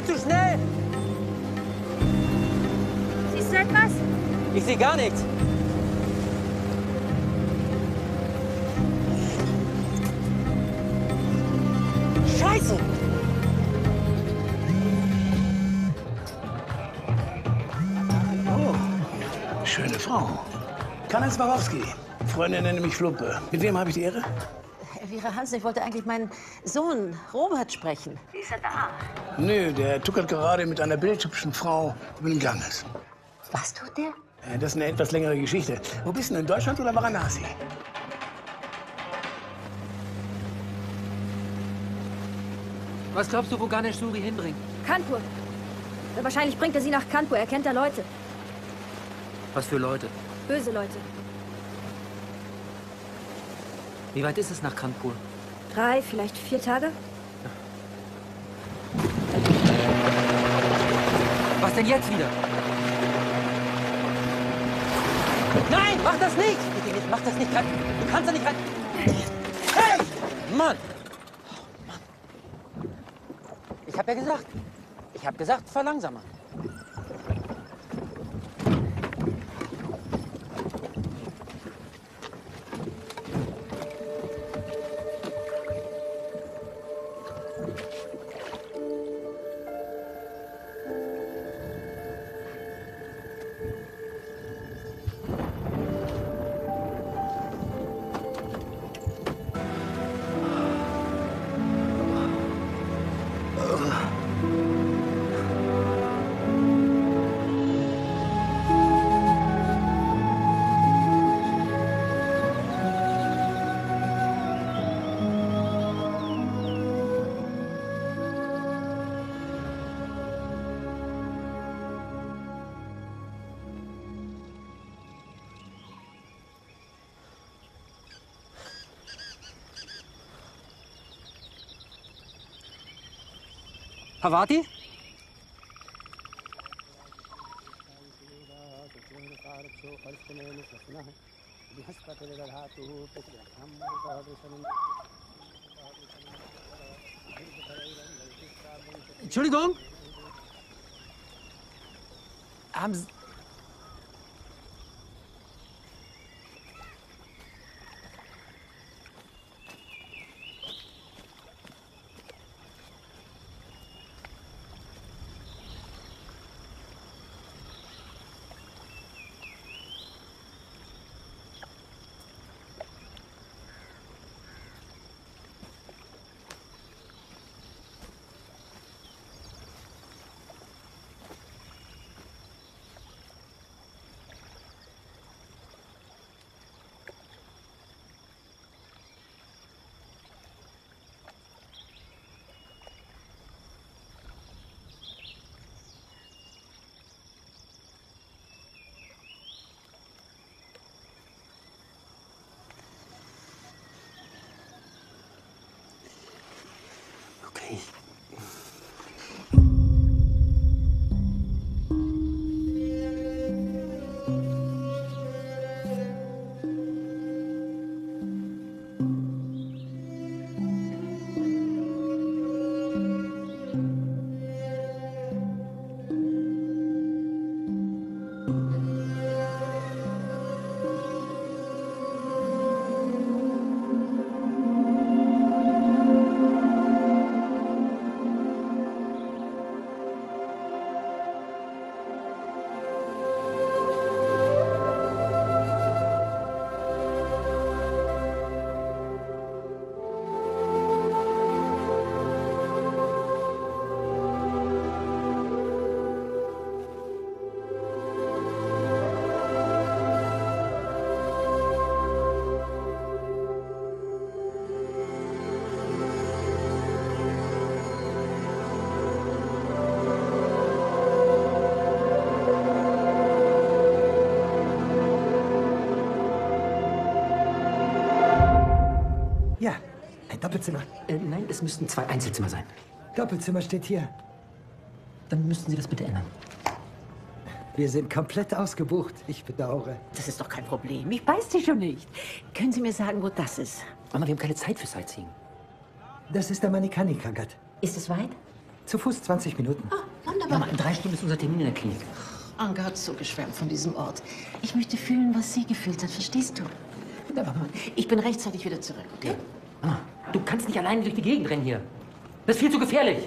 zu schnell! Siehst du etwas? Ich sehe gar nichts. Scheiße! Oh, schöne Frau. Kanna Swarovski. Freunde nennen mich Schluppe. Mit wem habe ich die Ehre? Elvira Hansen, ich wollte eigentlich meinen Sohn Robert sprechen. Ist er da? Nö, der tuckert gerade mit einer bildhübschen Frau über den Ganges. Was tut der? Äh, Das ist eine etwas längere Geschichte. Wo bist du denn, in Deutschland oder Varanasi? Was glaubst du, wo Ganesh Suri hinbringt? Kanpur. Ja, wahrscheinlich bringt er sie nach Kanpur. Er kennt da Leute. Was für Leute? Böse Leute. Wie weit ist es nach Kanpur? Drei, vielleicht vier Tage? Was denn jetzt wieder? Nein, mach das nicht! Bitte nicht, mach das nicht. Du kannst da nicht rein. Hey! Mann! Ich hab ja gesagt, ich hab gesagt, verlangsamer. Pavati? Entschuldigung? Haben Sie... Okay. Ja, ein Doppelzimmer. Äh, nein, es müssten zwei Einzelzimmer sein. Doppelzimmer steht hier. Dann müssten Sie das bitte ändern. Wir sind komplett ausgebucht. Ich bedauere. Das ist doch kein Problem. Ich weiß Sie schon nicht. Können Sie mir sagen, wo das ist? Mama, wir haben keine Zeit für Sightseeing. Das ist der Manikanikagat. Ist es weit? Zu Fuß zwanzig Minuten. Oh, wunderbar. Mama, in drei Stunden ist unser Termin in der Klinik. Anke hat so geschwärmt von diesem Ort. Ich möchte fühlen, was sie gefühlt hat. Verstehst du? Wunderbar. Ich bin rechtzeitig wieder zurück, okay? Mama, du kannst nicht alleine durch die Gegend rennen hier. Das ist viel zu gefährlich.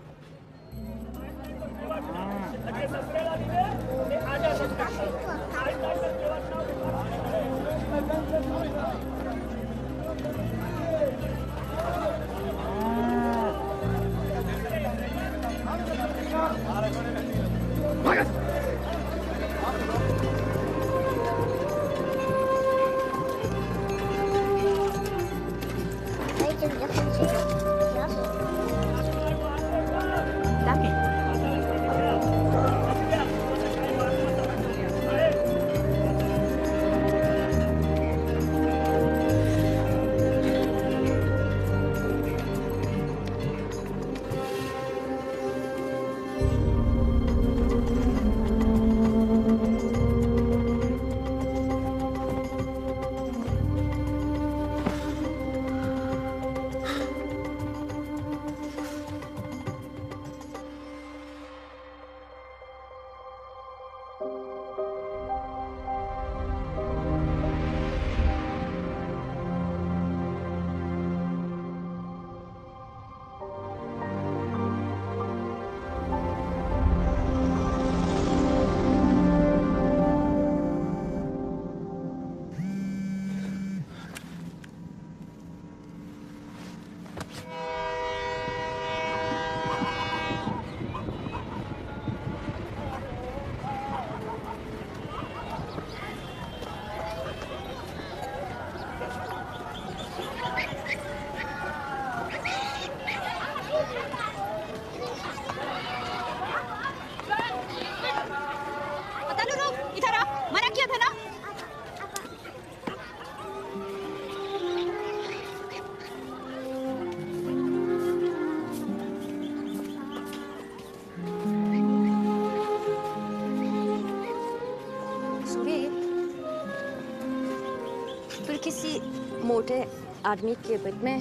किसी मोटे आदमी के पेट में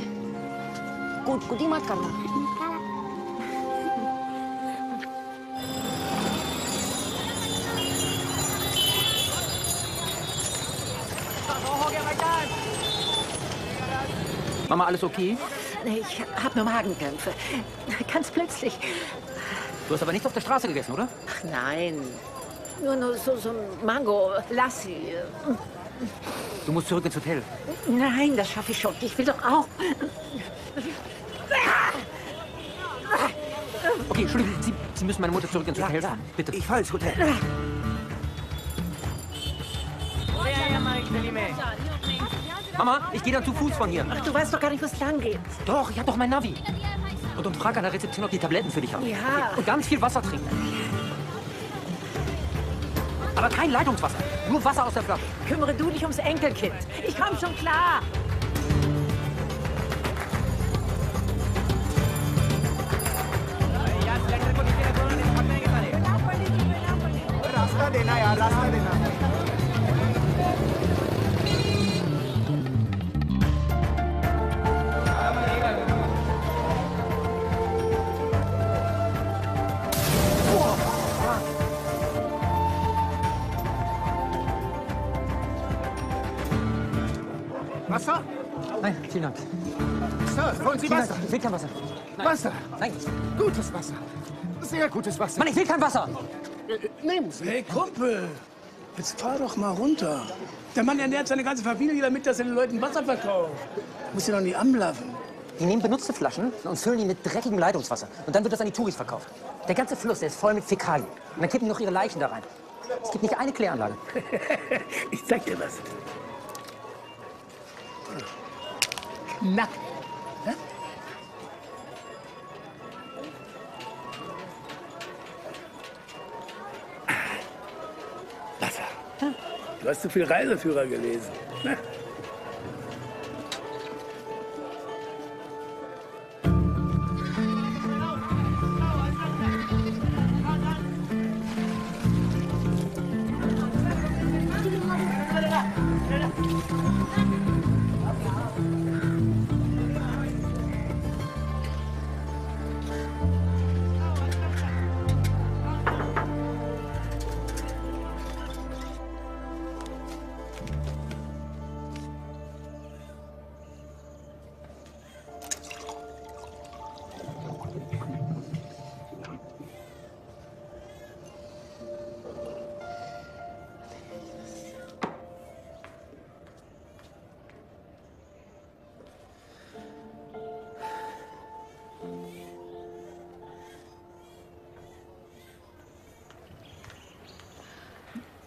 कूद कूदी मत करना। Mama, alles okay? Nee, ich habe nur Magenkrämpfe. Ganz plötzlich. Du hast aber nichts auf der Straße gegessen, oder? Ach nein. Nur, nur so, so ein Mango, Lassi. Du musst zurück ins Hotel. Nein, das schaffe ich schon. Ich will doch auch. Okay, Entschuldigung, Sie, Sie müssen meine Mutter zurück ins Hotel fahren. Bitte. Ich fahre ins Hotel. Mama, ich gehe dann zu Fuß von hier. Ach, du weißt doch gar nicht, wo es lang geht. Doch, ich habe doch mein Navi. Und, und frag an der Rezeption, ob die Tabletten für dich haben. Ja. Und ganz viel Wasser trinken. Aber kein Leitungswasser. Nur Wasser aus der Flasche. Kümmere du dich ums Enkelkind. Ich komme schon klar. Wasser? Nein, vielen Dank. Sir, wollen Sie Vielen Wasser? Dank. Ich will kein Wasser. Nein. Wasser? Nein. Gutes Wasser. Sehr gutes Wasser. Mann, ich will kein Wasser. Äh, nehmen Sie. Hey, Kumpel, jetzt fahr doch mal runter. Der Mann ernährt seine ganze Familie damit, dass er den Leuten Wasser verkauft. Muss ja doch nicht anblaffen. Die nehmen benutzte Flaschen und füllen die mit dreckigem Leitungswasser. Und dann wird das an die Touris verkauft. Der ganze Fluss, der ist voll mit Fäkalien. Und dann kippen die noch ihre Leichen da rein. Es gibt nicht eine Kläranlage. Ich zeig dir was. Knack. Hä? Wasser. Du hast zu viel Reiseführer gelesen. Ne?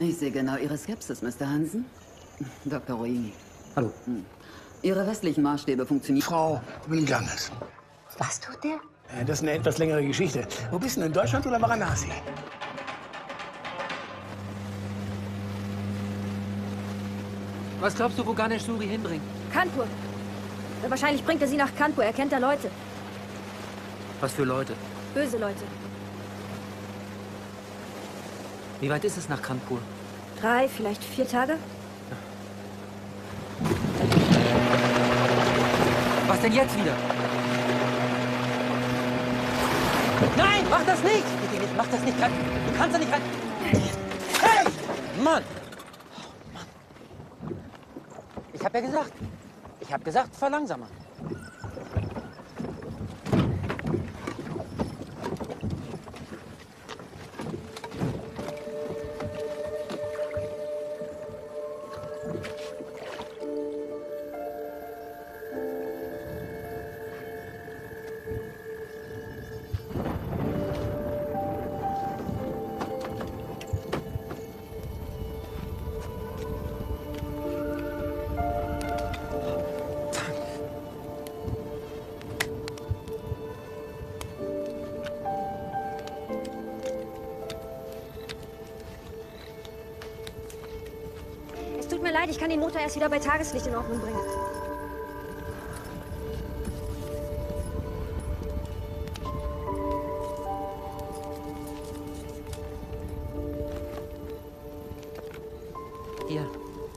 Ich sehe genau Ihre Skepsis, Mister Hansen. Doktor Ruini. Hallo. Hm. Ihre westlichen Maßstäbe funktionieren. Frau Winganges. Was tut der? Äh, Das ist eine etwas längere Geschichte. Wo bist du denn? In Deutschland oder Varanasi? Was glaubst du, wo Ganesh Suri hinbringt? Kanpur. Wahrscheinlich bringt er sie nach Kanpur. Er kennt da Leute. Was für Leute? Böse Leute. Wie weit ist es nach Kanpur? Drei, vielleicht vier Tage? Was denn jetzt wieder? Nein, mach das nicht! Bitte nicht, mach das nicht. Du kannst da nicht rein. Hey! Mann! Ich hab ja gesagt. Ich hab gesagt, verlangsamer. Es tut mir leid, ich kann den Motor erst wieder bei Tageslicht in Ordnung bringen. Hier.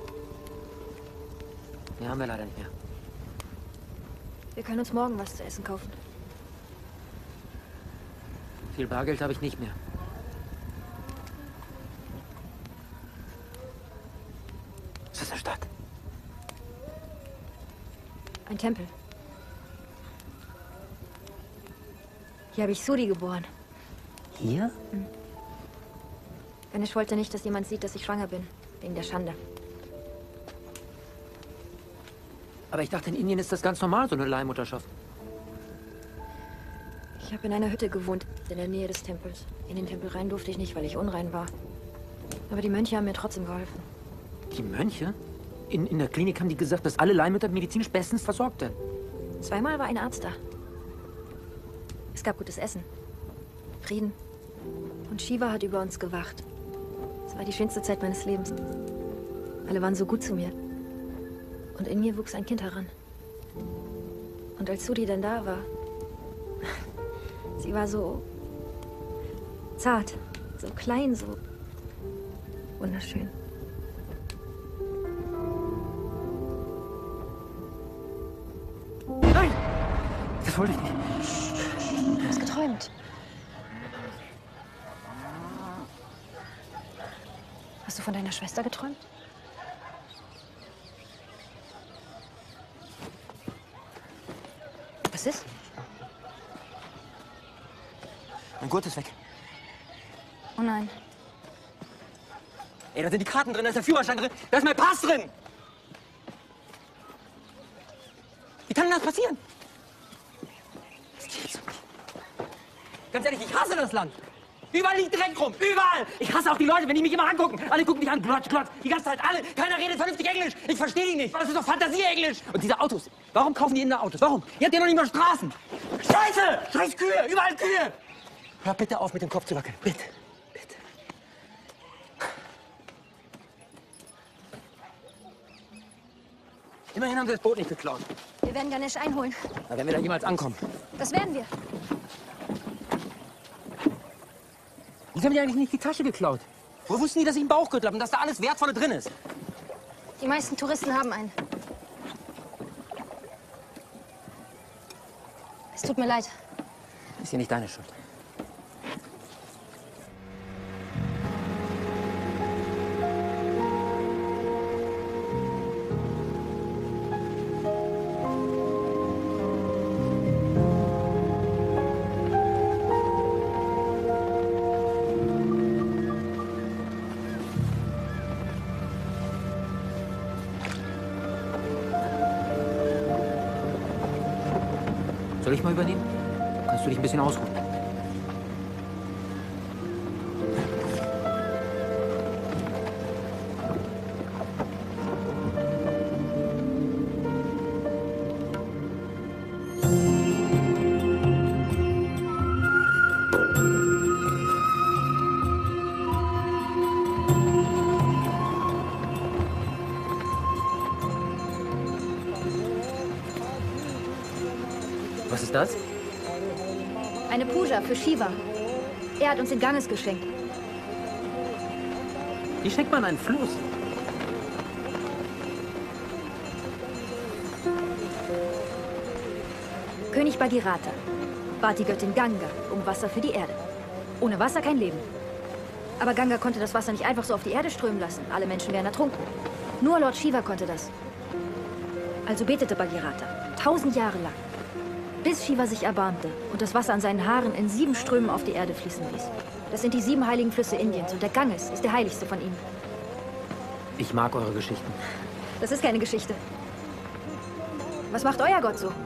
Mehr haben wir leider nicht mehr. Wir können uns morgen was zu essen kaufen. Viel Bargeld habe ich nicht mehr. Was ist eine Stadt? Ein Tempel. Hier habe ich Suri geboren. Hier? Hm. Ganesh wollte nicht, dass jemand sieht, dass ich schwanger bin. Wegen der Schande. Aber ich dachte, in Indien ist das ganz normal, so eine Leihmutterschaft. Ich habe in einer Hütte gewohnt, in der Nähe des Tempels. In den Tempel rein durfte ich nicht, weil ich unrein war. Aber die Mönche haben mir trotzdem geholfen. Die Mönche? In, in der Klinik haben die gesagt, dass alle Leihmütter medizinisch bestens versorgt sind. Zweimal war ein Arzt da. Es gab gutes Essen. Frieden. Und Shiva hat über uns gewacht. Es war die schönste Zeit meines Lebens. Alle waren so gut zu mir. Und in mir wuchs ein Kind heran. Und als Suri dann da war, sie war so zart, so klein, so wunderschön. Nein! Das wollte ich nicht. Du hast geträumt. Hast du von deiner Schwester geträumt? Was ist? Mein Gurt ist weg. Oh nein. Ey, da sind die Karten drin, da ist der Führerschein drin, da ist mein Pass drin! Wie kann denn das passieren? Das gibt's doch nicht. Ganz ehrlich, ich hasse das Land. Überall liegt Dreck rum, überall! Ich hasse auch die Leute, wenn die mich immer angucken. Alle gucken mich an, glotz, glotz, die ganze Zeit, alle. Keiner redet vernünftig Englisch. Ich verstehe die nicht. Das ist doch Fantasie-Englisch. Und diese Autos, warum kaufen die in der Autos? Warum? Ihr habt ja noch nicht mal Straßen. Scheiße! Scheiß Kühe, überall Kühe! Hör bitte auf, mit dem Kopf zu wackeln, bitte. Bitte. Immerhin haben sie das Boot nicht geklaut. Wir werden Ganesh einholen. Na, wenn wir da jemals ankommen. Das werden wir. Wieso haben die eigentlich nicht die Tasche geklaut? Wo wussten die, dass ich einen Bauchgürtel habe und dass da alles Wertvolle drin ist? Die meisten Touristen haben einen. Es tut mir leid. Ist ja nicht deine Schuld. Soll ich mal übernehmen? Kannst du dich ein bisschen ausruhen? Was ist das? Eine Puja für Shiva. Er hat uns den Ganges geschenkt. Wie schenkt man einen Fluss? König Bhagirata bat die Göttin Ganga um Wasser für die Erde. Ohne Wasser kein Leben. Aber Ganga konnte das Wasser nicht einfach so auf die Erde strömen lassen. Alle Menschen wären ertrunken. Nur Lord Shiva konnte das. Also betete Bhagirata, tausend Jahre lang, bis Shiva sich erbarmte und das Wasser an seinen Haaren in sieben Strömen auf die Erde fließen ließ. Das sind die sieben heiligen Flüsse Indiens und der Ganges ist der heiligste von ihnen. Ich mag eure Geschichten. Das ist keine Geschichte. Was macht euer Gott so?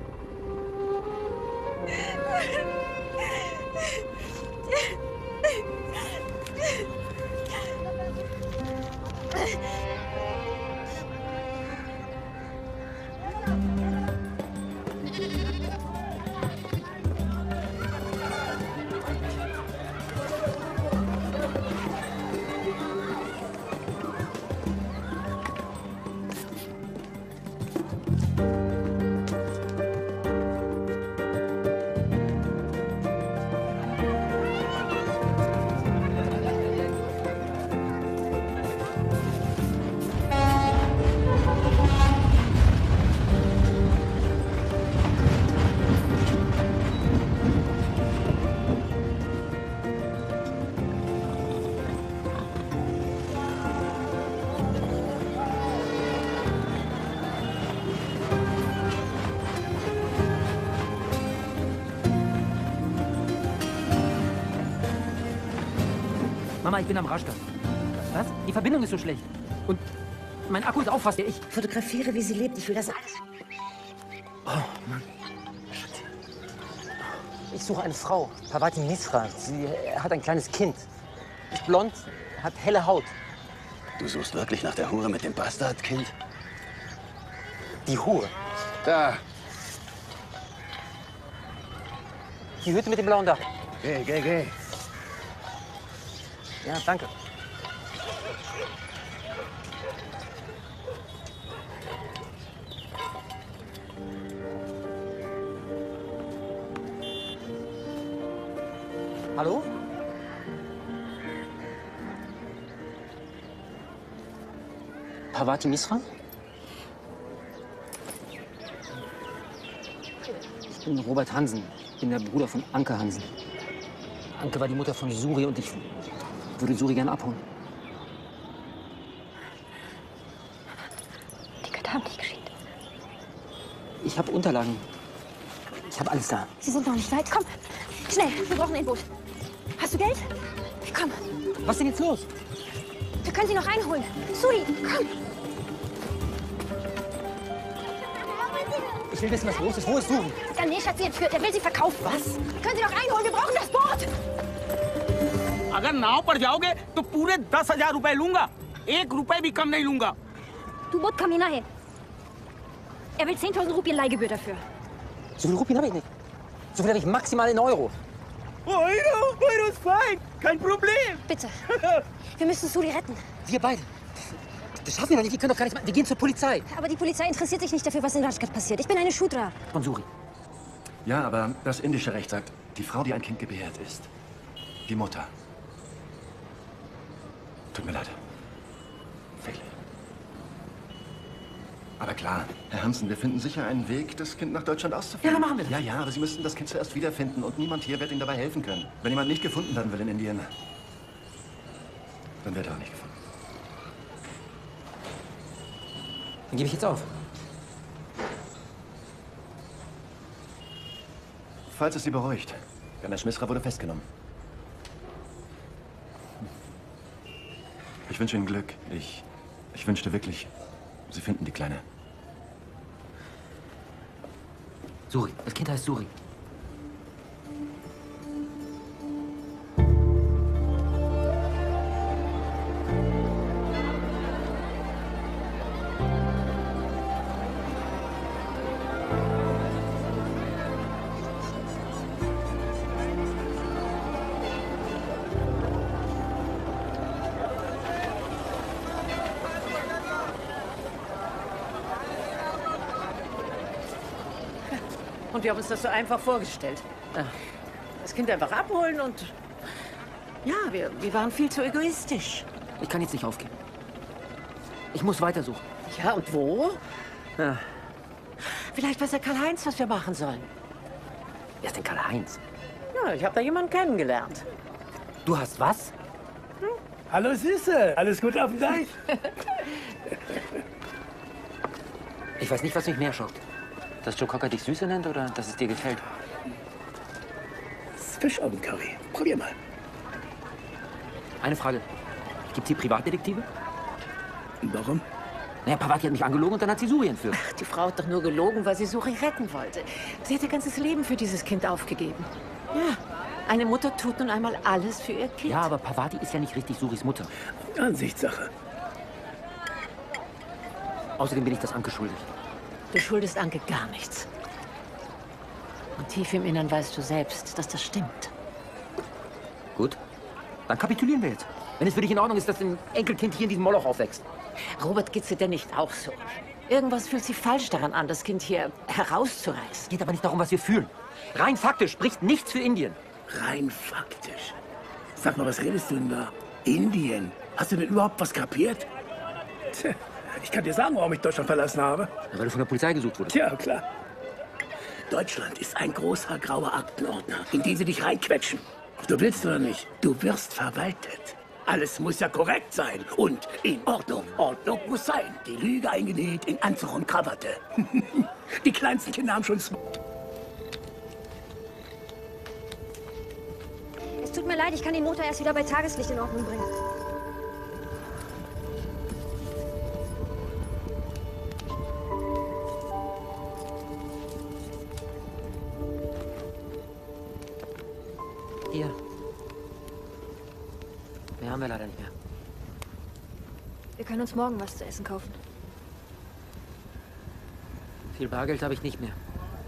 Mama, ich bin am Raschka. Was? Die Verbindung ist so schlecht. Und mein Akku ist auch fast... Ich fotografiere, wie sie lebt. Ich will das alles... Oh, Mann. Ich suche eine Frau, Parvati Misra. Sie hat ein kleines Kind. Ist blond, hat helle Haut. Du suchst wirklich nach der Hure mit dem Bastardkind? Die Hure? Da. Die Hütte mit dem blauen Dach. Geh, geh, geh. Ja, danke. Hallo? Parvati Misra? Ich bin Robert Hansen. Ich bin der Bruder von Anke Hansen. Anke war die Mutter von Suri und ich würde Suri gerne abholen. Die Götter haben dich geschickt. Ich habe Unterlagen. Ich habe alles da. Sie sind noch nicht weit. Komm, schnell, wir brauchen ein Boot. Hast du Geld? Komm. Was ist denn jetzt los? Wir können sie noch einholen. Suri, komm. Ich will wissen, was los ist. Wo ist Suri? Ganesh hat sie entführt. Er will sie verkaufen. Was? Wir können sie noch einholen. Wir brauchen das Boot. अगर नाव पर जाओगे तो पूरे दस हजार रुपए लूंगा एक रुपए भी कम नहीं लूंगा Du Boot, komm hinein. Er will zehntausend Rupien Leihgebühr dafür. So viel Rupien habe ich nicht. So viel habe ich maximal in Euro. Euro, Euro ist fein, kein Problem. Bitte. Wir müssen Suri retten. Wir beide. Das schaffen wir noch nicht. Wir können doch gar nicht machen. Wir gehen zur Polizei. Aber die Polizei interessiert sich nicht dafür, was in Rajgat passiert. Ich bin eine Shudra. Von Suri. Ja, aber das indische Recht sagt, die Frau, die ein Kind gebärt, ist die Mutter. Tut mir leid. Wirklich. Aber klar, Herr Hansen, wir finden sicher einen Weg, das Kind nach Deutschland auszuführen. Ja, dann machen wir das. Ja, ja, aber Sie müssten das Kind zuerst wiederfinden und niemand hier wird Ihnen dabei helfen können. Wenn jemand nicht gefunden werden will in Indien, dann wird er auch nicht gefunden. Dann gebe ich jetzt auf. Falls es Sie beruhigt, Ganesh Misra wurde festgenommen. Ich wünsche Ihnen Glück. Ich, ich wünschte wirklich, Sie finden die Kleine. Suri. Das Kind heißt Suri. Und wir haben uns das so einfach vorgestellt. Das Kind einfach abholen und... Ja, wir, wir waren viel zu egoistisch. Ich kann jetzt nicht aufgeben. Ich muss weitersuchen. Ja, und wo? Ja. Vielleicht weiß der Karl-Heinz, was wir machen sollen. Wer ist denn Karl-Heinz? Ja, ich habe da jemanden kennengelernt. Du hast was? Hm? Hallo Süße, alles gut auf dem Deich? Ich weiß nicht, was mich mehr schockt. Dass Joe Cocker dich Süße nennt oder dass es dir gefällt? Das ist Fischaugencurry. Probier mal. Eine Frage. Gibt's hier Privatdetektive? Warum? Naja, Pavati hat mich angelogen und dann hat sie Suri entführt. Ach, die Frau hat doch nur gelogen, weil sie Suri retten wollte. Sie hat ihr ganzes Leben für dieses Kind aufgegeben. Ja, eine Mutter tut nun einmal alles für ihr Kind. Ja, aber Pavati ist ja nicht richtig Suris Mutter. Ansichtssache. Außerdem bin ich das Anke schuldig. Du schuldest Anke gar nichts. Und tief im Innern weißt du selbst, dass das stimmt. Gut, dann kapitulieren wir jetzt. Wenn es für dich in Ordnung ist, dass ein Enkelkind hier in diesem Moloch aufwächst. Robert, geht's dir denn nicht auch so? Irgendwas fühlt sich falsch daran an, das Kind hier herauszureißen. Es geht aber nicht darum, was wir fühlen. Rein faktisch spricht nichts für Indien. Rein faktisch? Sag mal, was redest du denn da? Indien? Hast du denn überhaupt was kapiert? Tja, ich kann dir sagen, warum ich Deutschland verlassen habe. Weil du von der Polizei gesucht wurdest. Ja, klar. Deutschland ist ein großer grauer Aktenordner, in den sie dich reinquetschen. Ob du willst oder nicht, du wirst verwaltet. Alles muss ja korrekt sein und in Ordnung. Ordnung muss sein. Die Lüge eingenäht in Anzug und Krawatte. Die kleinsten Kinder haben schon... Es tut mir leid, ich kann den Motor erst wieder bei Tageslicht in Ordnung bringen. Hier. Mehr haben wir leider nicht mehr. Wir können uns morgen was zu essen kaufen. Viel Bargeld habe ich nicht mehr.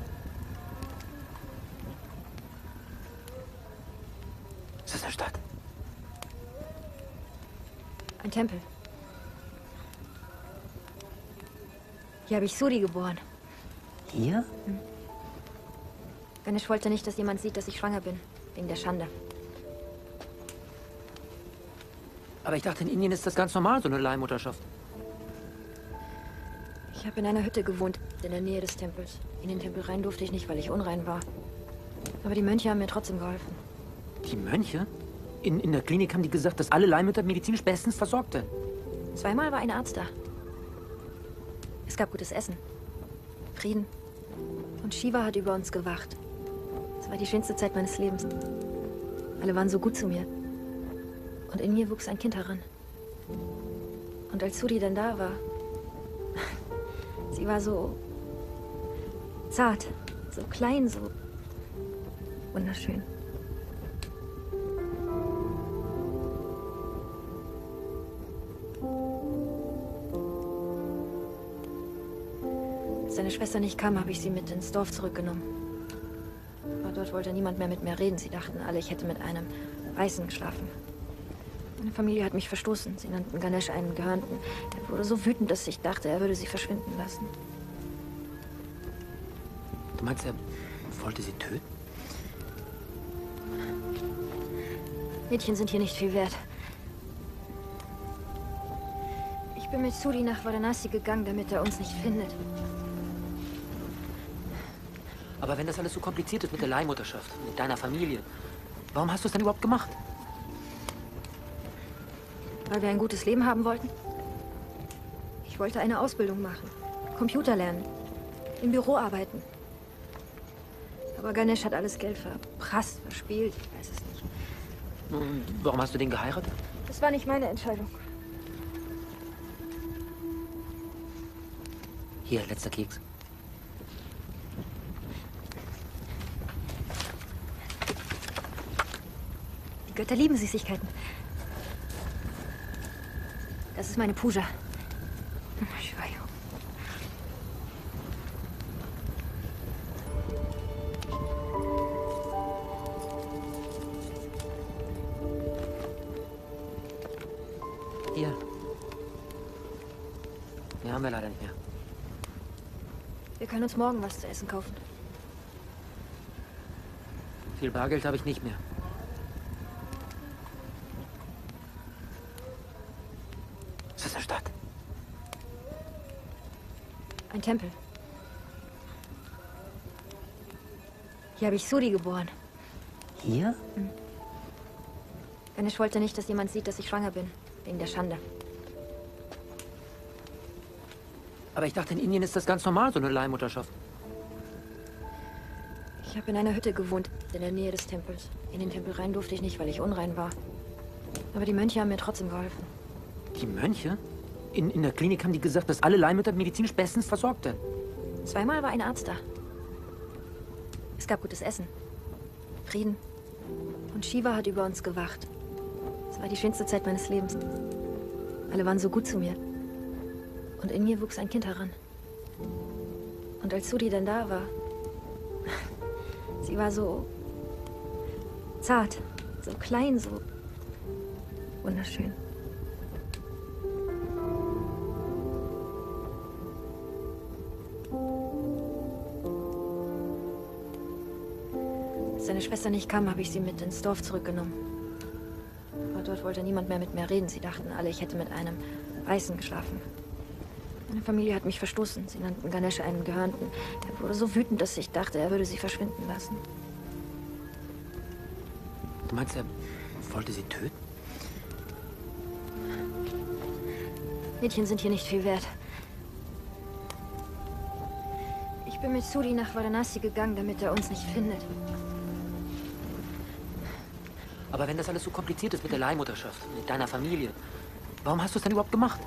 Ist das eine Stadt? Ein Tempel. Hier habe ich Suri geboren. Hier? Hm. Ganesh wollte nicht, dass jemand sieht, dass ich schwanger bin. Wegen der Schande. Aber ich dachte, in Indien ist das ganz normal, so eine Leihmutterschaft. Ich habe in einer Hütte gewohnt, in der Nähe des Tempels. In den Tempel rein durfte ich nicht, weil ich unrein war. Aber die Mönche haben mir trotzdem geholfen. Die Mönche? In, in der Klinik haben die gesagt, dass alle Leihmütter medizinisch bestens versorgt sind. Zweimal war ein Arzt da. Es gab gutes Essen. Frieden. Und Shiva hat über uns gewacht. Es war die schönste Zeit meines Lebens. Alle waren so gut zu mir. Und in mir wuchs ein Kind heran. Und als Suri dann da war, sie war so zart, so klein, so wunderschön. Als seine Schwester nicht kam, habe ich sie mit ins Dorf zurückgenommen. Aber dort wollte niemand mehr mit mir reden. Sie dachten alle, ich hätte mit einem Weißen geschlafen. Meine Familie hat mich verstoßen. Sie nannten Ganesh einen Gehörnten. Er wurde so wütend, dass ich dachte, er würde sie verschwinden lassen. Du meinst, er wollte sie töten? Mädchen sind hier nicht viel wert. Ich bin mit Suri nach Varanasi gegangen, damit er uns nicht findet. Aber wenn das alles so kompliziert ist mit der Leihmutterschaft, mit deiner Familie, warum hast du es dann überhaupt gemacht? Weil wir ein gutes Leben haben wollten. Ich wollte eine Ausbildung machen, Computer lernen, im Büro arbeiten. Aber Ganesh hat alles Geld verprasst, verspielt, ich weiß es nicht. Und warum hast du den geheiratet? Das war nicht meine Entscheidung. Hier, letzter Keks. Die Götter lieben Süßigkeiten. Das ist meine Puja. Shivayo. Hier. Mehr haben wir leider nicht mehr. Wir können uns morgen was zu essen kaufen. Viel Bargeld habe ich nicht mehr. Ist das eine Stadt? Ein Tempel. Hier habe ich Suri geboren. Hier? Hm. Ganesh wollte nicht, dass jemand sieht, dass ich schwanger bin. Wegen der Schande. Aber ich dachte, in Indien ist das ganz normal, so eine Leihmutterschaft. Ich habe in einer Hütte gewohnt, in der Nähe des Tempels. In den Tempel rein durfte ich nicht, weil ich unrein war. Aber die Mönche haben mir trotzdem geholfen. Die Mönche? In, in der Klinik haben die gesagt, dass alle Leihmütter medizinisch bestens versorgt sind. Zweimal war ein Arzt da. Es gab gutes Essen. Frieden. Und Shiva hat über uns gewacht. Es war die schönste Zeit meines Lebens. Alle waren so gut zu mir. Und in mir wuchs ein Kind heran. Und als Suri dann da war, sie war so zart, so klein, so wunderschön. Als seine Schwester nicht kam, habe ich sie mit ins Dorf zurückgenommen. Aber dort wollte niemand mehr mit mir reden. Sie dachten alle, ich hätte mit einem Weißen geschlafen. Meine Familie hat mich verstoßen. Sie nannten Ganesh einen Gehörnten. Er wurde so wütend, dass ich dachte, er würde sie verschwinden lassen. Du meinst, er wollte sie töten? Mädchen sind hier nicht viel wert. Ich bin mit Suri nach Varanasi gegangen, damit er uns nicht findet. Aber wenn das alles so kompliziert ist mit der Leihmutterschaft, mit deiner Familie, warum hast du es dann überhaupt gemacht?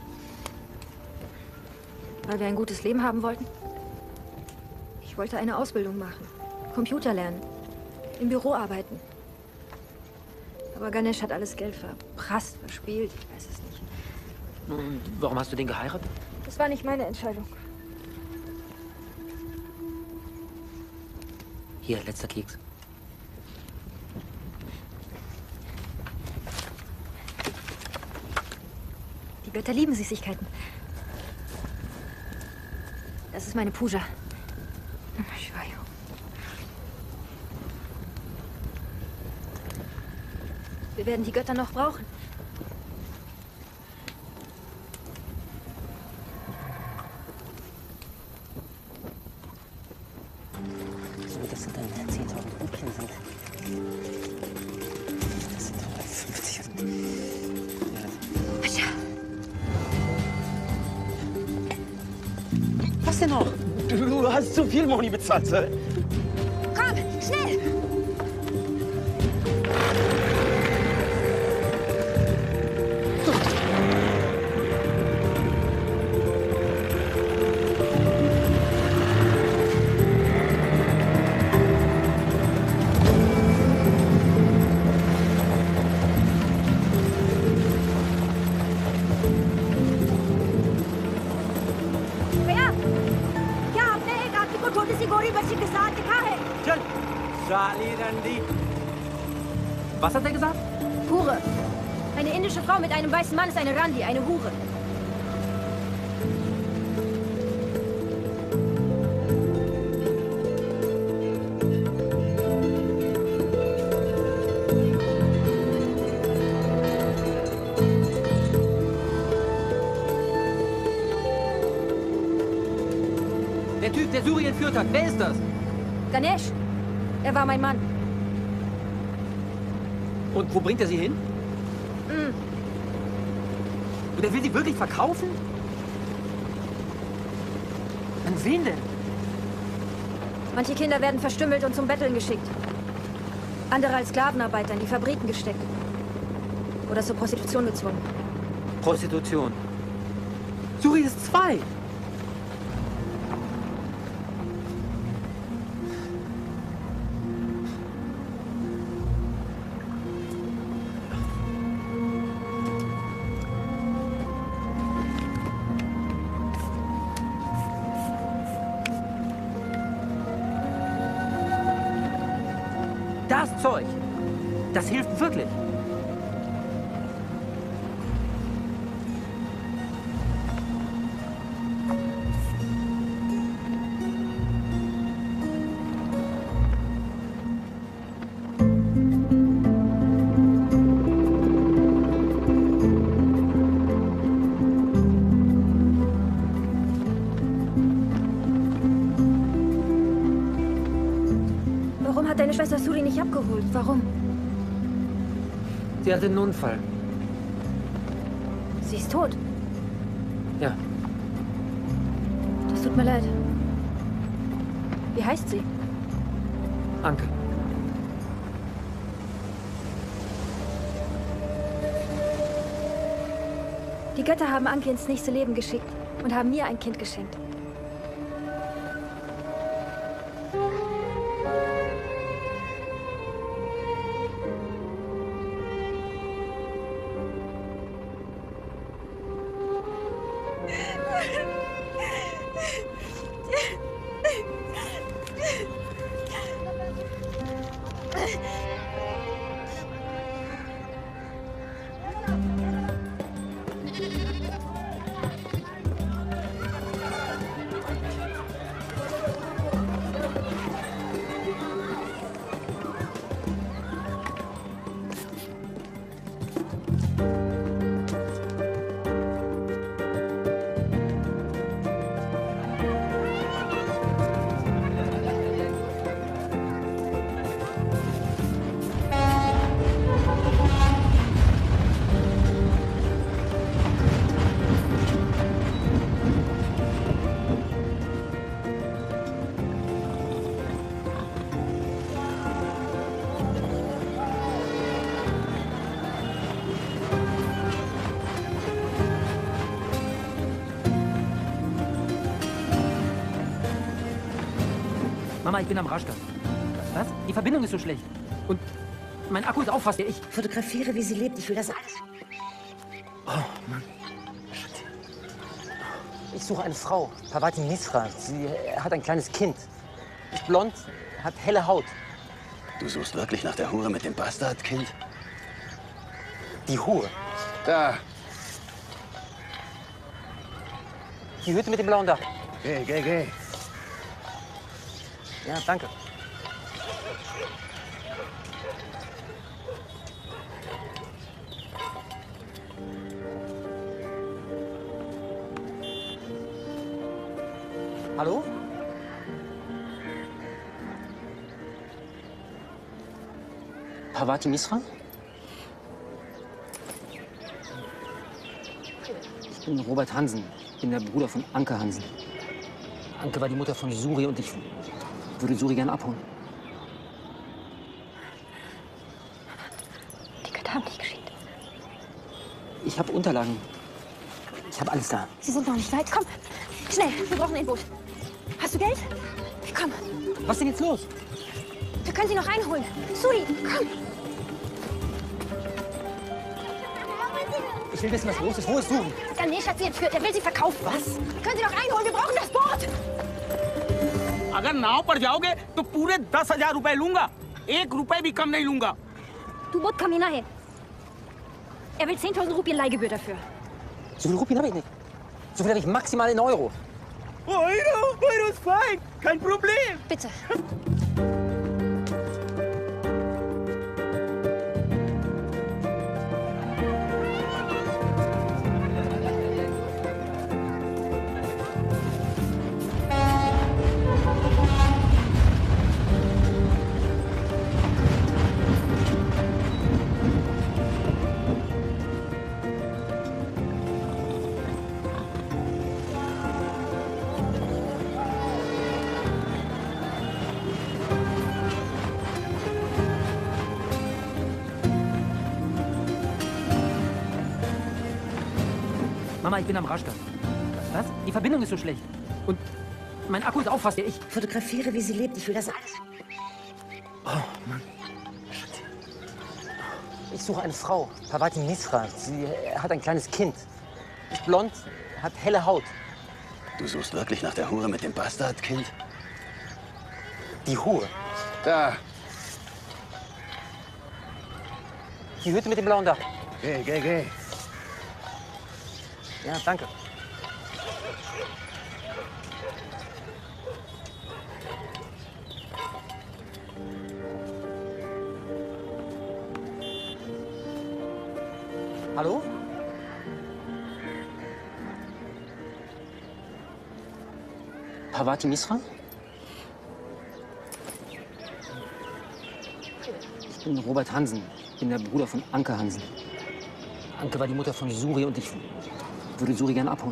Weil wir ein gutes Leben haben wollten. Ich wollte eine Ausbildung machen, Computer lernen, im Büro arbeiten. Aber Ganesh hat alles Geld verprasst, verspielt, ich weiß es nicht. Und warum hast du den geheiratet? Das war nicht meine Entscheidung. Hier, letzter Keks. Die Götter lieben Süßigkeiten. Das ist meine Puja. Shivayo. Wir werden die Götter noch brauchen. So, das sind dann zehntausend Rupien sind. Das sind hundertfünfzig. Ja. Was denn noch? Du hast zu viel Moni bezahlt, Sir. Komm, schnell! Was hat er gesagt? Hure. Eine indische Frau mit einem weißen Mann ist eine Randi, eine Hure. Der Typ, der Suri entführt hat, wer ist das? Ganesh. Er war mein Mann. Und wo bringt er sie hin? Mm. Und er will sie wirklich verkaufen? An wen denn? Manche Kinder werden verstümmelt und zum Betteln geschickt. Andere als Sklavenarbeiter in die Fabriken gesteckt. Oder zur Prostitution gezwungen. Prostitution. Suri ist zwei. Das Zeug, das hilft wirklich. abgeholt. Warum? Sie hatte einen Unfall. Sie ist tot. Ja. Das tut mir leid. Wie heißt sie? Anke. Die Götter haben Anke ins nächste Leben geschickt und haben mir ein Kind geschenkt. Mama, ich bin am Raschka. Was? Die Verbindung ist so schlecht. Und mein Akku ist auch fast leer. Ich Fotografiere, wie sie lebt. Ich will das alles. Oh, Mann. Ich suche eine Frau, Parvati Misra. Sie hat ein kleines Kind. Ist blond, hat helle Haut. Du suchst wirklich nach der Hure mit dem Bastardkind? Die Hure? Da. Die Hütte mit dem blauen Dach. Geh, geh, geh. Ja, danke. Hallo? Parvati Misra? Ich bin Robert Hansen. Ich bin der Bruder von Anke Hansen. Anke war die Mutter von Suri und ich würde Suri gerne abholen. Die Götter haben dich geschickt. Ich habe Unterlagen. Ich habe alles da. Sie sind noch nicht weit. Komm, schnell. Wir brauchen ein Boot. Hast du Geld? Komm. Was ist denn jetzt los? Wir können sie noch einholen. Suri, komm. Ich will wissen, was los ist. Wo ist Suri? Ganesh hat sie entführt. Er will sie verkaufen. Was? Wir können sie noch einholen. Wir brauchen das Boot. अगर नाव पर जाओगे तो पूरे दस हजार रुपए लूंगा एक रुपए भी कम नहीं लूंगा Du Boot, komm hierher. Er will zehntausend Rupien Leihgebühr dafür. So viel Rupien habe ich nicht. So viel habe ich maximal in Euro. Euro, Euro ist fein, kein Problem. Bitte. Mama, ich bin am Raschka. Was? Die Verbindung ist so schlecht. Und mein Akku ist auch fast leer. Ich Fotografiere, wie sie lebt. Ich will das alles. Oh, Mann. Ich suche eine Frau, Parvati Misra. Sie hat ein kleines Kind. Ist blond, hat helle Haut. Du suchst wirklich nach der Hure mit dem Bastardkind? Die Hure? Da. Die Hütte mit dem blauen Dach. Geh, geh, geh. Ja, danke. Hallo? Parvati Misra? Ich bin Robert Hansen. Ich bin der Bruder von Anke Hansen. Anke war die Mutter von Suri und ich würde Suri gerne abholen.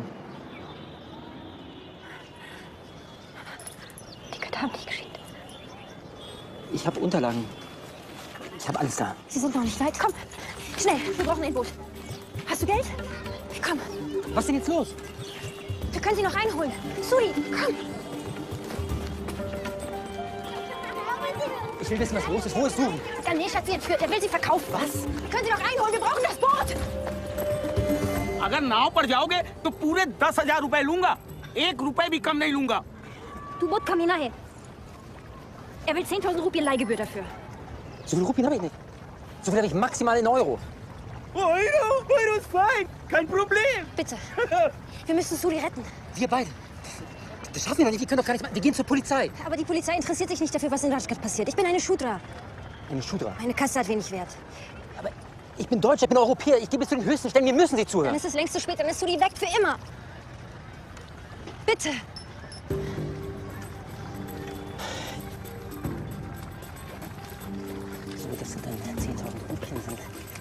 Die Götter haben dich geschickt. Ich habe Unterlagen. Ich habe alles da. Sie sind noch nicht weit. Komm, schnell, wir brauchen ein Boot. Hast du Geld? Komm. Was ist denn jetzt los? Wir können sie noch einholen. Suri, komm. Ich will wissen, was los ist. Wo ist Suri? Ganesh hat sie entführt. Er will sie verkaufen. Was? Wir können sie noch einholen. Wir brauchen das Boot. अगर नाव पर जाओगे तो पूरे दस हजार रुपए लूंगा एक रुपए भी कम नहीं लूंगा Du Boot, komm hinein. Er will zehntausend Rupien Leihgebühr dafür. So viel Rupien habe ich nicht. So viel habe ich maximal in Euro. Euro, Euro ist fein. Kein Problem. Bitte. Wir müssen Suri retten. Wir beide. Das schaffen wir doch nicht. Wir können doch gar nicht machen. Wir gehen zur Polizei. Aber die Polizei interessiert sich nicht dafür, was in Rajgat passiert. Ich bin eine Shudra. Eine Shudra? Meine Kaste hat wenig Wert. Aber ich bin Deutscher, ich bin Europäer. Ich gehe bis zu den höchsten Stellen. Wir müssen Sie zuhören. Dann ist es längst zu spät. Dann ist Suri weg für immer. Bitte. So, das sind dann zehntausend Rupien sind.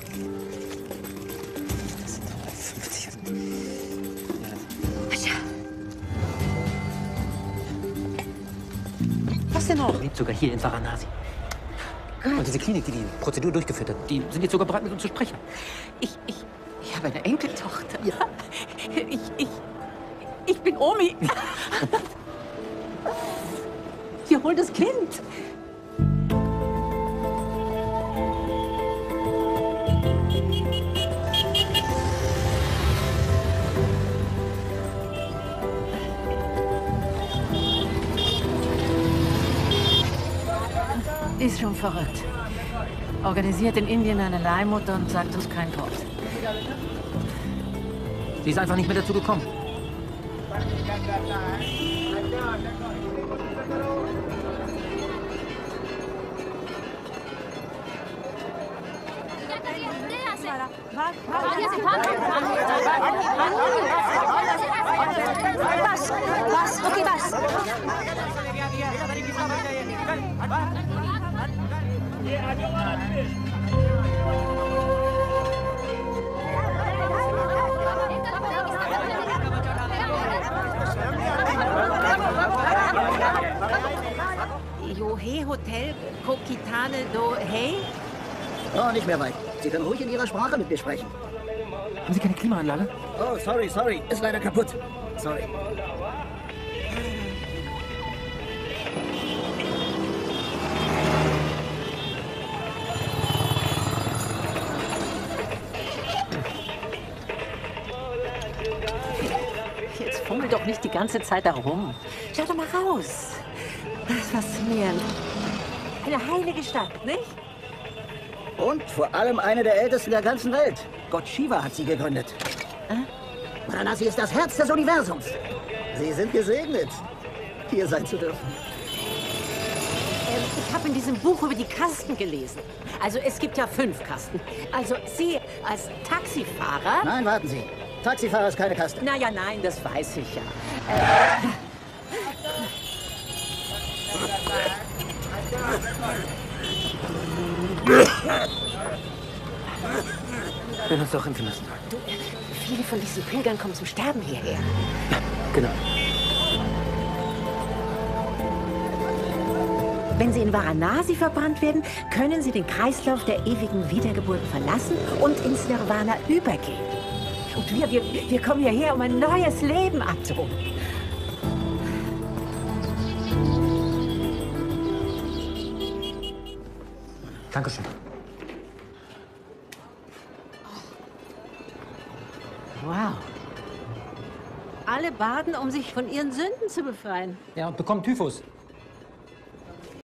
Das sind hundertfünfzig. Was denn noch? Lebt sogar hier in Varanasi. Und diese Klinik, die die Prozedur durchgeführt hat, die sind jetzt sogar bereit, mit uns zu sprechen. Ich, ich, ich habe eine Enkeltochter. Ja. Ich, ich, ich bin Omi. Wir holen das Kind. Ist schon verrückt. Organisiert in Indien eine Leihmutter und sagt uns kein Wort. Sie ist einfach nicht mehr dazu gekommen. Was? Was? Okay, was? Johe Hotel Kokitane do Hey? Oh, nicht mehr weit. Sie können ruhig in Ihrer Sprache mit mir sprechen. Haben Sie keine Klimaanlage? Oh, sorry, sorry. Ist leider kaputt. Sorry. Jetzt fummel doch nicht die ganze Zeit da rum. Schau doch mal raus. Das ist faszinierend. Eine heilige Stadt, nicht? Und vor allem eine der ältesten der ganzen Welt. Gott Shiva hat sie gegründet. Äh? Varanasi ist das Herz des Universums. Sie sind gesegnet, hier sein zu dürfen. Ähm, ich habe in diesem Buch über die Kasten gelesen. Also es gibt ja fünf Kasten. Also Sie als Taxifahrer... Nein, warten Sie. Taxifahrer ist keine Kaste. Na ja, nein, das weiß ich ja. Äh, Wir werden uns doch impfen lassen. Du, viele von diesen Pilgern kommen zum Sterben hierher. Ja, genau. Wenn sie in Varanasi verbrannt werden, können sie den Kreislauf der ewigen Wiedergeburt verlassen und ins Nirvana übergehen. Und wir, wir, wir kommen hierher, um ein neues Leben abzuholen. Dankeschön. Wow. Alle baden, um sich von ihren Sünden zu befreien. Ja, und bekommen Typhus.